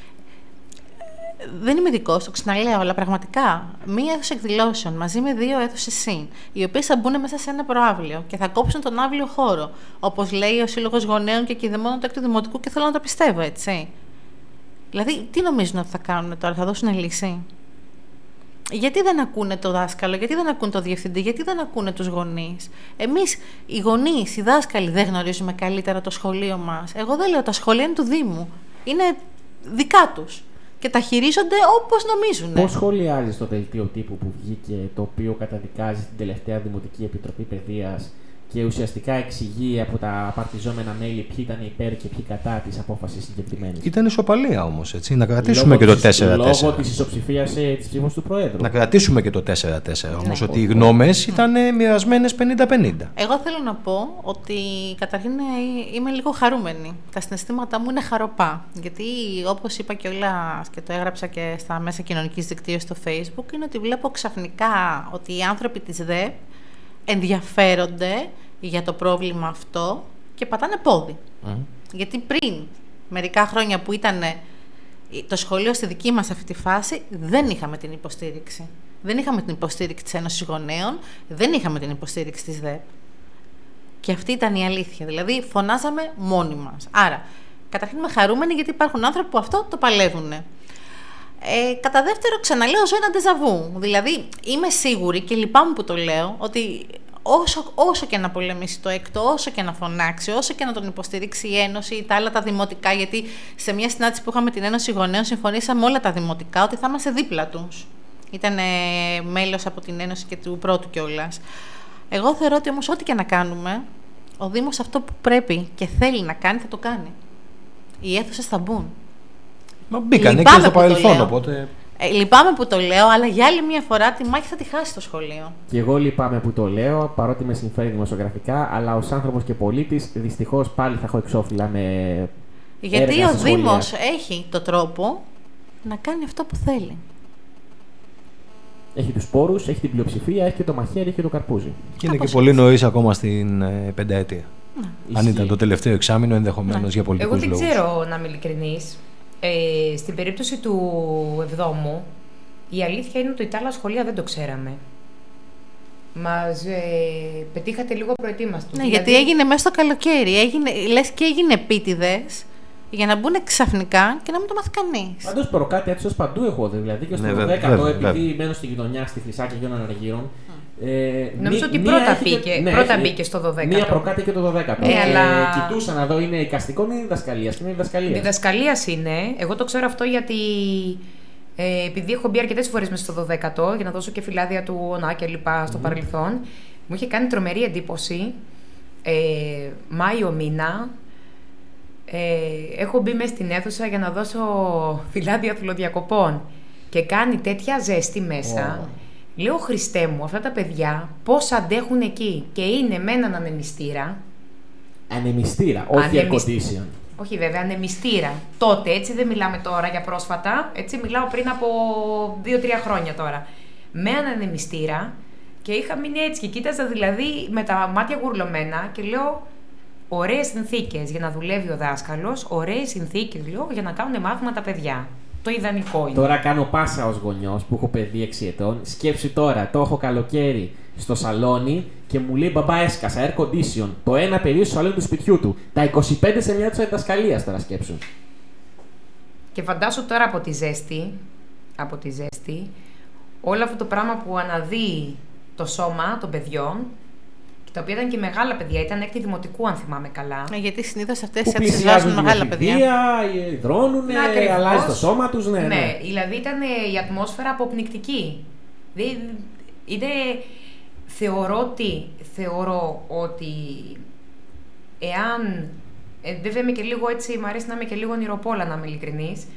Δεν είμαι ειδικός, το ξαναλέω, αλλά πραγματικά μία αίθουσα εκδηλώσεων μαζί με 2 αίθουσες συν, οι οποίες θα μπουν μέσα σε ένα προαύλιο και θα κόψουν τον αύλιο χώρο. Όπως λέει ο Σύλλογος Γονέων και Κηδεμόνων του Έκτου Δημοτικού, και θέλω να το πιστεύω, έτσι. Δηλαδή, τι νομίζουν ότι θα κάνουν τώρα, θα δώσουν λύση? Γιατί δεν ακούνε το δάσκαλο, γιατί δεν ακούνε το διευθυντή, γιατί δεν ακούνε τους γονείς? Εμείς, οι γονείς, οι δάσκαλοι, δεν γνωρίζουμε καλύτερα το σχολείο μας. Εγώ δεν λέω, τα σχολεία είναι του Δήμου. Είναι δικά τους. Και τα χειρίζονται όπως νομίζουν. Πώς σχολιάζεις το δελτίο τύπου που βγήκε, το οποίο καταδικάζει την τελευταία Δημοτική Επιτροπή Παιδείας και ουσιαστικά εξηγεί από τα απαρτιζόμενα μέλη ποιοι ήταν υπέρ και ποιοι κατά της απόφασης συγκεκριμένης? Ήταν ισοπαλία όμως, έτσι. Να κρατήσουμε και το 4-4. Λόγω της ισοψηφίας της ψήφου του Προέδρου. Να κρατήσουμε και το 4-4. Όμως ότι οι γνώμες ήταν μοιρασμένες 50-50. Εγώ θέλω να πω ότι καταρχήν είμαι λίγο χαρούμενη. Τα συναισθήματά μου είναι χαροπά. Γιατί όπως είπα κιόλας και το έγραψα και στα μέσα κοινωνικής δικτύωσης στο Facebook, είναι ότι βλέπω ξαφνικά ότι οι άνθρωποι της ΔΕΠ ενδιαφέρονται για το πρόβλημα αυτό και πατάνε πόδι. Γιατί πριν μερικά χρόνια που ήταν το σχολείο στη δική μας αυτή τη φάση, δεν είχαμε την υποστήριξη. Δεν είχαμε την υποστήριξη της Ένωσης Γονέων, δεν είχαμε την υποστήριξη της ΔΕΠ. Και αυτή ήταν η αλήθεια. Δηλαδή φωνάζαμε μόνοι μας. Άρα, καταρχήν είμαι χαρούμενη γιατί υπάρχουν άνθρωποι που αυτό το παλεύουν. Κατά δεύτερο, ξαναλέω, ζω ένα ντεζαβού. Δηλαδή, είμαι σίγουρη και λυπάμαι που το λέω, ότι όσο και να πολεμήσει το έκτο, όσο και να φωνάξει, όσο και να τον υποστηρίξει η Ένωση ή τα άλλα τα δημοτικά, γιατί σε μια συνάντηση που είχαμε την Ένωση Γονέων συμφωνήσαμε όλα τα δημοτικά ότι θα είμαστε δίπλα τους. Ήταν μέλος από την Ένωση και του πρώτου κιόλας. Εγώ θεωρώ ότι όμως ό,τι και να κάνουμε, ο Δήμος αυτό που πρέπει και θέλει να κάνει θα το κάνει. Οι αίθουσες θα μπουν. Μα μπήκανε και στο παρελθόν, οπότε. Λυπάμαι που το λέω, αλλά για άλλη μια φορά τη μάχη θα τη χάσει το σχολείο. Και εγώ λυπάμαι που το λέω, παρότι με συμφέρει δημοσιογραφικά, αλλά ως άνθρωπος και πολίτης δυστυχώς πάλι θα έχω εξώφυλλα με. Γιατί ο Δήμος έχει το τρόπο να κάνει αυτό που θέλει. Έχει τους πόρους, έχει την πλειοψηφία, έχει και το μαχαίρι, έχει και το καρπούζι. Και είναι και πολύ νωρίς ακόμα στην πενταετία. Αν ήταν το τελευταίο εξάμηνο, ενδεχομένως για πολιτικούς λόγους. Εγώ δεν ξέρω, να είμαι ειλικρινής. Στην περίπτωση του 7ου, η αλήθεια είναι ότι τα άλλα σχολεία δεν το ξέραμε. Μας πετύχατε λίγο προετοίμαστος. Ναι, δηλαδή... γιατί έγινε μέσα στο καλοκαίρι. Λες και έγινε επίτηδες για να μπουν ξαφνικά και να μην το μάθει κανείς. Πάντως προκάτει έτσι ως παντού έχω δει. Δηλαδή και στο 12ο, επειδή μένω στη γειτονιά, στη Χρυσάκη και των Αργύρων. Νομίζω ότι πρώτα μπήκε στο 12ο. Μία προκάτει και το 12ο. Αλλά... Κοιτούσα να δω, είναι εικαστικό ή διδασκαλίας. Είναι διδασκαλίας είναι. Εγώ το ξέρω αυτό γιατί. Επειδή έχω μπει αρκετές φορές μέσα στο 12ο για να δώσω και φυλάδια του ΟΝΑ και λοιπά στο παρελθόν, μου είχε κάνει τρομερή εντύπωση. Μάιο μήνα έχω μπει μέσα στην αίθουσα για να δώσω φυλάδια φιλοδιακοπών και κάνει τέτοια ζέστη μέσα. Λέω, Χριστέ μου, αυτά τα παιδιά πώς αντέχουν εκεί, και είναι με έναν ανεμιστήρα. Ανεμιστήρα, όχι air condition. Όχι βέβαια, ανεμιστήρα. Τότε, έτσι δεν μιλάμε τώρα για πρόσφατα, έτσι μιλάω πριν από 2-3 χρόνια τώρα. Με έναν ανεμιστήρα και είχα μείνει έτσι και κοίταζα δηλαδή με τα μάτια γουρλωμένα και λέω, ωραίες συνθήκες για να δουλεύει ο δάσκαλος, ωραίες συνθήκες λέω για να κάνουν μάθημα τα παιδιά. Το ιδανικό είναι. Τώρα κάνω πάσα ως γονιός που έχω παιδί 6 ετών. Σκέψου τώρα, το έχω καλοκαίρι στο σαλόνι και μου λέει μπαμπά, έσκασα air condition. Το ένα παιδί στο σαλόνι του σπιτιού του. Τα 25 σε μια του διδασκαλία τώρα σκέψου. Και φαντάσου τώρα από τη ζέστη, όλο αυτό το πράγμα που αναδύει το σώμα των παιδιών, τα οποία ήταν και μεγάλα παιδιά, ήταν έκτη δημοτικού, αν θυμάμαι καλά. Γιατί συνήθως αυτές τις βάζουν μεγάλα παιδιά. Υδρώνουν, αλλάζει το σώμα τους. Ναι, δηλαδή ήταν η ατμόσφαιρα αποπνικτική. Θεωρώ ότι εάν. Βέβαια είμαι και λίγο έτσι, μου αρέσει να είμαι και λίγο ονειροπόλα, να είμαι ειλικρινής.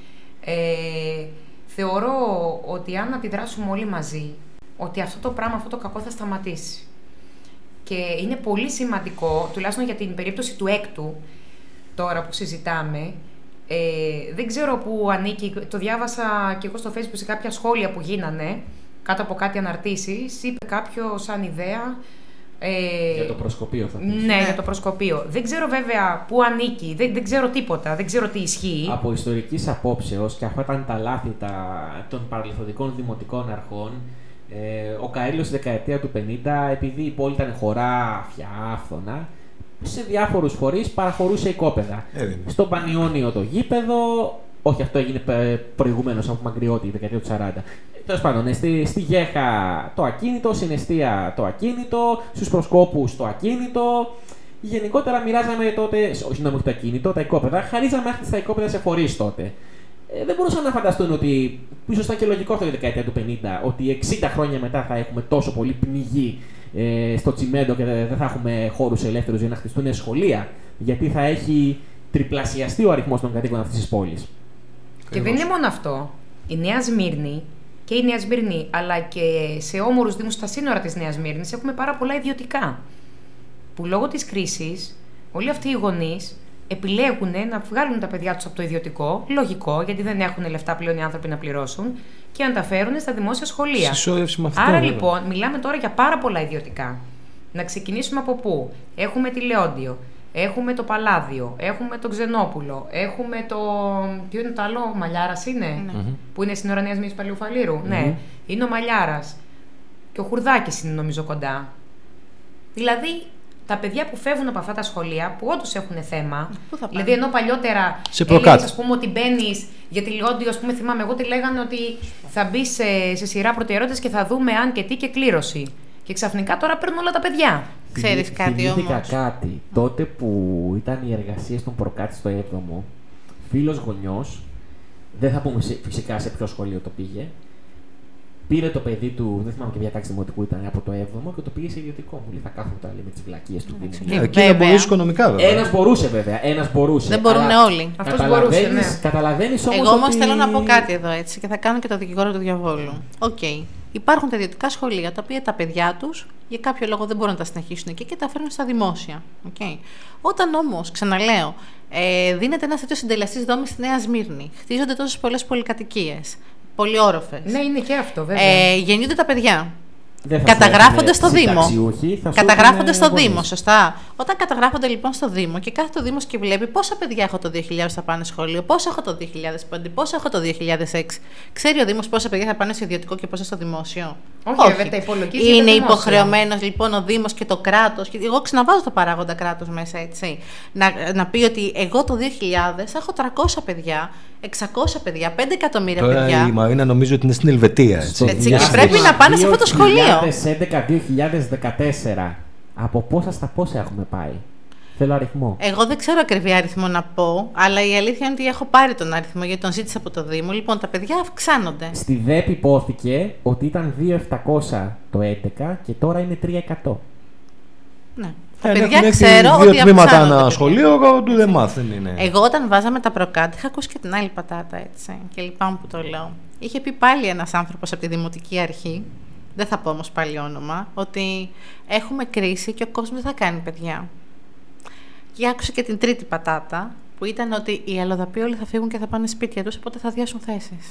Θεωρώ ότι αν αντιδράσουμε όλοι μαζί, ότι αυτό το πράγμα, αυτό το κακό θα σταματήσει. Και είναι πολύ σημαντικό, τουλάχιστον για την περίπτωση του έκτου, τώρα που συζητάμε, δεν ξέρω πού ανήκει, το διάβασα και εγώ στο Facebook σε κάποια σχόλια που γίνανε, κάτω από κάτι αναρτήσεις, είπε κάποιος σαν ιδέα... για το προσκοπείο θα πεις. Ναι, για το προσκοπείο. Δεν ξέρω βέβαια πού ανήκει, δεν ξέρω τίποτα, δεν ξέρω τι ισχύει. Από ιστορικής απόψεως, και αυτά ήταν τα λάθη των παρελθοντικών δημοτικών αρχών, ο Καΐλος στη δεκαετία του 50, επειδή η πόλη ήταν χωράφια, άφθονα, σε διάφορους φορείς παραχωρούσε οικόπεδα. Στο Πανιόνιο το γήπεδο, όχι αυτό έγινε προηγουμένως από Μαγκριώτη, η δεκαετία του 40. Τέλος πάντων, στη Γέχα το ακίνητο, στην Εστία το ακίνητο, στους Προσκόπους το ακίνητο. Γενικότερα μοιράζαμε τότε, όχι να μου το ακίνητο, τα οικόπεδα, χαρίζαμε άχτη στα οικόπεδα σε φορείς τότε. Δεν μπορούσαν να φανταστούν ότι, ίσως ήταν και λογικό αυτό η δεκαετία του 50, ότι 60 χρόνια μετά θα έχουμε τόσο πολύ πνιγή στο τσιμέντο και δεν θα έχουμε χώρους ελεύθερους για να χτιστούν σχολεία, γιατί θα έχει τριπλασιαστεί ο αριθμός των κατοίκων αυτής της πόλης. Και δεν είναι μόνο αυτό. Η Νέα Σμύρνη και η Νέα Σμύρνη, αλλά και σε όμορους δήμους στα σύνορα της Νέας Σμύρνης έχουμε πάρα πολλά ιδιωτικά. Που λόγω της κρίσης, όλοι αυτοί οι γονείς επιλέγουν να βγάλουν τα παιδιά τους από το ιδιωτικό, λογικό, γιατί δεν έχουν λεφτά πλέον οι άνθρωποι να πληρώσουν, και να τα φέρουν στα δημόσια σχολεία. Άρα λοιπόν, μιλάμε τώρα για πάρα πολλά ιδιωτικά. Να ξεκινήσουμε από πού? Έχουμε τη Λεόντιο, έχουμε το Παλάδιο, έχουμε το Ξενόπουλο, έχουμε το. Ποιο είναι το άλλο, Μαλιάρας είναι, που είναι στην ώρα Νέας Μύρνης Παλαιοφαλήρου. Ναι, είναι ο Μαλιάρας. Και ο Χουρδάκης είναι νομίζω κοντά. Δηλαδή, τα παιδιά που φεύγουν από αυτά τα σχολεία, που όντως έχουν θέμα, δηλαδή ενώ παλιότερα έλεγες, ας πούμε, ότι μπαίνεις για τη Λεόντιο, ας πούμε, θυμάμαι εγώ, τη λέγανε ότι θα μπει σε σειρά προτεραιότητες και θα δούμε αν και τι και κλήρωση. Και ξαφνικά τώρα παίρνουν όλα τα παιδιά. Ξέρεις κάτι όμως? Θυμήθηκα κάτι. Τότε που ήταν οι εργασίες των Προκάτη στο 7ο, φίλος γονιός, δεν θα πούμε φυσικά σε ποιο σχολείο το πήγε, πήρε το παιδί του, δεν θυμάμαι και ποια τάξη δημοτικού ήταν, από το 7ο και το πήγε σε ιδιωτικό. Μου λέει: θα κάθομαι τώρα με τις βλακίες του Δήμου. Εκεί δεν μπορούσε οικονομικά, βέβαια. Ένας μπορούσε, βέβαια. Ένας μπορούσε. Δεν μπορούν όλοι. Αυτός μπορούσε, ναι. Καταλαβαίνεις όμως. Εγώ όμως θέλω να πω κάτι εδώ έτσι και θα κάνω και το δικηγόρο του διαβόλου. Οκ. Υπάρχουν τα ιδιωτικά σχολεία τα οποία τα παιδιά τους για κάποιο λόγο δεν μπορούν να τα συνεχίσουν εκεί και τα φέρνουν στα δημόσια. Okay. Όταν όμως, ξαναλέω, δίνεται ένας τέτοιος συντελεστής δόμης στη Νέα Σμύρνη, χτίζονται τόσες πολλές πολυκατοικίες, πολύ όροφες. Ναι, είναι και αυτό, βέβαια. Γεννιούνται τα παιδιά. Καταγράφονται στο Δήμο. Καταγράφονται στο Δήμο, σωστά. Όταν καταγράφονται λοιπόν στο Δήμο και κάθε το Δήμος και βλέπει πόσα παιδιά έχω το 2000 θα πάνε σχολείο, πόσα έχω το 2005, πόσα έχω το 2006. Ξέρει ο Δήμος πόσα παιδιά θα πάνε σε ιδιωτικό και πόσα στο δημόσιο? Όχι, βέβαια, τα υπολογίζει. Είναι υποχρεωμένος λοιπόν ο Δήμος και το κράτος. Εγώ ξαναβάζω το παράγοντα κράτος μέσα, έτσι. Να πει ότι εγώ το 2000 έχω 300 παιδιά, 600 παιδιά, 5 εκατομμύρια τώρα παιδιά. Η Μαρίνα νομίζω ότι είναι στην Ελβετία. Έτσι. Και πρέπει να πάνε σε αυτό το σχολείο. 2011-2014. Από πόσα στα πόσα έχουμε πάει? Θέλω αριθμό. Εγώ δεν ξέρω ακριβή αριθμό να πω, αλλά η αλήθεια είναι ότι έχω πάρει τον αριθμό γιατί τον ζήτησα από το Δήμο. Λοιπόν, τα παιδιά αυξάνονται. Στη ΔΕΠ υπόθηκε ότι ήταν 2.700 το 2011 και τώρα είναι 3.100. Ναι. Τα παιδιά ξέρω ότι δύο τμήματα ένα σχολείο, του δεν μάθαινε. Είναι. Εγώ όταν βάζαμε τα προκάτ είχα ακούσει και την άλλη πατάτα, έτσι. Και λυπάμαι που το λέω. Είχε πει πάλι ένας άνθρωπος από τη Δημοτική Αρχή, δεν θα πω όμως πάλι όνομα, ότι έχουμε κρίση και ο κόσμος δεν θα κάνει παιδιά. Και άκουσα και την τρίτη πατάτα, που ήταν ότι οι αλλοδαποί όλοι θα φύγουν και θα πάνε σπίτια τους, οπότε θα αδειάσουν θέσεις.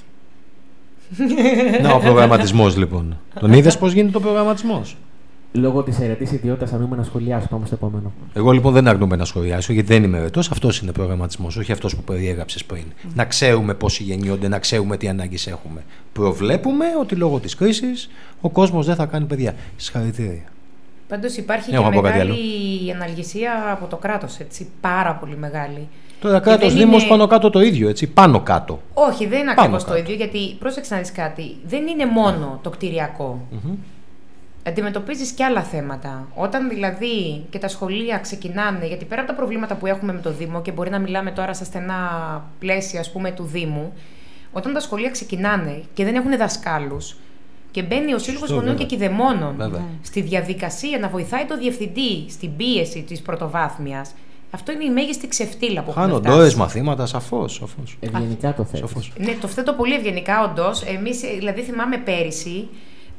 Να, ο προγραμματισμός λοιπόν. Τον είδες πώς γίνεται ο προγραμματισμός? Λόγω της αιρετής ιδιότητας αρνούμε να σχολιάσω. Πάμε στο επόμενο. Εγώ λοιπόν δεν αρνούμε να σχολιάσω, γιατί δεν είμαι αιρετός. Αυτός είναι προγραμματισμός, όχι αυτός που περιέγραψες πριν. Να ξέρουμε πόσοι γεννιόνται, να ξέρουμε τι ανάγκες έχουμε. Προβλέπουμε ότι λόγω της κρίσης ο κόσμος δεν θα κάνει παιδιά. Συγχαρητήρια. Πάντως υπάρχει και μεγάλη αναλγησία από το κράτος, έτσι, πάρα πολύ μεγάλη. Τώρα κράτος, Δήμος είναι... πάνω κάτω το ίδιο, έτσι, πάνω κάτω. Όχι, δεν είναι ακριβώς το ίδιο, γιατί πρόσεξε να δεις κάτι, δεν είναι μόνο το κτηριακό. Αντιμετωπίζεις και άλλα θέματα. Όταν δηλαδή και τα σχολεία ξεκινάνε, γιατί πέρα από τα προβλήματα που έχουμε με το Δήμο, και μπορεί να μιλάμε τώρα στα στενά πλαίσια, ας πούμε, του Δήμου, όταν τα σχολεία ξεκινάνε και δεν έχουν δασκάλους, και μπαίνει ο Σύλλογος Γονέων και Κηδεμόνων στη διαδικασία να βοηθάει το διευθυντή στην πίεση της πρωτοβάθμιας, αυτό είναι η μέγιστη ξεφτύλα που έχουμε φτάσει. Χάνονται ώρες μαθήματα, σαφώς. Ευγενικά το θέτεις. Ναι, το θέτω πολύ ευγενικά, όντως. Εμείς, δηλαδή, θυμάμαι πέρυσι,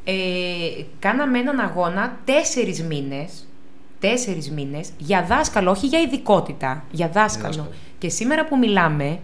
κάναμε έναν αγώνα 4 μήνες για δάσκαλο, όχι για ειδικότητα, για δάσκαλο. Και σήμερα που μιλάμε,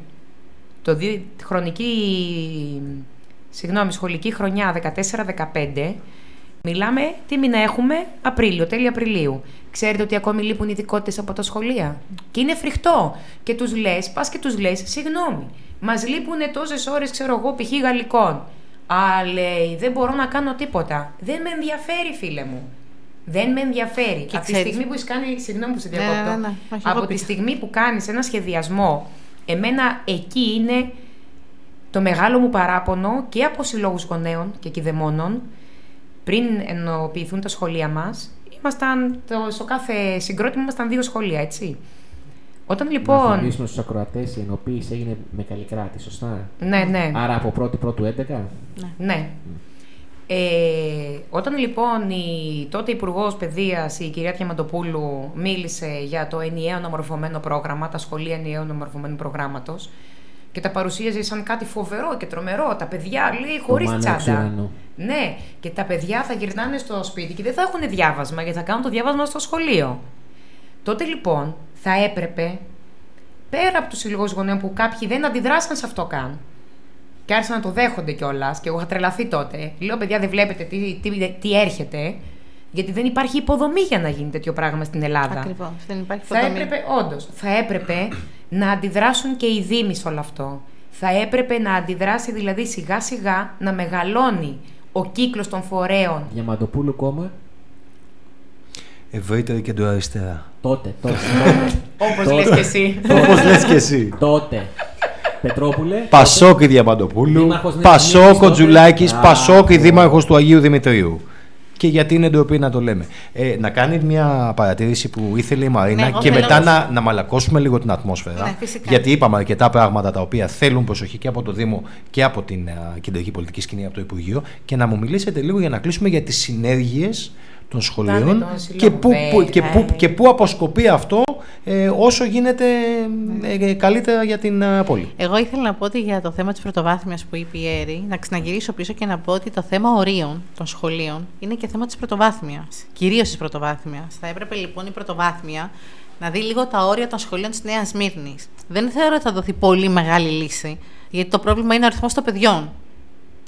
σχολική χρονιά 14-15, μιλάμε τι μήνα έχουμε? Απρίλιο, τέλη Απριλίου. Ξέρετε ότι ακόμη λείπουν ειδικότητες από τα σχολεία? Και είναι φρικτό. Και τους λες, πας και τους λες, συγγνώμη, μας λείπουν τόσες ώρες, ξέρω εγώ, π.χ. γαλλικών. Α, λέει, δεν μπορώ να κάνω τίποτα. Δεν με ενδιαφέρει, φίλε μου. Δεν με ενδιαφέρει. Από τη στιγμή που έχεις κάνει. Συγγνώμη που σε διακόπτω. Από τη στιγμή που κάνεις ένα σχεδιασμό, εμένα εκεί είναι το μεγάλο μου παράπονο και από συλλόγους γονέων και κηδεμόνων. Πριν ενοποιηθούν τα σχολεία μας, στο κάθε συγκρότημα ήμασταν 2 σχολεία, έτσι. Όταν λοιπόν. Να θυμίσουμε στους ακροατές, η ενοποίηση έγινε με Καλλικράτη, σωστά? Ναι. Άρα από 1η-1η 11. Ναι. Όταν λοιπόν η τότε Υπουργός Παιδείας, η κυρία Διαμαντοπούλου, μίλησε για το ενιαίο αναμορφωμένο πρόγραμμα, τα σχολεία ενιαίου αναμορφωμένου προγράμματος, και τα παρουσίαζε σαν κάτι φοβερό και τρομερό. Τα παιδιά, λέει, χωρίς τσάντα. Ναι, και τα παιδιά θα γυρνάνε στο σπίτι και δεν θα έχουν διάβασμα, γιατί θα κάνουν το διάβασμα στο σχολείο. Τότε λοιπόν θα έπρεπε, πέρα από τους συλλόγους γονέων που κάποιοι δεν αντιδράσαν σε αυτό καν, και άρχισαν να το δέχονται κιόλας, και εγώ είχα τρελαθεί τότε. Λέω, παιδιά, δεν βλέπετε τι έρχεται, γιατί δεν υπάρχει υποδομή για να γίνει τέτοιο πράγμα στην Ελλάδα. Ακριβώς, δεν υπάρχει υποδομή. Θα έπρεπε να αντιδράσουν και οι Δήμοι σε όλο αυτό. Θα έπρεπε να αντιδράσει δηλαδή σιγά σιγά, να μεγαλώνει ο κύκλος των φορέων. Διαμαντοπούλου κόμμα. Ευρύτερη κεντροαριστερά. Τότε. Όπως λες και εσύ. Όπως λες και εσύ. Τότε. Πετρόπουλε. Πασόκ η Διαμαντοπούλου. Πασόκ ο Τζουλάκης. Πασόκ η δήμαρχος του Αγίου Δημητρίου. Και γιατί είναι ντροπή να το λέμε. Να κάνει μια παρατήρηση που ήθελε η Μαρίνα, και μετά να μαλακώσουμε λίγο την ατμόσφαιρα. Ναι, γιατί είπαμε αρκετά πράγματα τα οποία θέλουν προσοχή και από το Δήμο και από την κεντρική πολιτική σκηνή, από το Υπουργείο, και να μου μιλήσετε λίγο για να κλείσουμε για τις συνέργειες των σχολείων και πού αποσκοπεί αυτό όσο γίνεται καλύτερα για την πόλη. Εγώ ήθελα να πω ότι για το θέμα της πρωτοβάθμιας που είπε η Έρη, να ξαναγυρίσω πίσω και να πω ότι το θέμα ορίων των σχολείων είναι και θέμα της πρωτοβάθμιας, κυρίως της πρωτοβάθμιας. Θα έπρεπε λοιπόν η πρωτοβάθμια να δει λίγο τα όρια των σχολείων της Νέας Σμύρνης. Δεν θεωρώ ότι θα δοθεί πολύ μεγάλη λύση, γιατί το πρόβλημα είναι ο αριθμός των παιδιών.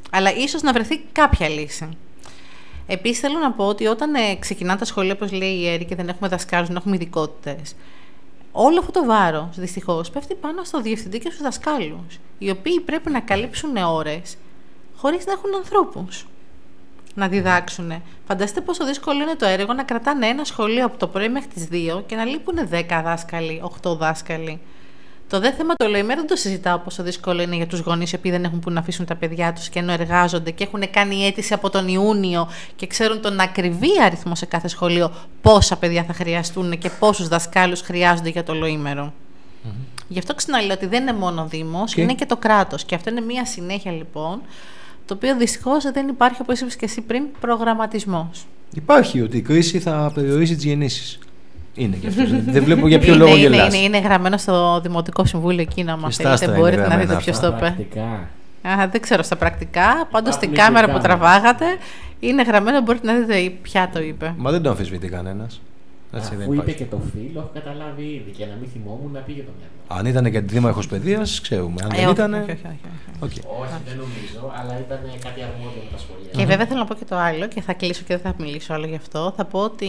Αλλά ίσως να βρεθεί κάποια λύση. Επίσης, θέλω να πω ότι όταν ξεκινάνε τα σχολεία, όπως λέει η Έρη, και δεν έχουμε δασκάλους, δεν έχουμε ειδικότητες, όλο αυτό το βάρος, δυστυχώς, πέφτει πάνω στο διευθυντή και στους δασκάλους, οι οποίοι πρέπει να καλύψουν ώρες χωρίς να έχουν ανθρώπους να διδάξουν. Φανταστείτε πόσο δύσκολο είναι το έργο να κρατάνε ένα σχολείο από το πρωί μέχρι τις 2 και να λείπουν 10 δάσκαλοι, 8 δάσκαλοι. Το δε θέμα το λοημέρο δεν το συζητάω πόσο δύσκολο είναι για τους γονείς οι οποίοι δεν έχουν που να αφήσουν τα παιδιά τους και ενώ εργάζονται και έχουν κάνει αίτηση από τον Ιούνιο και ξέρουν τον ακριβή αριθμό σε κάθε σχολείο πόσα παιδιά θα χρειαστούν και πόσους δασκάλους χρειάζονται για το λοήμερο. Γι' αυτό ξαναλέω ότι δεν είναι μόνο ο Δήμος, είναι και το κράτος. Και αυτό είναι μια συνέχεια λοιπόν, το οποίο δυστυχώς δεν υπάρχει, όπως είπες και εσύ πριν, προγραμματισμός. Υπάρχει ότι η κρίση θα περιορίσει τις γεννήσεις. Είναι και αυτό. Δεν βλέπω για ποιο λόγο γελάς. Είναι γραμμένο στο Δημοτικό Συμβούλιο εκείνο, άμα θέλετε. Μπορείτε να δείτε ποιος το είπε. Δεν ξέρω στα πρακτικά. Πάντως στην κάμερα που τραβάγατε είναι γραμμένο, μπορείτε να δείτε ποια το είπε. Μα δεν το αμφισβητεί κανένας. Αφού είπε και το φίλο, έχω καταλάβει ήδη και να μην θυμόμουν να πήγε το μυαλό. Αν ήταν και αντιδήμαρχος παιδείας, ξέρουμε. Αν δεν ήταν. Όχι, δεν νομίζω, αλλά ήταν κάτι αρμόδιο με τα σχολεία. Και βέβαια θέλω να πω και το άλλο, και θα κλείσω και δεν θα μιλήσω άλλο γι' αυτό. Θα πω ότι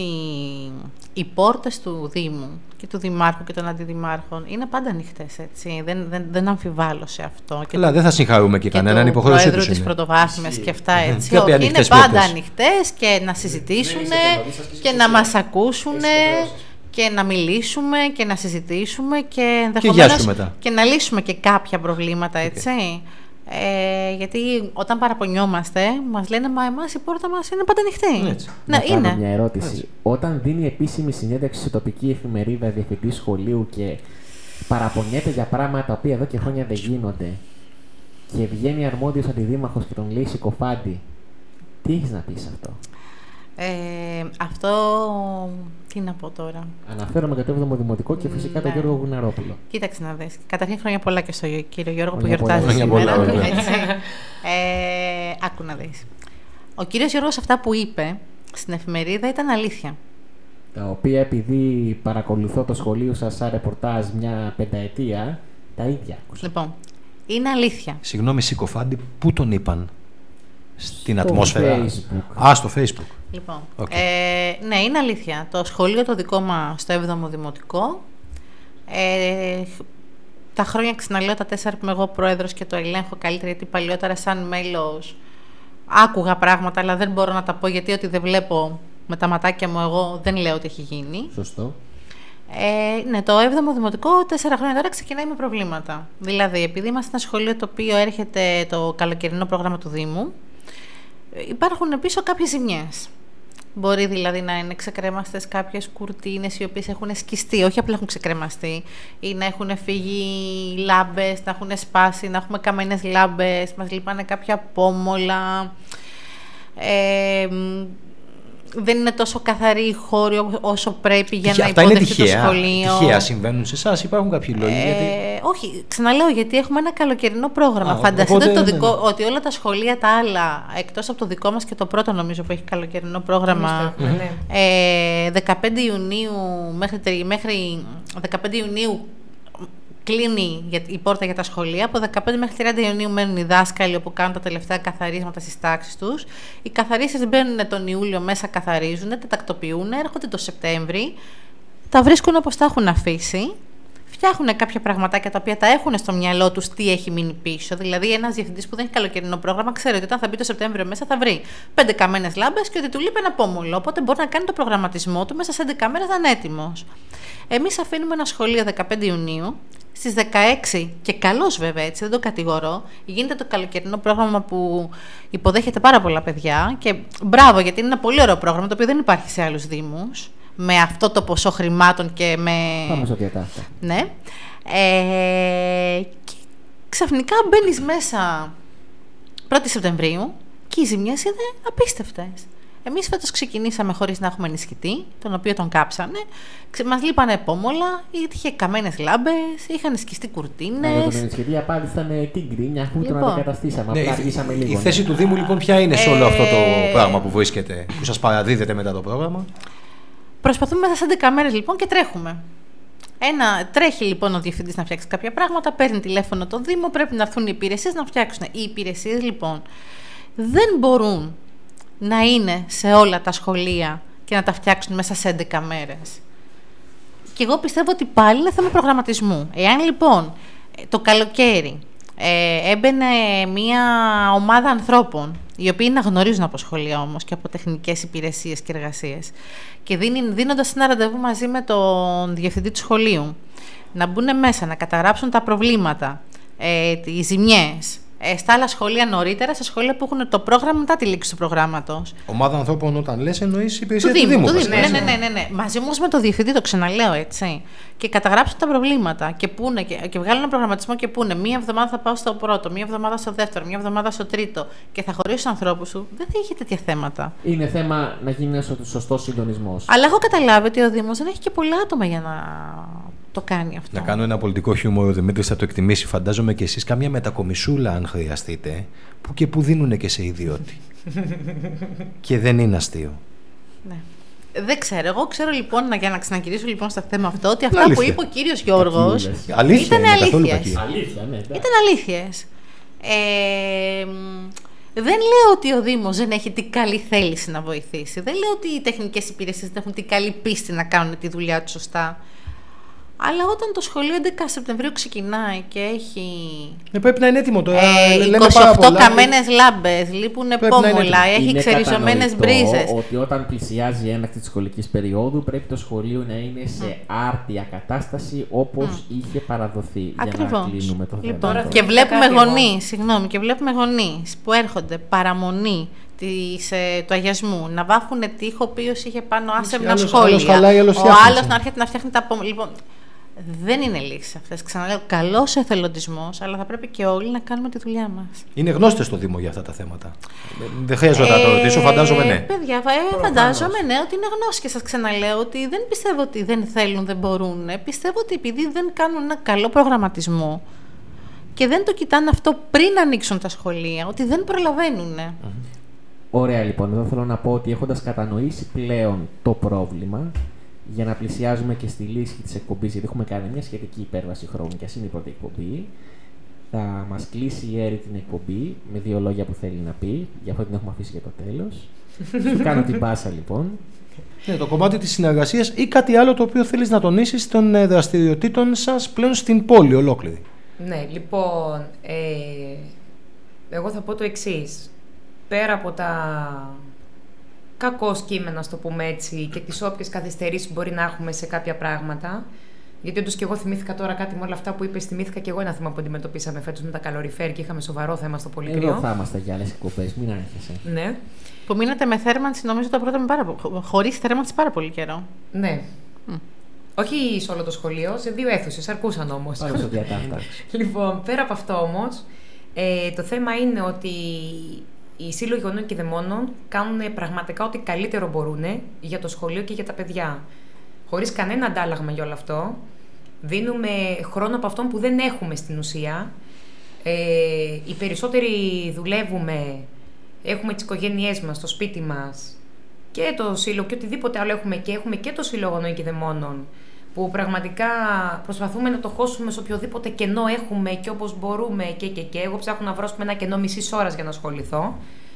οι πόρτες του Δήμου και του Δημάρχου και των αντιδημάρχων είναι πάντα ανοιχτές, έτσι. Δεν αμφιβάλλω σε αυτό. Καλά, δεν θα συγχαρούμε και κανέναν, υποχρέωσή τους. Και του Προέδρου της Πρωτοβάθμιας και αυτά, έτσι. Είναι πάντα ανοιχτές και να συζητήσουν και να μας ακούσουν. Και να μιλήσουμε και να συζητήσουμε και ενδεχομένως και να λύσουμε και κάποια προβλήματα, έτσι. Γιατί όταν παραπονιόμαστε, μας λένε «Μα εμάς η πόρτα μας είναι πάντα ανοιχτή». Να κάνω μια ερώτηση. Έτσι. Όταν δίνει επίσημη συνέντευξη σε τοπική εφημερίδα διευθυντή σχολείου και παραπονιέται για πράγματα τα οποία εδώ και χρόνια δεν γίνονται και βγαίνει αρμόδιος αντιδήμαρχος και τον λέει συκοφάντη, τι έχεις να πεις αυτό? Αυτό, τι να πω τώρα. Αναφέρομαι για το 7ο Δημοτικό και φυσικά τον Γιώργο Γουναρόπουλο. Κοίταξε να δεις. Καταρχήν χρόνια πολλά και στον κύριο Γιώργο που γιορτάζει σήμερα. Άκου να δεις. Ο κύριος Γιώργος αυτά που είπε στην εφημερίδα ήταν αλήθεια. Τα οποία επειδή παρακολουθώ το σχολείο σας σαν ρεπορτάζ μια πενταετία, τα ίδια άκουσα. Λοιπόν, είναι αλήθεια. Συγγνώμη συκοφάντη, πού τον είπαν? Στην ατμόσφαιρα. Facebook. Στο Facebook. Λοιπόν, ναι, είναι αλήθεια. Το σχολείο το δικό μας στο 7ο Δημοτικό, τα χρόνια ξαναλέω τα 4 που είμαι εγώ πρόεδρος και το ελέγχω καλύτερα, γιατί παλιότερα σαν μέλος άκουγα πράγματα, αλλά δεν μπορώ να τα πω γιατί ό,τι δεν βλέπω με τα ματάκια μου εγώ δεν λέω ότι έχει γίνει. Σωστό. Ναι, το 7ο Δημοτικό 4 χρόνια τώρα ξεκινάει με προβλήματα. Δηλαδή, επειδή είμαστε ένα σχολείο το οποίο έρχεται το καλοκαιρινό πρόγραμμα του Δήμου, υπάρχουν πίσω κάποιες ζημιές. Μπορεί δηλαδή να είναι ξεκρέμαστες κάποιες κουρτίνες οι οποίες έχουν σκιστεί, όχι απλά έχουν ξεκρέμαστεί, ή να έχουν φύγει λάμπες, να έχουν σπάσει, να έχουμε καμένες λάμπες, μας λείπανε κάποια πόμολα. Δεν είναι τόσο καθαρή η χώρη όσο πρέπει για να υποδεχτεί το σχολείο. Τυχαία συμβαίνουν σε εσάς, υπάρχουν κάποιοι λόγοι? Όχι, ξαναλέω, γιατί έχουμε ένα καλοκαιρινό πρόγραμμα. Φανταστείτε ότι όλα τα σχολεία τα άλλα, εκτός από το δικό μας και το πρώτο νομίζω που έχει καλοκαιρινό πρόγραμμα, 15 Ιουνίου μέχρι 15 Ιουνίου κλείνει η πόρτα για τα σχολεία. Από 15 μέχρι 30 Ιουνίου μένουν οι δάσκαλοι όπου κάνουν τα τελευταία καθαρίσματα στις τάξεις τους. Οι καθαρίστες μπαίνουν τον Ιούλιο μέσα, καθαρίζουν, τα τακτοποιούν, έρχονται το Σεπτέμβρη, τα βρίσκουν όπως τα έχουν αφήσει, φτιάχνουν κάποια πραγματάκια τα οποία τα έχουν στο μυαλό τους τι έχει μείνει πίσω. Δηλαδή, ένας διευθυντής που δεν έχει καλοκαιρινό πρόγραμμα ξέρει ότι όταν θα μπει το Σεπτέμβριο μέσα θα βρει 5 καμένες λάμπες και ότι του λείπει ένα πόμολο. Οπότε μπορεί να κάνει το προγραμματισμό του μέσα σε 11 μέρες να είναι έτοιμος. Εμείς αφήνουμε ένα σχολείο 15 Ιουνίου. Στις 16, και καλώς βέβαια έτσι, δεν το κατηγορώ, γίνεται το καλοκαιρινό πρόγραμμα που υποδέχεται πάρα πολλά παιδιά και μπράβο, γιατί είναι ένα πολύ ωραίο πρόγραμμα το οποίο δεν υπάρχει σε άλλους δήμους, με αυτό το ποσό χρημάτων και με... Πάμε στο διατάφτα. Ναι. Και ξαφνικά μπαίνεις μέσα 1η Σεπτεμβρίου και οι ζημιές είναι απίστευτες. Εμείς φέτος ξεκινήσαμε χωρίς να έχουμε ενισχυτή, τον οποίο τον κάψανε. Μας λείπανε πόμολα, είχε καμένες λάμπες, είχαν σκιστεί κουρτίνες. Για τον ενισχυτή απάντηση ήταν την γκρίνια, αφού τον αντικαταστήσαμε. Ναι, απλά αργήσαμε λίγο. Η θέση του Δήμου λοιπόν ποια είναι σε όλο αυτό το πράγμα που βρίσκεται, που σας παραδίδεται μετά το πρόγραμμα? Προσπαθούμε μέσα σε 11 μέρες λοιπόν και τρέχουμε. Τρέχει λοιπόν ο διευθυντής να φτιάξει κάποια πράγματα, παίρνει τηλέφωνο το Δήμο, πρέπει να έρθουν οι υπηρεσίες να φτιάξουν. Οι υπηρεσίες λοιπόν δεν μπορούν να είναι σε όλα τα σχολεία και να τα φτιάξουν μέσα σε 11 μέρες. Και εγώ πιστεύω ότι πάλι είναι θέμα προγραμματισμού. Εάν λοιπόν το καλοκαίρι έμπαινε μια ομάδα ανθρώπων, οι οποίοι να γνωρίζουν από σχολεία όμως και από τεχνικές υπηρεσίες και εργασίες, και δίνοντας ένα ραντεβού μαζί με τον διευθυντή του σχολείου, να μπουν μέσα, να καταγράψουν τα προβλήματα, τις ζημιές, στα άλλα σχολεία νωρίτερα, σε σχολεία που έχουν το πρόγραμμα μετά τη λήξη του προγράμματος. Ομάδα ανθρώπων, όταν λες, εννοείς υπηρεσία του Δήμου. Ναι. Μαζί όμως με το διευθυντή, το ξαναλέω έτσι. Και καταγράψουν τα προβλήματα και βγάλουν ένα προγραμματισμό και πούνε: μία εβδομάδα θα πάω στο πρώτο, μία εβδομάδα στο δεύτερο, μία εβδομάδα στο τρίτο. Και θα χωρίσω τους ανθρώπους σου. Δεν θα είχε τέτοια θέματα. Είναι θέμα να γίνει ένας σωστός συντονισμός. Αλλά έχω καταλάβει ότι ο Δήμος δεν έχει και πολλά άτομα για να το κάνει αυτό. Να κάνω ένα πολιτικό χιούμορ, ο Δημήτρης θα το εκτιμήσει. Φαντάζομαι και εσείς καμιά μετακομισούλα, αν χρειαστείτε, που και που δίνουν και σε ιδιώτη. Και δεν είναι αστείο. Ναι. Δεν ξέρω. Εγώ ξέρω λοιπόν, για να ξανακυρίσω λοιπόν στο θέμα αυτό, ότι αυτά που είπε ο κύριος Γιώργος ήταν αλήθειες. Ήταν αλήθειες. Δεν λέω ότι ο Δήμος δεν έχει την καλή θέληση να βοηθήσει. Δεν λέω ότι οι τεχνικές υπηρεσίες δεν έχουν την καλή πίστη να κάνουν τη δουλειά τους σωστά. Αλλά όταν το σχολείο 11 Σεπτεμβρίου ξεκινάει και έχει. Πρέπει να είναι έτοιμο τώρα. 28 καμένες λάμπες, λείπουν πόμολα, έχει ξεριζωμένες μπρίζες. Ότι όταν πλησιάζει η έναρξη της σχολικής περίοδου, πρέπει το σχολείο να είναι σε άρτια κατάσταση όπως είχε παραδοθεί. Ακριβώς. Για να κλείνουμε το θέμα. Λοιπόν, και βλέπουμε γονείς που έρχονται παραμονή του αγιασμού, να βάφουν τοίχο, ο οποίος είχε πάνω άσεμνα σχόλια. Ο άλλος να έρχεται να φτιάχνει τα πόμολα. Λοιπόν, δεν είναι λύση αυτές. Ξαναλέω, καλός ο εθελοντισμός, αλλά θα πρέπει και όλοι να κάνουμε τη δουλειά μας. Είναι γνώστες στο Δήμο για αυτά τα θέματα. Δεν χρειάζεται να το ρωτήσω, φαντάζομαι ναι. Παιδιά, φαντάζομαι ναι ότι είναι γνώστοι και σας ξαναλέω ότι δεν πιστεύω ότι δεν θέλουν, δεν μπορούν. Πιστεύω ότι επειδή δεν κάνουν ένα καλό προγραμματισμό και δεν το κοιτάνε αυτό πριν ανοίξουν τα σχολεία, ότι δεν προλαβαίνουν. Ωραία, λοιπόν. Εδώ θέλω να πω ότι έχοντας κατανοήσει πλέον το πρόβλημα, για να πλησιάζουμε και στη λύση της εκπομπής, γιατί έχουμε κάνει μια σχετική υπέρβαση χρόνου και ας είναι η πρώτη εκπομπή, θα μας κλείσει η Έρη την εκπομπή με 2 λόγια που θέλει να πει, γι' αυτό την έχουμε αφήσει για το τέλος. Σου κάνω την πάσα, λοιπόν. Ναι, το κομμάτι της συνεργασίας ή κάτι άλλο το οποίο θέλεις να τονίσεις των δραστηριοτήτων σας πλέον στην πόλη ολόκληρη. Ναι, λοιπόν, εγώ θα πω το εξής. Πέρα από τα κακό κείμενα, στο πούμε έτσι, και τις όποιες καθυστερήσεις μπορεί να έχουμε σε κάποια πράγματα. Γιατί όντως και εγώ θυμήθηκα τώρα κάτι με όλα αυτά που είπες, θυμήθηκα και εγώ ένα θέμα που αντιμετωπίσαμε φέτος με τα καλοριφέρ και είχαμε σοβαρό θέμα στο Πολυκρίο. Εδώ θα είμαστε για άλλες εκπομπές, μην άρχεσαι. Ναι. Που μείνατε με θέρμανση, νομίζω το πρώτο χωρίς θέρμανση πάρα πολύ καιρό. Ναι. Όχι σε όλο το σχολείο, σε 2 αίθουσες, αρκούσαν όμως. Πάμε στο διατάφτα. Λοιπόν, πέρα από αυτό όμως, το θέμα είναι ότι οι σύλλογοι γονέων και δαιμόνων κάνουν πραγματικά ό,τι καλύτερο μπορούν για το σχολείο και για τα παιδιά. Χωρίς κανένα αντάλλαγμα για όλο αυτό. Δίνουμε χρόνο από αυτόν που δεν έχουμε στην ουσία. Οι περισσότεροι δουλεύουμε, έχουμε τις οικογένειές μας, το σπίτι μας και το σύλλογο και οτιδήποτε άλλο έχουμε και το σύλλογο γονέων και δαιμόνων, που πραγματικά προσπαθούμε να το χώσουμε σε οποιοδήποτε κενό έχουμε και όπως μπορούμε και. Εγώ ψάχνω να βρω ένα κενό μισής ώρας για να ασχοληθώ.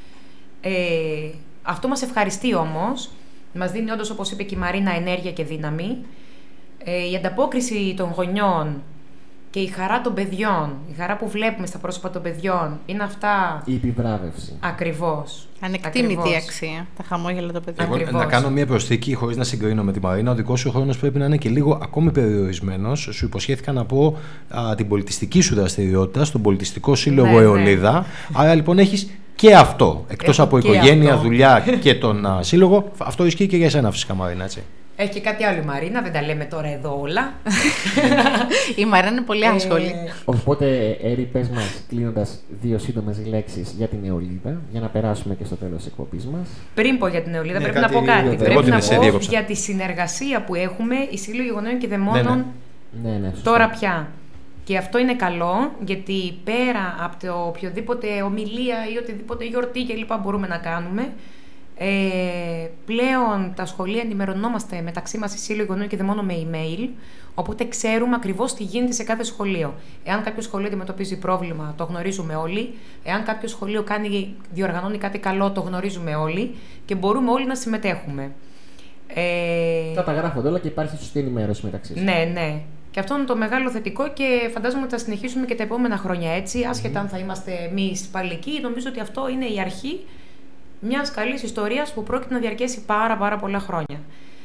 Αυτό μας ευχαριστεί όμως. Μας δίνει όντως, όπως είπε και η Μαρίνα, ενέργεια και δύναμη. Η ανταπόκριση των γονιών και η χαρά των παιδιών, η χαρά που βλέπουμε στα πρόσωπα των παιδιών, είναι αυτά. Η επιβράβευση. Ακριβώς. Ανεκτήμητη αξία. Τα χαμόγελα των παιδιών. Εγώ, να κάνω μια προσθήκη, χωρίς να συγκρίνω με τη Μαρίνα. Ο δικός σου χρόνος πρέπει να είναι και λίγο ακόμη περιορισμένος. Σου υποσχέθηκα να πω την πολιτιστική σου δραστηριότητα στον Πολιτιστικό Σύλλογο Αιωλίδα. Άρα λοιπόν έχεις και αυτό. Εκτός από οικογένεια, δουλειά και τον σύλλογο, αυτό ισχύει και για εσένα φυσικά, Μαρίνα, έτσι. Έχει και κάτι άλλο η Μαρίνα, δεν τα λέμε τώρα εδώ όλα. Η Μαρίνα είναι πολύ άσχολη. Οπότε, Έρη, πες μας, κλείνοντας 2 σύντομες λέξεις για την Αιωλίδα, για να περάσουμε και στο τέλος της εκπομπής μας. Πριν πω για την Αιωλίδα, πρέπει να πω κάτι. Πρέπει να πω για τη συνεργασία που έχουμε οι Σύλλογοι Γονέων και Δαιμόνων τώρα πια. Και αυτό είναι καλό, γιατί πέρα από το οποιοδήποτε ομιλία ή οτιδήποτε γιορτή και λοιπά μπορούμε να κάνουμε, Πλέον τα σχολεία ενημερωνόμαστε μεταξύ μας οι σύλλογοι γονέων και δεν μόνο με email, οπότε ξέρουμε ακριβώς τι γίνεται σε κάθε σχολείο. Εάν κάποιο σχολείο αντιμετωπίζει πρόβλημα, το γνωρίζουμε όλοι. Εάν κάποιο σχολείο διοργανώνει κάτι καλό, το γνωρίζουμε όλοι και μπορούμε όλοι να συμμετέχουμε. Τα γράφονται όλα και υπάρχει σωστή ενημέρωση μεταξύ σας. Ναι, ναι. Και αυτό είναι το μεγάλο θετικό και φαντάζομαι ότι θα συνεχίσουμε και τα επόμενα χρόνια έτσι. Άσχετα αν θα είμαστε εμείς πάλι εκεί, νομίζω ότι αυτό είναι η αρχή μιας καλής ιστορίας που πρόκειται να διαρκέσει πάρα πολλά χρόνια.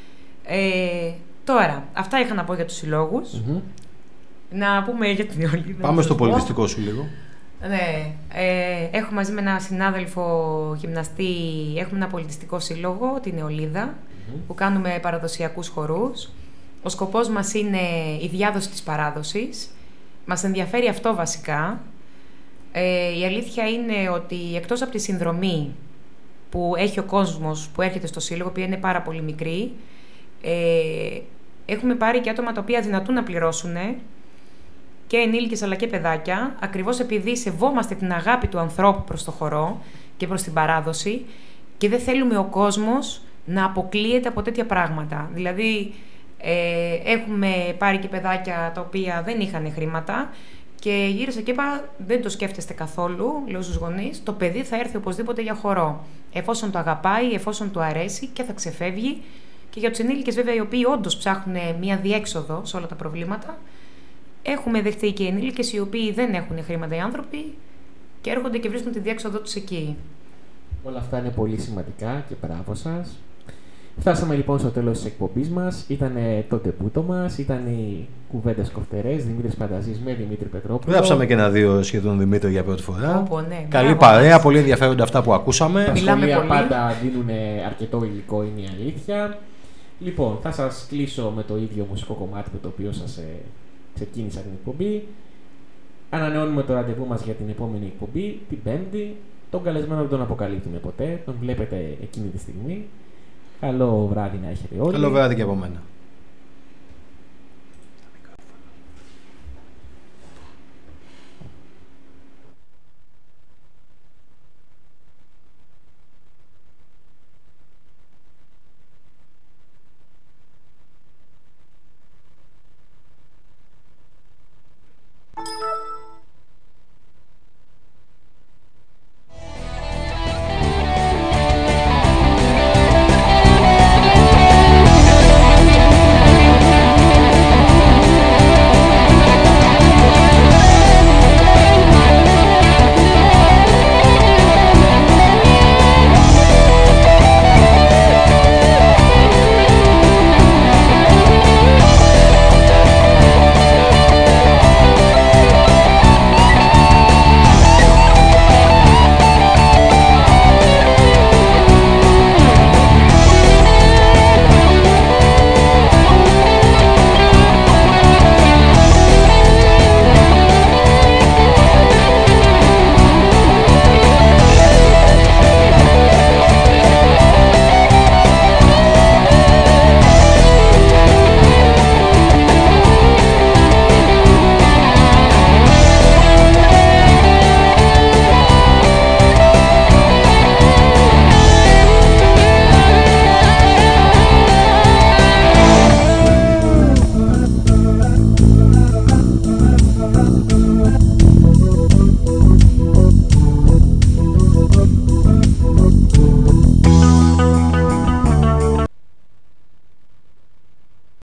Τώρα, αυτά είχα να πω για τους συλλόγους. Να πούμε για την Ιωλίδα. Πάμε στο πολιτιστικό σου λίγο. Ναι, έχω μαζί με ένα συνάδελφο γυμναστή, έχουμε ένα πολιτιστικό σύλλογο, την Ιωλίδα, που κάνουμε παραδοσιακούς χορούς. Ο σκοπός μας είναι η διάδοση της παράδοσης. Μας ενδιαφέρει αυτό βασικά. Η αλήθεια είναι ότι εκτός από τη συνδρομή που έχει ο κόσμος που έρχεται στο σύλλογο, που είναι πάρα πολύ μικρή, έχουμε πάρει και άτομα τα οποία δυνατούν να πληρώσουν, και ενήλικες αλλά και παιδάκια, ακριβώς επειδή σεβόμαστε την αγάπη του ανθρώπου προς το χορό και προς την παράδοση και δεν θέλουμε ο κόσμος να αποκλείεται από τέτοια πράγματα. Δηλαδή, έχουμε πάρει και παιδάκια τα οποία δεν είχαν χρήματα και γύρισα και είπα, δεν το σκέφτεστε καθόλου, λέω στους γονείς, το παιδί θα έρθει οπωσδήποτε για χορό, εφόσον το αγαπάει, εφόσον του αρέσει και θα ξεφεύγει. Και για τους ενήλικες βέβαια, οι οποίοι όντως ψάχνουν μια διέξοδο σε όλα τα προβλήματα, έχουμε δεχτεί και ενήλικες οι οποίοι δεν έχουν χρήματα οι άνθρωποι και έρχονται και βρίσκουν τη διέξοδό τους εκεί. Όλα αυτά είναι πολύ σημαντικά και μπράβο σας. Φτάσαμε λοιπόν στο τέλος της εκπομπής μας. Ήταν το τεπούτο μας, ήταν οι κουβέντες κοφτερές, Δημήτρης Πανταζής με Δημήτρη Πετρόπουλο. Γράψαμε και ένα-δύο σχεδόν Δημήτρη για πρώτη φορά. Ναι, καλή παρέα, πολύ ενδιαφέροντα αυτά που ακούσαμε. Τα σχολεία πάντα δίνουν αρκετό υλικό, είναι η αλήθεια. Λοιπόν, θα σας κλείσω με το ίδιο μουσικό κομμάτι με το οποίο σας ξεκίνησα την εκπομπή. Ανανεώνουμε το ραντεβού μας για την επόμενη εκπομπή, την Πέμπτη. Τον καλεσμένο δεν τον αποκαλύπτουμε ποτέ, τον βλέπετε εκείνη τη στιγμή. Καλό βράδυ να έχετε όλοι. Καλό βράδυ και από μένα.